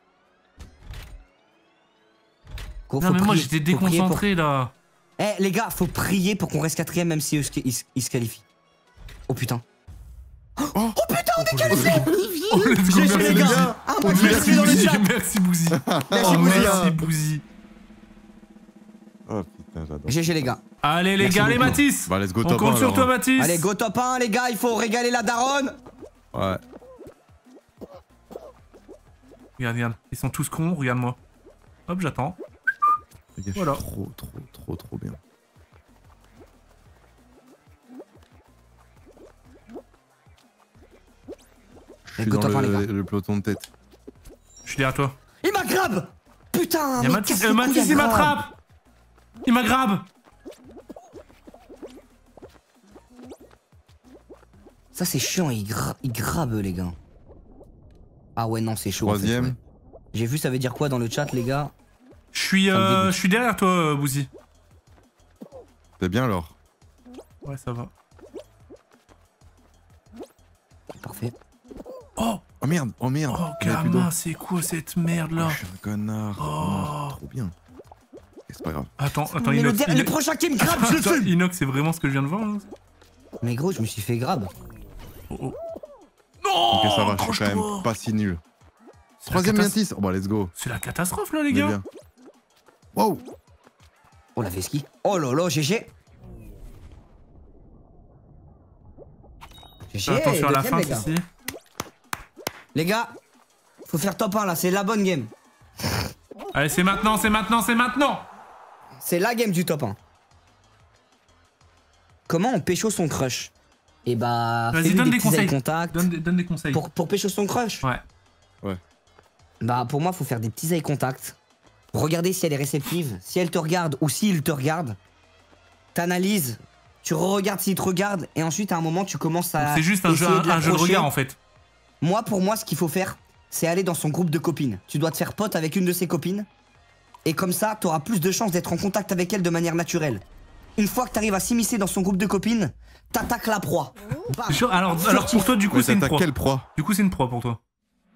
Gros, Non faut mais moi prier- j'étais faut prier pour- déconcentré là. Eh les gars, faut prier pour qu'on reste quatrième même si eux se- ils se- ils se qualifient. Oh putain. Oh let's go, G G, merci les Bouzy. gars. Ah, moi, je Merci suis dans le Bouzy, chat. merci Bouzy. Merci, Oh, Bouzy. merci Bouzy. Oh putain, j'adore. G G les gars. Allez les Merci gars, allez beaucoup. Mathis. Bah, let's go On top compte un, sur alors, toi hein. Mathis. Allez, go top un les gars, il faut régaler la daronne. Ouais. Regarde, regarde. Ils sont tous cons, regarde-moi. Hop, j'attends. Les gars, je Voilà. suis trop, trop, trop, trop bien. Je suis Go dans top un, les le, gars. le peloton de tête. Je suis derrière toi. Il m'aggrabe. Putain. Y'a mais Mathis, casse euh, les Mathis couilles, il aggrabe. m'attrape. Il m'aggrabe. Ça c'est chiant, il, gra il grabe les gars. Ah ouais non c'est chaud. en fait, Troisième. ouais. J'ai vu ça veut dire quoi dans le chat les gars. Je suis, Ça me euh, dégoûte. je suis derrière toi, euh, Bouzy. T'es bien alors. Ouais, ça va. Parfait. Oh, Oh merde, oh merde. oh, j'avais plus d'eau. gamin, c'est quoi cette merde là? Oh, je suis un connard. Oh. Non, c'est trop bien. Et c'est pas grave. Attends, attends, Mais le, Inox. der- le Inox- prochain qui me grabe, je le Attends, fume. Inox, c'est vraiment ce que je viens de voir là? Mais gros je me suis fait grab. Oh, oh. Non! Ok, ça va, je suis quand accroche-toi. même pas si nul. C'est la Troisième catas- Yantis. Oh bah, let's go. C'est la catastrophe là, les On est gars. bien. Wow. Oh la vesquille. Oh là là G G. G G. Attention à la deuxième, fin les gars. ici. Les gars, faut faire top un là, c'est la bonne game. Allez, c'est maintenant, c'est maintenant, c'est maintenant. C'est la game du top un. Comment on pécho son crush? Et bah, Vas-y, fais-lui donne des des petits eye conseils. contact. Donne, des- donne des conseils. Pour, pour pécho son crush? Ouais. Bah pour moi faut faire des petits eye contact. regarder si elle est réceptive. Si elle te regarde ou s'il te regarde, t'analyses, tu re-regardes s'il te regarde, et ensuite à un moment tu commences à. C'est juste un jeu, essayer un, de un jeu de l'approcher. regard en fait. Moi, pour moi, ce qu'il faut faire, c'est aller dans son groupe de copines. Tu dois te faire pote avec une de ses copines, et comme ça, t'auras plus de chances d'être en contact avec elle de manière naturelle. Une fois que t'arrives à s'immiscer dans son groupe de copines, t'attaques la proie. Bam. Sûr, alors, alors pour toi, du coup, Mais c'est une t'attaques proie. quelle proie? Du coup, c'est une proie pour toi.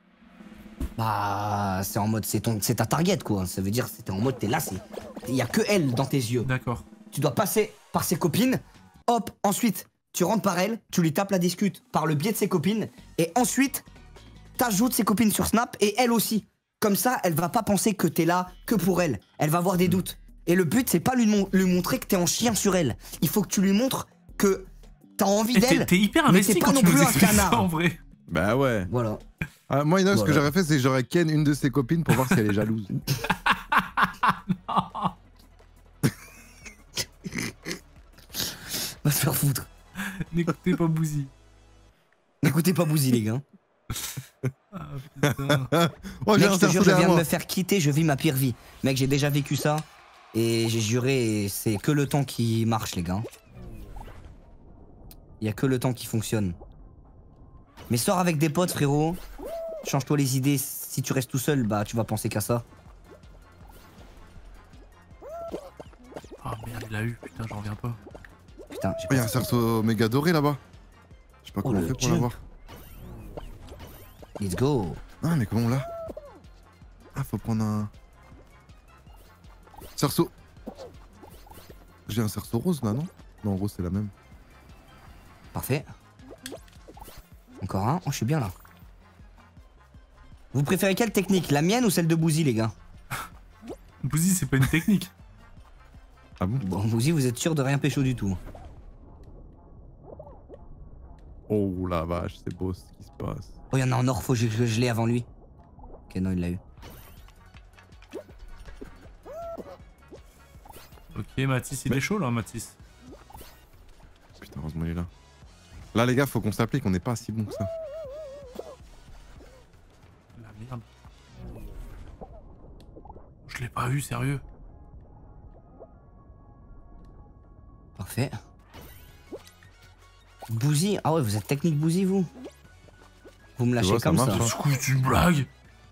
Bah, c'est en mode, c'est ton, c'est ta target quoi. Ça veut dire, c'était en mode, t'es là, c'est, il y a que elle dans tes yeux. D'accord. Tu dois passer par ses copines. Hop, ensuite, tu rentres par elle, tu lui tapes la discute par le biais de ses copines, et ensuite, t'ajoutes ses copines sur Snap et elle aussi. Comme ça, elle va pas penser que t'es là que pour elle. Elle va avoir des doutes. Et le but, c'est pas lui, mon- lui montrer que t'es en chien sur elle. Il faut que tu lui montres que t'as envie Et T'es d'elle. t'es hyper mais investi t'es pas quand non tu nous plus un expliques ça canard. en vrai. Bah ouais. Voilà. Ah, moi, Inox, ce que Voilà. j'aurais fait, c'est que j'aurais ken une de ses copines pour voir si elle est jalouse. Va se faire foutre. N'écoutez pas Bouzy. N'écoutez pas Bouzy, les gars. Ah putain. Oh, j'ai Mec, un je te jure, cerceau je derrière viens de moi. me faire quitter, je vis ma pire vie. Mec, j'ai déjà vécu ça. Et j'ai juré, c'est que le temps qui marche, les gars. Il y a que le temps qui fonctionne. Mais sors avec des potes, frérot. Change-toi les idées. Si tu restes tout seul, bah tu vas penser qu'à ça. Oh merde, il a eu, putain, j'en reviens pas. Putain, j'ai Oh, il y a pas un cerceau méga doré là-bas. Je sais pas Oh, comment on le fait pour jump. l'avoir. Let's go. Ah, mais comment on l'a? Ah, faut prendre un. Cerceau. J'ai un cerceau rose là, non? Non, rose c'est la même. Parfait. Encore un. Oh, je suis bien là. Vous préférez quelle technique? La mienne ou celle de Bouzy, les gars? Bouzy, c'est pas une technique. Ah bon? Bon, Bouzy, vous êtes sûr de rien pécho du tout. Oh la vache, c'est beau ce qui se passe. Oh, il y en a en or, faut que je, que je l'ai avant lui. Ok, non, il l'a eu. Ok, Mathis, il est chaud là, Mathis. Putain, heureusement il est là. Là les gars, faut qu'on s'applique, on n'est pas si bon que ça. La merde. Je l'ai pas eu, sérieux. Parfait. Bouzy. Ah ouais, vous êtes technique Bouzy, vous? Vous me lâchez vois, ça comme ça. marche, hein. Du coup, c'est une blague.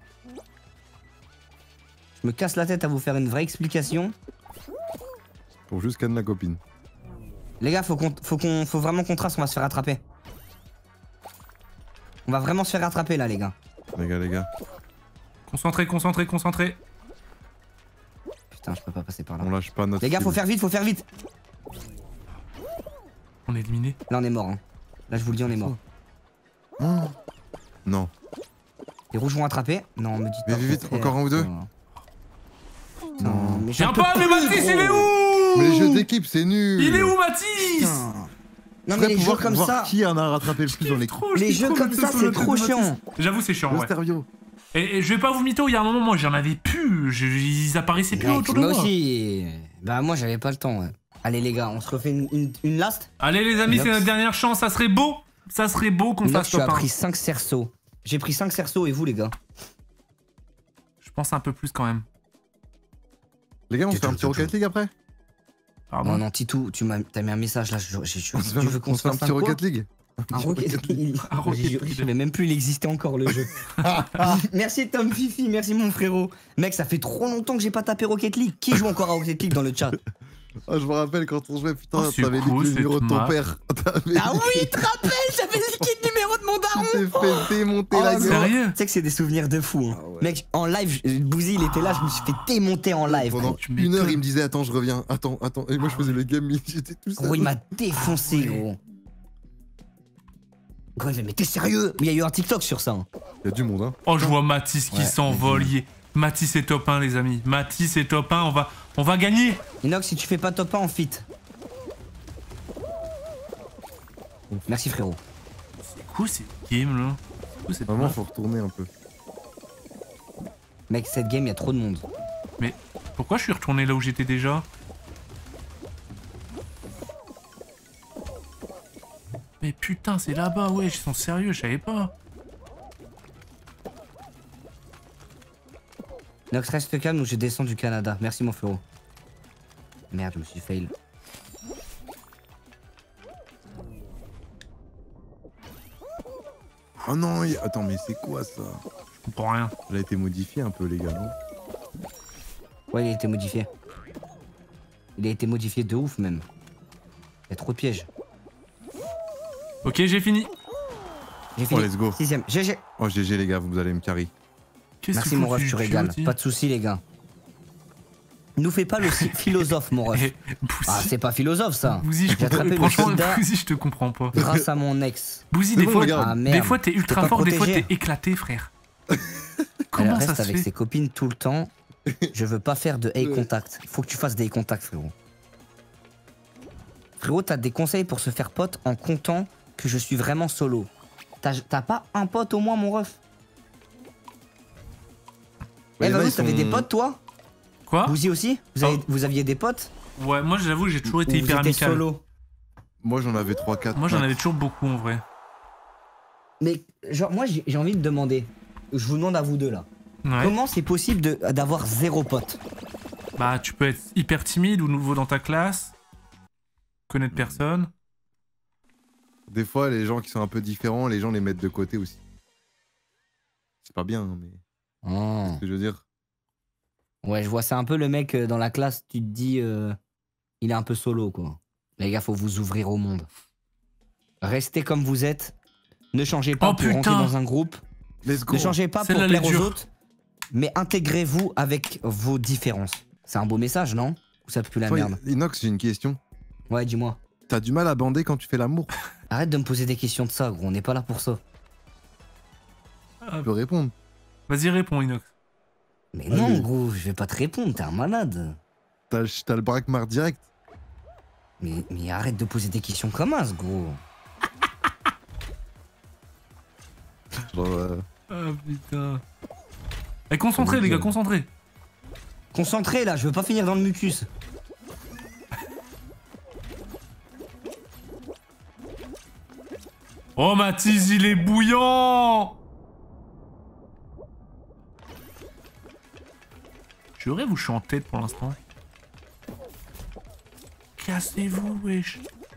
Je me casse la tête à vous faire une vraie explication. Pour juste ken la copine. Les gars, faut qu'on, faut qu'on, faut vraiment qu'on trace, on va se faire attraper. On va vraiment se faire attraper là, les gars. Les gars, les gars. Concentré, concentré, concentré. Putain, je peux pas passer par là. On lâche pas notre. Les gars, faut cible. faire vite, faut faire vite. On est éliminé. Là, on est mort. Hein. Là, je vous le dis, on est mort. Oh. Non. Les rouges vont attraper. Non, me dites Mais pas. vite, frère. encore un ou deux. Putain, mais Viens j'en peux pas, mais plus, Mathis, il est gros. où? Mais les jeux d'équipe, c'est nul. Il est où, Mathis? Putain. Non, mais Faudrait les jeux pouvoir comme voir ça. qui en a rattrapé le plus dans les Trop, Les je suis jeux trop comme vexé ça, sur c'est le truc trop de Mathis. chiant. J'avoue, c'est chiant, Le ouais. Stervio. Et, et je vais pas vous mytho, il y a un moment, moi, j'en avais plus. Je- ils apparaissaient plus Mec, autour de moi moi. aussi. Bah, moi, j'avais pas le temps. Ouais. Allez, les gars, on se refait une, une, une last. Allez, les amis, Inox. c'est notre dernière chance. Ça serait beau. Ça serait beau qu'on Inox, fasse tu as top un. pris cinq cerceaux. J'ai pris cinq cerceaux et vous, les gars? Je pense un peu plus quand même. Les gars, on se fait un Tout, petit tout, Rocket League après? Pardon. Non, non, Titou, tu m'as t'as mis un message là. Je, je, je, On se fait tu un- veux qu'on on se se fait un fasse petit un quoi? Rocket League? Un Rocket League. Un Rocket J'ai juré, League. Je savais même plus il existait encore le jeu. Merci Tom Fifi, merci mon frérot. Mec, ça fait trop longtemps que j'ai pas tapé Rocket League. Qui joue encore à Rocket League dans le chat? Ah, je me rappelle quand on jouait, putain, Oh, c'est t'avais cool, dit le numéro de cette ton map. père. T'avais Ah oui, tu te rappelles? J'avais liquide le numéro de mon daron. Tu t'es fait démonter Oh, la non. gueule. Sérieux? Tu sais que c'est des souvenirs de fou. Hein. Ah ouais. Mec, en live, je- Bouzy il était là, je me suis fait démonter en live. Pendant Gros, tu une heure, m'étonnes. il me disait attends, je reviens, attends, attends. Et moi, je faisais le game, j'étais tout seul. Gros, il m'a défoncé, gros. Gros, il fait, mais t'es sérieux? Mais il y a eu un TikTok sur ça. Hein. Il y a du monde, hein. Oh, je vois Mathis qui Ouais. s'envole. Il est- Mathis est top un, les amis. Mathis est top un. On va, on va gagner. Inox, si tu fais pas top un, on fit. Merci frérot. C'est cool cette game là. C'est cool cette Vraiment, map. faut retourner un peu. Mec, cette game, il y a trop de monde. Mais pourquoi je suis retourné là où j'étais déjà? Mais putain, c'est là-bas, ouais, ils sont sérieux, je savais pas. Nox, reste calme ou je descends du Canada. Merci mon frérot. Merde, je me suis fail. Oh non, il- attends, mais c'est quoi ça? Je comprends rien. Elle a été modifiée un peu, les gars, non? Ouais, il a été modifié. Il a été modifié de ouf même. Il y a trop de pièges. Ok, j'ai fini. J'ai Oh, fini. let's go. Sixième. G G. Oh, G G, les gars, vous allez me carry. Qu'est-ce Merci qu'il mon faut ref, que tu régales. aussi Pas de soucis les gars. Nous fais pas le si- philosophe mon ref. Eh, Ah, Bouzy, c'est pas philosophe ça. Bouzy, je J'ai attrapé comprends. le Franchement, soldat Bouzy, je te comprends pas. grâce à mon ex. Bouzy, C'est des bon, fois, regarde. Ah merde. des fois t'es ultra pas fort, des fois protégé. t'es éclaté, frère. Elle Comment ça reste se avec fait ses copines tout le temps. Je veux pas faire de eye contact. Il faut que tu fasses des eye contact frérot. Frérot, t'as des conseils pour se faire pote en comptant que je suis vraiment solo. T'as t'as pas un pote au moins mon ref? Ouais, Eh il y en a, Valou, ils t'avais sont- des potes toi? Quoi? Vous y aussi vous, avez- vous aviez des potes? Ouais, moi j'avoue, j'ai toujours Ou été vous hyper étiez amical. solo? Moi, j'en avais trois quatre. Moi j'en avais toujours beaucoup en vrai. Mais genre moi j'ai j'ai envie de demander. Je vous demande à vous deux là. Ouais. Comment c'est possible de- d'avoir zéro pote? Bah, tu peux être hyper timide ou nouveau dans ta classe, connaître personne. Des fois, les gens qui sont un peu différents, les gens les mettent de côté aussi. C'est pas bien, hein, mais. Oh. Ce que je veux dire. Ouais, je vois, c'est un peu le mec euh, dans la classe, tu te dis, euh, il est un peu solo, quoi. Les gars, faut vous ouvrir au monde. Restez comme vous êtes. Ne changez pas Oh, pour rentrer putain. dans un groupe. Let's go. Ne changez pas pour Celle-là, elle est plaire aux dure. autres. Mais intégrez-vous avec vos différences. C'est un beau message, non? Ou ça pue la Toi, merde? Inox, j'ai une question. Ouais, dis-moi. T'as du mal à bander quand tu fais l'amour? Arrête de me poser des questions de ça, gros. On n'est pas là pour ça. Tu peux répondre. Vas-y, réponds, Inox. Mais Allez. non, gros, je vais pas te répondre. T'es un malade. T'as le- t'as le braquemar direct. Mais, mais arrête de poser des questions comme as, gros. Genre, euh, Ah putain. Eh, concentrés, les gars, concentrés. Concentré, là. Je veux pas finir dans le mucus. Oh, Mathis, il est bouillant. Je rêve ou je suis en tête pour l'instant. Cassez-vous, wesh.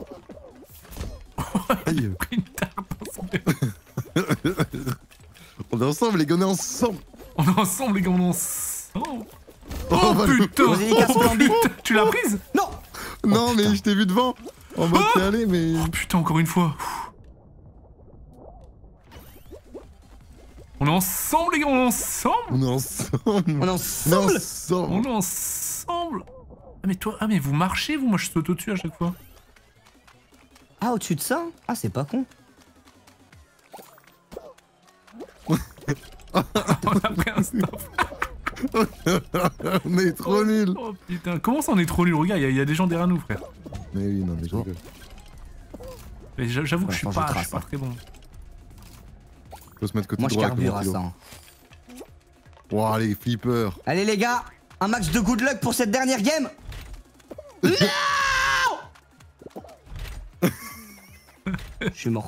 aïe. Une tarte ensemble. On est ensemble, les gars, on est ensemble. On est ensemble, les gars, on est ensemble. Oh, Oh, Valou. putain. Vas-y, casse-toi en Oh bite. putain, tu l'as prise? Non! Non, putain. mais je t'ai vu devant. En mode, Oh t'es allé, mais. Oh putain, encore une fois. On est ensemble, les gars, on est ensemble. On est ensemble. On est On est ensemble! ensemble. On est ensemble. Ah mais toi, ah mais vous marchez vous, moi je saute au-dessus à chaque fois. Ah, au-dessus de ça? Ah, c'est pas con. On a pris un stop. On est trop nuls. Oh putain, comment ça on est trop nul? Regarde, il y, a- y a des gens derrière nous, frère. Mais oui, non, mais je rigole. Mais j'a- J'avoue que je suis Attends, je pas, je trace, suis pas hein. très bon. Faut se mettre côté Moi, je droit. carbure à comme ça. un hein. kilo. Ouah, les flippers. Allez, les gars, un max de good luck pour cette dernière game! Je suis mort.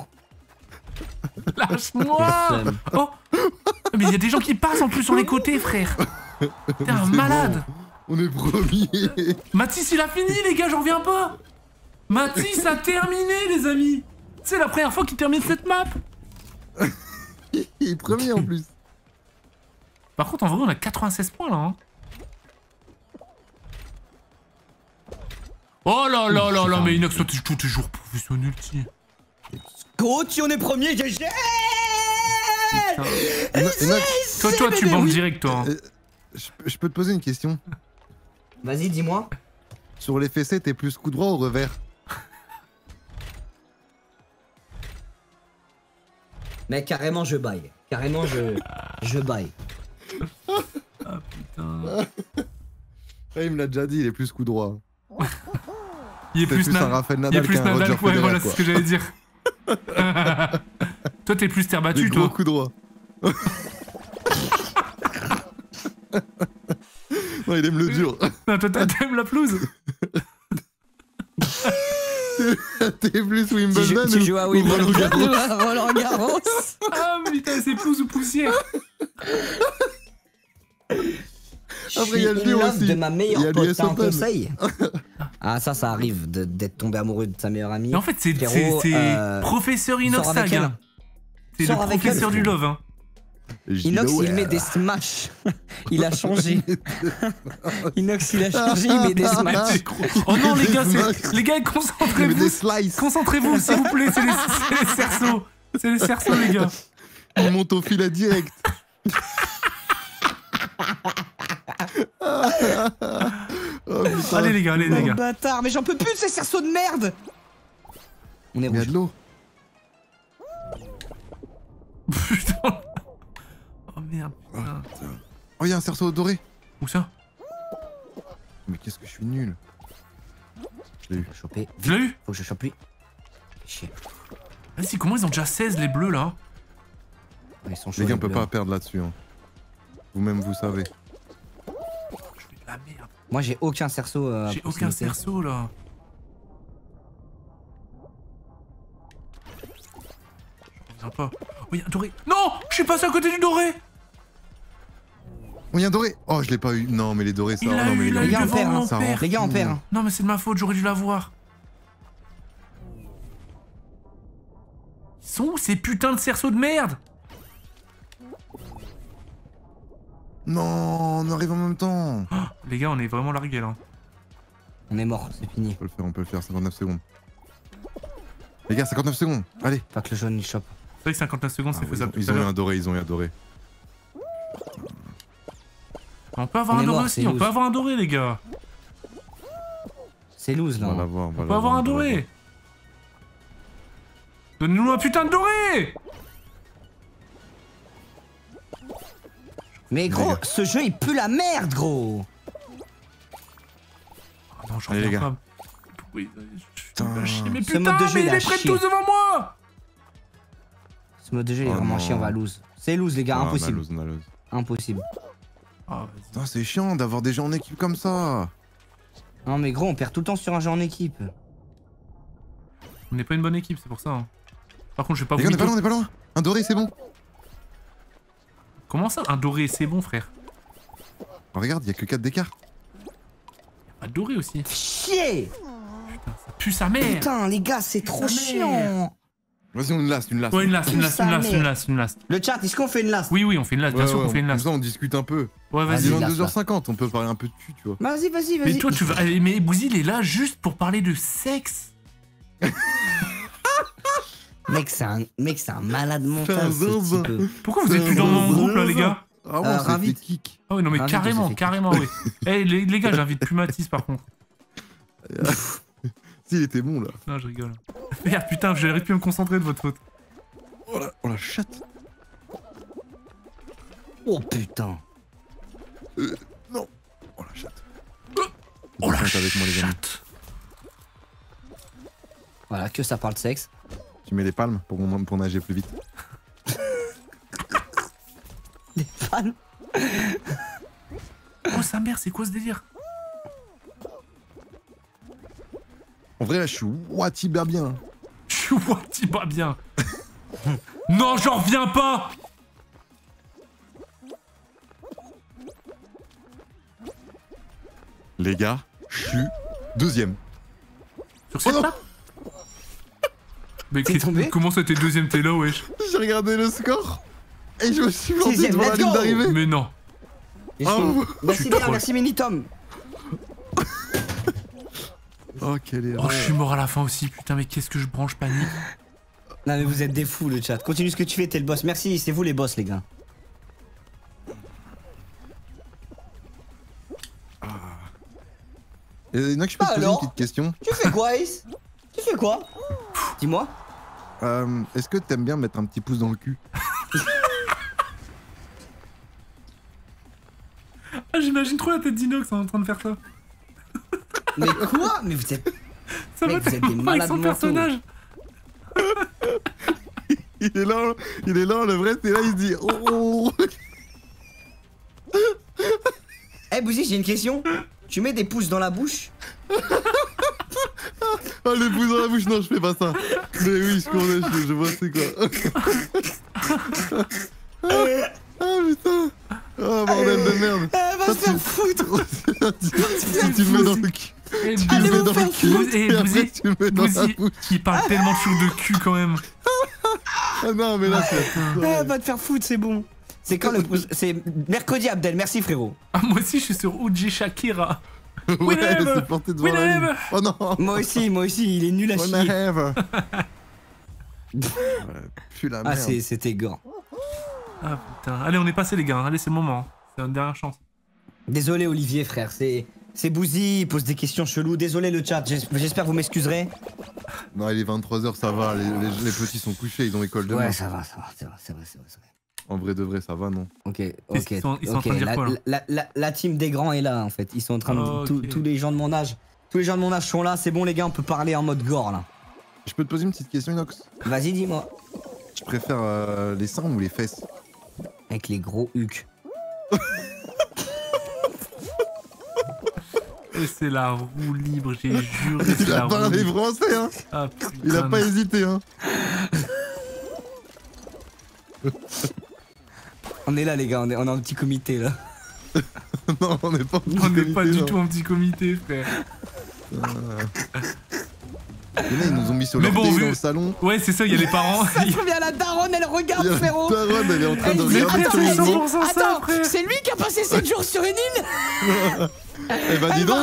Lâche-moi. Oh. Mais il y a des gens qui passent en plus sur les côtés, frère. T'es un C'est malade. bon. On est premiers. Mathis, il a fini, les gars, j'en reviens pas. Mathis a terminé, les amis. C'est la première fois qu'il termine cette map. Il est premier en plus. Par contre, en vrai, on a quatre-vingt-seize points là. Hein. Oh là là là là, mais Inox, toi, t'es toi, t'es toujours professionnel, tu. Coach, on est premier, G G! Putain. Ino- Inox, Toi, toi, tu mais bandes oui. direct, toi. hein. euh, je, peux- je peux te poser une question. Vas-y, dis-moi. Sur les fessées, t'es plus coup droit ou revers? Mais carrément, je baille. Carrément, je. Je baille. Ah putain. Ah, il me l'a déjà dit, il est plus coup droit. Il est C'est plus, plus Na- un Rafael il est Nadal plus qu'un Nadal, Roger ouais, Federer, voilà, c'est quoi. ce que j'allais dire. Toi, t'es plus terre Des battue, gros toi. coups droits. Non, il aime le dur. Non, toi, t'aimes la pelouse. T'es plus Tu, Wimbledon joues- tu ou- joues à ou Wimbledon Roland Garros? ou à Roland Garros? Ah putain, c'est pelouse ou poussière. Je Après, il y a le suis lion in love aussi. de ma Il y meilleure a pote, l'U S t'as un Open. conseil? Ah ça, ça arrive de- d'être tombé amoureux de sa meilleure amie. Mais en fait, c'est Frérot, c'est- c'est euh, professeur sors Inoxtag. avec elle. Hein. C'est le Sors avec professeur elle, du frérot. love. Hein. Inox, il met des smash. Il a changé. Inox, il a changé, il met des smash. Oh non, les gars, Smash. c'est- les gars, Il met concentrez-vous. des slices. Concentrez-vous, s'il vous plaît, c'est les, c'est les cerceaux. C'est les cerceaux, les gars. Il monte au filet direct. Oh, putain. Allez, les gars, allez, les Oh gars. bâtard, mais j'en peux plus de ces cerceaux de merde. On est Il y a rouge. de l'eau. Putain. Oh merde, putain. Oh, il y a un cerceau doré. Où ça? Mais qu'est-ce que je suis nul. Je l'ai eu. Faut choper. Tu l'as eu? Faut que je chope lui. Chier. Vas-y, comment ils ont déjà seize, les bleus, là? Ils sont chauds. Les gars, on les peut bleus. pas perdre là-dessus. Hein. Vous-même, vous savez. Je fais de la merde. Moi, j'ai aucun cerceau. euh, à J'ai aucun proximité. cerceau, là. Je reviens pas. Oh, y'a un doré. Non! Je suis passé à côté du doré! Oh, il y a un doré. Oh, je l'ai pas eu. Non, mais les dorés, ça. Il oh, l'a non, eu, mais il l'a les eu gars, on devant perd, mon hein, ça père. rend Les gars, on perd. hein. Non, mais c'est de ma faute, j'aurais dû l'avoir. Ils sont où ces putains de cerceaux de merde? Non, on arrive en même temps. Oh, les gars, on est vraiment largués, là. On est mort, c'est fini. On peut le faire, on peut le faire. cinquante-neuf secondes. Les gars, cinquante-neuf secondes. Allez. Pas que le jaune il chope. C'est vrai que cinquante-neuf secondes, Ah, c'est ils, faisable ont, tout ils à ont eu l'heure. un doré, ils ont eu un doré. On peut avoir On un est doré mort, aussi, c'est on loose. peut avoir un doré, les gars. C'est loose On va là. l'avoir, on va On peut avoir un doré. Donnez-nous un putain de doré. Mais gros, Les gars. ce jeu il pue la merde, gros. Ah non, j'en Allez, reviens les gars. pas. Pourquoi il- je suis Putain. pas chier, mais Ce putain, mode de jeu, mais il il a est près de chier. tous devant moi. Ce mode de jeu il est Oh vraiment non. chiant, on va lose. C'est lose les gars, Ah, on a impossible. lose, on a lose. Impossible. Ah, vas-y. Putain, c'est chiant d'avoir des gens en équipe comme ça. Non mais gros, on perd tout le temps sur un jeu en équipe. On n'est pas une bonne équipe, c'est pour ça. hein. Par contre, je vais pas Les vous gars, on est pas mytho- loin, on est pas loin. Un doré, c'est bon. Comment ça? Un doré, c'est bon, frère. Oh, regarde, il y a que quatre d'écart. Un doré aussi. Chier. Putain, ça pue sa mère. Putain les gars, c'est trop Sa mère. chiant. Vas-y, on une lasse, une lasse. Ouais, une lasse, une lasse, une lasse, une lasse, une lasse. Le chat, est-ce qu'on fait une lasse? Oui, oui, on fait une lasse, bien Ouais, sûr ouais, qu'on fait une Comme lasse. ça, on discute un peu. Ouais, Vas-y, Il vas-y. est lasse, vingt-deux heures cinquante, on peut parler un peu de cul, tu vois. Vas-y, vas-y, vas-y. Mais toi, tu vas. eh, Mais Bouzy, il est là juste pour parler de sexe. Mec, c'est un... Mec, c'est un malade mental un ce zinzin. type. Pourquoi vous êtes plus dans mon groupe là, les gars? Ah ouais, Euh, on s'est fait ravi. kick. Ah oui, non, mais Ravi, carrément, Joséphine. carrément, oui. Eh, les, les gars, j'invite plus Mathis par contre. Si, il était bon là. Non, je rigole. Merde, putain, j'aurais pu me concentrer de votre faute. Oh la, oh, la chatte. Oh putain. Non. Oh la chatte. Oh la Avec moi, les amis. chatte. Voilà, que ça parle de sexe. Tu mets des palmes pour, mon- pour nager plus vite. Des fans. Oh sa mère, c'est quoi ce délire? En vrai, là, je suis ouatiba bien. Je suis what, pas bien. Non, j'en reviens pas. Les gars, je suis deuxième. Sur cette Oh non. map? Mais T'es qu'est-ce- tombé comment ça t'es deuxième, t'es là, wesh? J'ai regardé le score et je me suis planté Sixième, devant la let's ligne go. d'arrivée. Mais non. Oh. Merci suis bien, troll. merci Minitom. Oh, quelle erreur. Oh, je suis mort à la fin aussi, putain, mais qu'est-ce que je branche panique. Non mais vous êtes des fous le chat. Continue ce que tu fais, t'es le boss. Merci, c'est vous les boss les gars. Et il y en a que je peux Bah te poser alors une petite question. Tu fais quoi Ace? Tu fais quoi? Dis-moi. Euh, Est-ce que t'aimes bien mettre un petit pouce dans le cul? Ah, j'imagine trop la tête d'Inox en train de faire ça. Mais quoi? Mais vous êtes... Ça Mec, va vous êtes des tellement avec malades son mentaux. personnage. Il est là, il est là, le vrai, c'est là, il se dit oh, oh. Eh Bouzy, j'ai une question. Tu mets des pouces dans la bouche? Ah, le pouce dans la bouche, non, je fais pas ça. Mais oui, je connais, je, je vois c'est quoi. Ah putain. Ah bordel de merde. Eh va se faire foutre. Si tu le mets dans le cul. Eh, Tu le Bouzy, mets dans le cul. Bouzy, eh, Et après Bouzy, tu le mets dans la Bouzy, bouche. il parle tellement de trucs de cul quand même. Ah non, mais là, c'est. Ah, va te faire foutre, c'est bon. C'est quand le. C'est mercredi, Abdel, merci frérot. Ah, moi aussi, je suis sur Uji Shakira. Ouais, Whenever. c'est porté devant la Whenever. ligne. Oh non. Moi aussi, moi aussi, il est nul à chier. Whenever. Plus la Ah, merde. c'est- c'était gore. Ah putain. Allez, on est passé les gars, allez, c'est le moment. C'est une dernière chance. Désolé, Olivier, frère, c'est. C'est Bouzy, il pose des questions cheloues. Désolé le chat, j'es- j'espère que vous m'excuserez. Non, il est vingt-trois heures, ça va. Les, les- les petits sont couchés, ils ont école demain. Ouais, ça va, ça va, c'est vrai, c'est vrai, c'est vrai. c'est vrai. En vrai de vrai, ça va, non? Ok, Qu'est-ce ok. qu'ils sont- ils sont en ok, train de dire la, quoi, là la, la- la team des grands est là en fait. Ils sont en train de. Ok. tous- Tous les gens de mon âge. Tous les gens de mon âge sont là, c'est bon les gars, on peut parler en mode gore là. Je peux te poser une petite question, Inox? Vas-y, dis-moi. Tu préfères euh, les seins ou les fesses? Avec les gros hucs. Et c'est la roue libre, j'ai juré. c'est Il la a roue parlé libre. français, hein? Ah, putain. Il a pas hésité, hein? On est là les gars, on est, on est en petit comité là. Non, on n'est pas. On n'est pas du tout en petit comité, frère. Il y en a, ils nous ont mis sur Mais leur bon, thé vu- dans le salon. Ouais, c'est ça, il y a les parents. Ça se trouve, il y a la daronne, elle regarde Il y a frérot. la daronne, elle est en train de Elle dit, regarder attends, tous elle les dit, cent jours. pour cent ça, attends, frère. c'est lui qui a passé sept jours sur une île. Eh bah dis donc!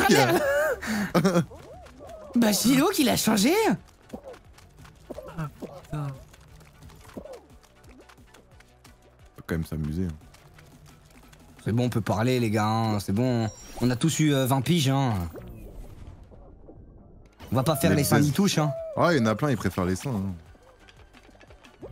Bah c'est Léo qui l'a changé. Ah, putain. Faut quand même s'amuser. hein. C'est bon, on peut parler les gars, hein, c'est bon. On a tous eu euh, vingt piges hein. On va pas faire Mais les seins vas-y. ni touches hein. Ah, il y en a plein, ils préfèrent les seins. hein.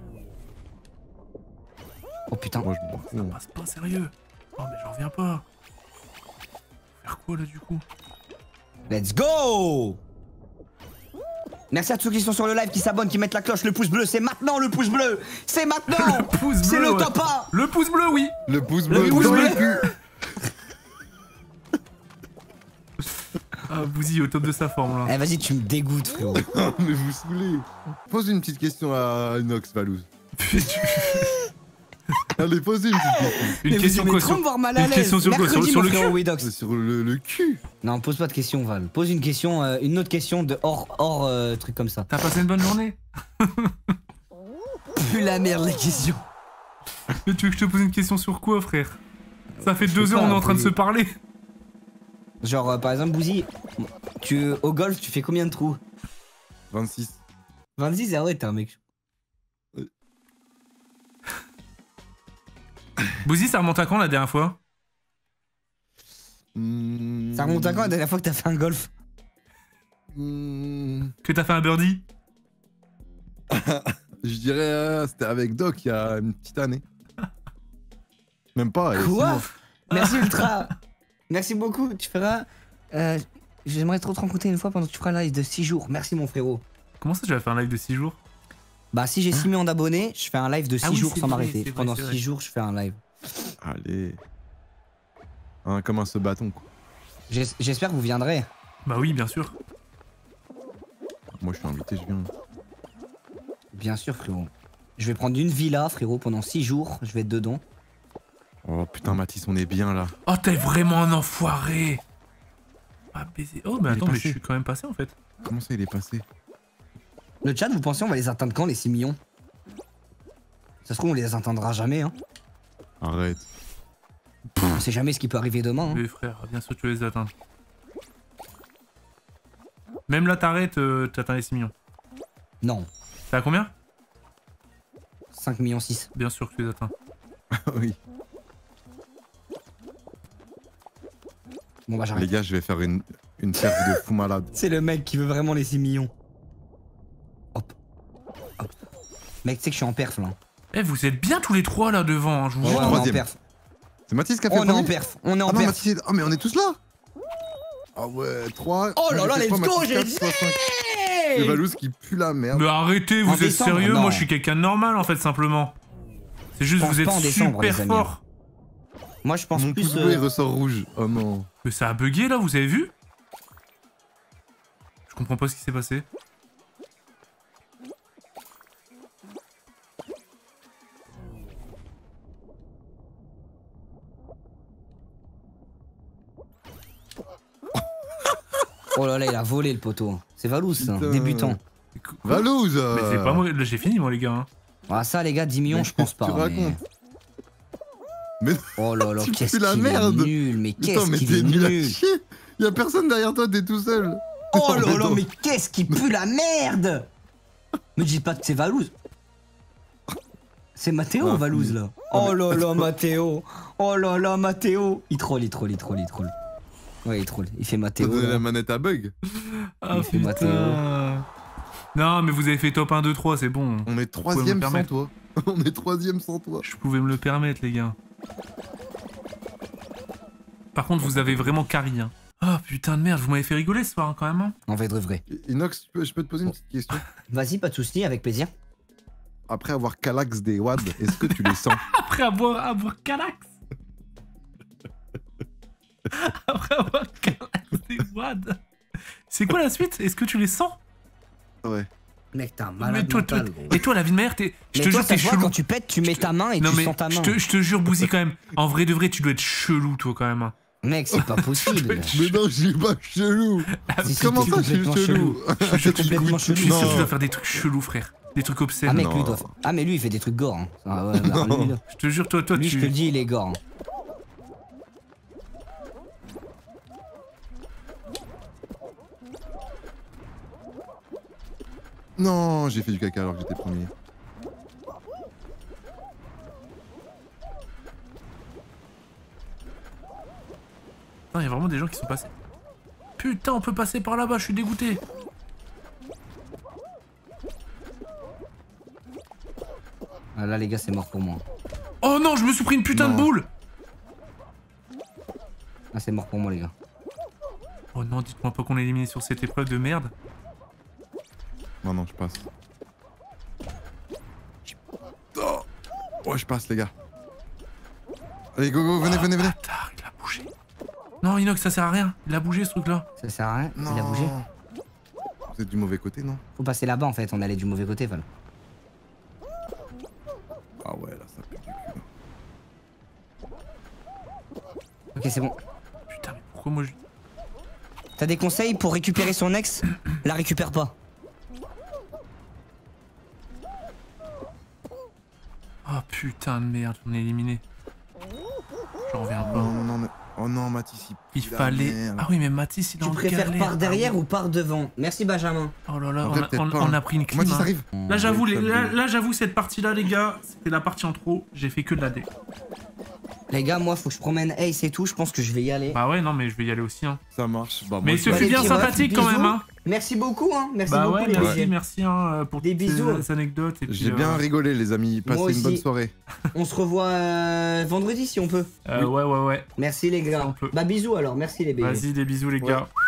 Oh putain. Moi, je m'en Ça fous. hein. passe pas, sérieux. Oh, mais j'en reviens pas. Faire quoi là du coup? Let's go. Merci à tous ceux qui sont sur le live, qui s'abonnent, qui mettent la cloche, le pouce bleu. C'est maintenant le pouce bleu. C'est maintenant. Le pouce C'est bleu, le ouais. top un. Le pouce bleu, oui. Le pouce Le bleu pouce dans bleu. le cul. Ah, Bouzy au top de sa forme là. Eh vas-y, tu me dégoûtes frérot. Ah, mais vous saoulez. Pose une petite question à Inox, Valouz. Allez, posez une petite question. Une Mais question vous quoi aimez trop sur... me voir mal à Une l'aise. question sur quoi? Sur, Mercredi, sur mon le frérot cul? Widox. Sur le, le cul. Non, pose pas de question Val. Pose une question, euh, une autre question de hors, hors euh, truc comme ça. T'as passé une bonne journée? Plus la merde les questions. Mais tu veux que je te pose une question sur quoi, frère? Ça fait Je deux sais heures, pas, on est en train de Bouzy. se parler. Genre euh, par exemple Bouzy, tu au golf tu fais combien de trous? vingt-six. vingt-six, ah ouais t'es un mec. Bouzy, ça remonte à quand la dernière fois? Hmm. Ça remonte à quand la dernière fois que t'as fait un golf? Hmm. Que t'as fait un birdie? Je dirais, euh, c'était avec Doc il y a une petite année. Même pas. il y a six Quoi? mois. Merci Ultra. Merci beaucoup, tu feras... Euh, J'aimerais trop te rencontrer une fois pendant que tu feras un live de six jours. Merci mon frérot. Comment ça, tu vas faire un live de six jours? Bah si j'ai six millions d'abonnés, je fais un live de six Ah oui, jours c'est sans vrai, m'arrêter. c'est vrai, Pendant c'est six vrai. jours je fais un live. Allez. Hein, comme un ce bâton, quoi. J'es- J'espère que vous viendrez. Bah oui, bien sûr. Moi, je suis invité, je viens. Bien sûr frérot. Je vais prendre une villa frérot pendant six jours, je vais être dedans. Oh putain, Mathis, on est bien là. Oh, t'es vraiment un enfoiré. Ah, baiser. Oh, mais Il est attends, mais je passé. suis quand même passé en fait. Comment ça, il est passé? Le chat, vous pensez on va les atteindre quand les six millions? Ça se trouve on les atteindra jamais hein. Arrête. On sait jamais ce qui peut arriver demain hein. Oui, frère, bien sûr, tu vas les atteindre. Même là, t'arrêtes, euh, t'atteins les six millions. Non, T'as combien? cinq millions six. Bien sûr que tu les atteins. Oui. Bon bah Les j'arrête. gars, je vais faire une, une perf de fou malade. C'est le mec qui veut vraiment les six millions. Hop. Hop. Mec, tu sais que je suis en perf là. Eh, vous êtes bien tous les trois là devant, hein, je vous Ouais, jure. on est en troisième. perf. C'est Mathis qui a fait On le est en premier perf. On est en Ah non, perf. Mathis, est- ah, mais on est tous là. Ah ouais, trois. Oh là là, let's go, j'ai dit. dit. Et Valouz qui pue la merde. Mais arrêtez, En vous êtes décembre, sérieux? non. Moi, je suis quelqu'un de normal en fait, simplement. C'est juste, Je pense vous êtes pas en décembre, super les amis. fort. Moi je pense Mon plus. pouce bleu, il euh, ressort rouge. Oh non. Mais ça a bugué là, vous avez vu? Je comprends pas ce qui s'est passé. Oh là là, il a volé le poteau. C'est Valouz, ça, Putain. débutant. Valouz Mais c'est pas moi, là j'ai fini moi les gars. Hein. Ah ça les gars, dix millions Mais je pense pas. tu mais- racontes. Mais Oh là là, Tu qu'est-ce pues la qu'il est merde. nul, mais Putain, qu'est-ce mais qu'il t'es est nul à nul. chier. Y'a personne derrière toi, t'es tout seul. Oh là là, Non. mais qu'est-ce qui pue la merde. Me dis pas que c'est Valouz. C'est Mathéo Ah, Valouz là. Oh là là, Mathéo. Oh là là, Mathéo. Il troll, il troll, il troll, il troll. Ouais, il troll. Il fait T'as Mathéo. donné là. la manette à bug. Ah Il fait Mathéo. putain. Non mais vous avez fait top un, deux, trois, c'est bon. On est me troisième sans permettre. toi. On est troisième sans toi. Je pouvais me le permettre les gars. Par contre vous avez vraiment carry hein. Oh putain de merde, vous m'avez fait rigoler ce soir hein, quand même. Hein. En vrai de vrai. Inox, je peux- je peux te poser une petite question. Vas-y, pas de soucis, avec plaisir. Après avoir calax des wads, est-ce que tu les sens? Après avoir, avoir Calax. Après avoir Calax des wads. C'est quoi la suite? Est-ce que tu les sens? Ouais. Mec, t'es un Mais malade toi, toi, mental, gros. et toi, la vie de mère, t'es. Je Mais te toi, jure, ça t'es se voit, chelou. quand tu pètes, tu mets ta main et Non tu mais sens ta main. je te, je te jure, Bouzy, quand même. En vrai de vrai, tu dois être chelou, toi, quand même. hein. Mec, c'est pas possible. Mais non, je suis pas chelou. Si, si, Comment t'es ça, je suis complètement chelou? Je suis T'es complètement Je suis chelou. sûr que tu Non. dois faire des trucs chelous, frère. Des trucs obscènes. Ah mec, Non. lui, il doit... ah mais lui, il fait des trucs gore. Hein. Ah, ouais, bah, lui, là. Je te jure, toi, toi, Lui, je te tu. le dis, il est gore. hein. Non, j'ai fait du caca alors que j'étais premier. Il y a vraiment des gens qui sont passés. Putain, on peut passer par là-bas, je suis dégoûté. Ah, là, les gars, c'est mort pour moi. Oh non, je me suis pris une putain Non. de boule. Ah, c'est mort pour moi, les gars. Oh non, dites-moi pas qu'on est éliminé sur cette épreuve de merde. Non, non, je passe. Oh, oh je passe, les gars. Allez, go, go, venez, venez, venez. Bâtard, il a bougé. Non, Inox, ça sert à rien. Il a bougé ce truc-là. Ça sert à rien. Non. Il a bougé. Vous êtes du mauvais côté, non? Faut passer là-bas, en fait. On allait du mauvais côté, Val. Ah ouais, là, ça pue du cul. Ok, c'est bon. Putain, mais pourquoi moi je. T'as des conseils pour récupérer son ex? La récupère pas. Oh putain de merde, on est éliminé. J'en reviens Oh pas. non, non, non. Oh non, Mathis, il Il pue la fallait. merde. Ah oui, mais Mathis, il est Tu en préfères galère. par derrière Ah oui. ou par devant? Merci, Benjamin. Oh là là, En on vrai, a, peut-être on- pas, on hein. a pris une clim. Mathis hein. arrive. Là, j'avoue, les- Ouais, là, ça là, j'avoue, cette partie-là, les gars, c'était la partie en trop. J'ai fait que de la D. Les gars, moi, faut que je promène Ace et tout. Je pense que je vais y aller. Bah ouais, non, mais je vais y aller aussi. Hein. Ça marche. Bah, Mais moi, ce je- fut bien petits refs, sympathique quand bisous. même. Hein. Merci beaucoup, hein. Merci Bah beaucoup, ouais, les merci, gars. merci hein, pour Des toutes bisous. ces anecdotes. et puis, J'ai euh, bien rigolé, les amis. Passez Moi une bonne aussi. soirée. On se revoit euh, vendredi si on peut. euh, ouais, ouais, ouais. Merci les Ça, gars. on peut. Bah bisous alors, merci les bébés. Vas-y, des bisous, les Ouais. gars.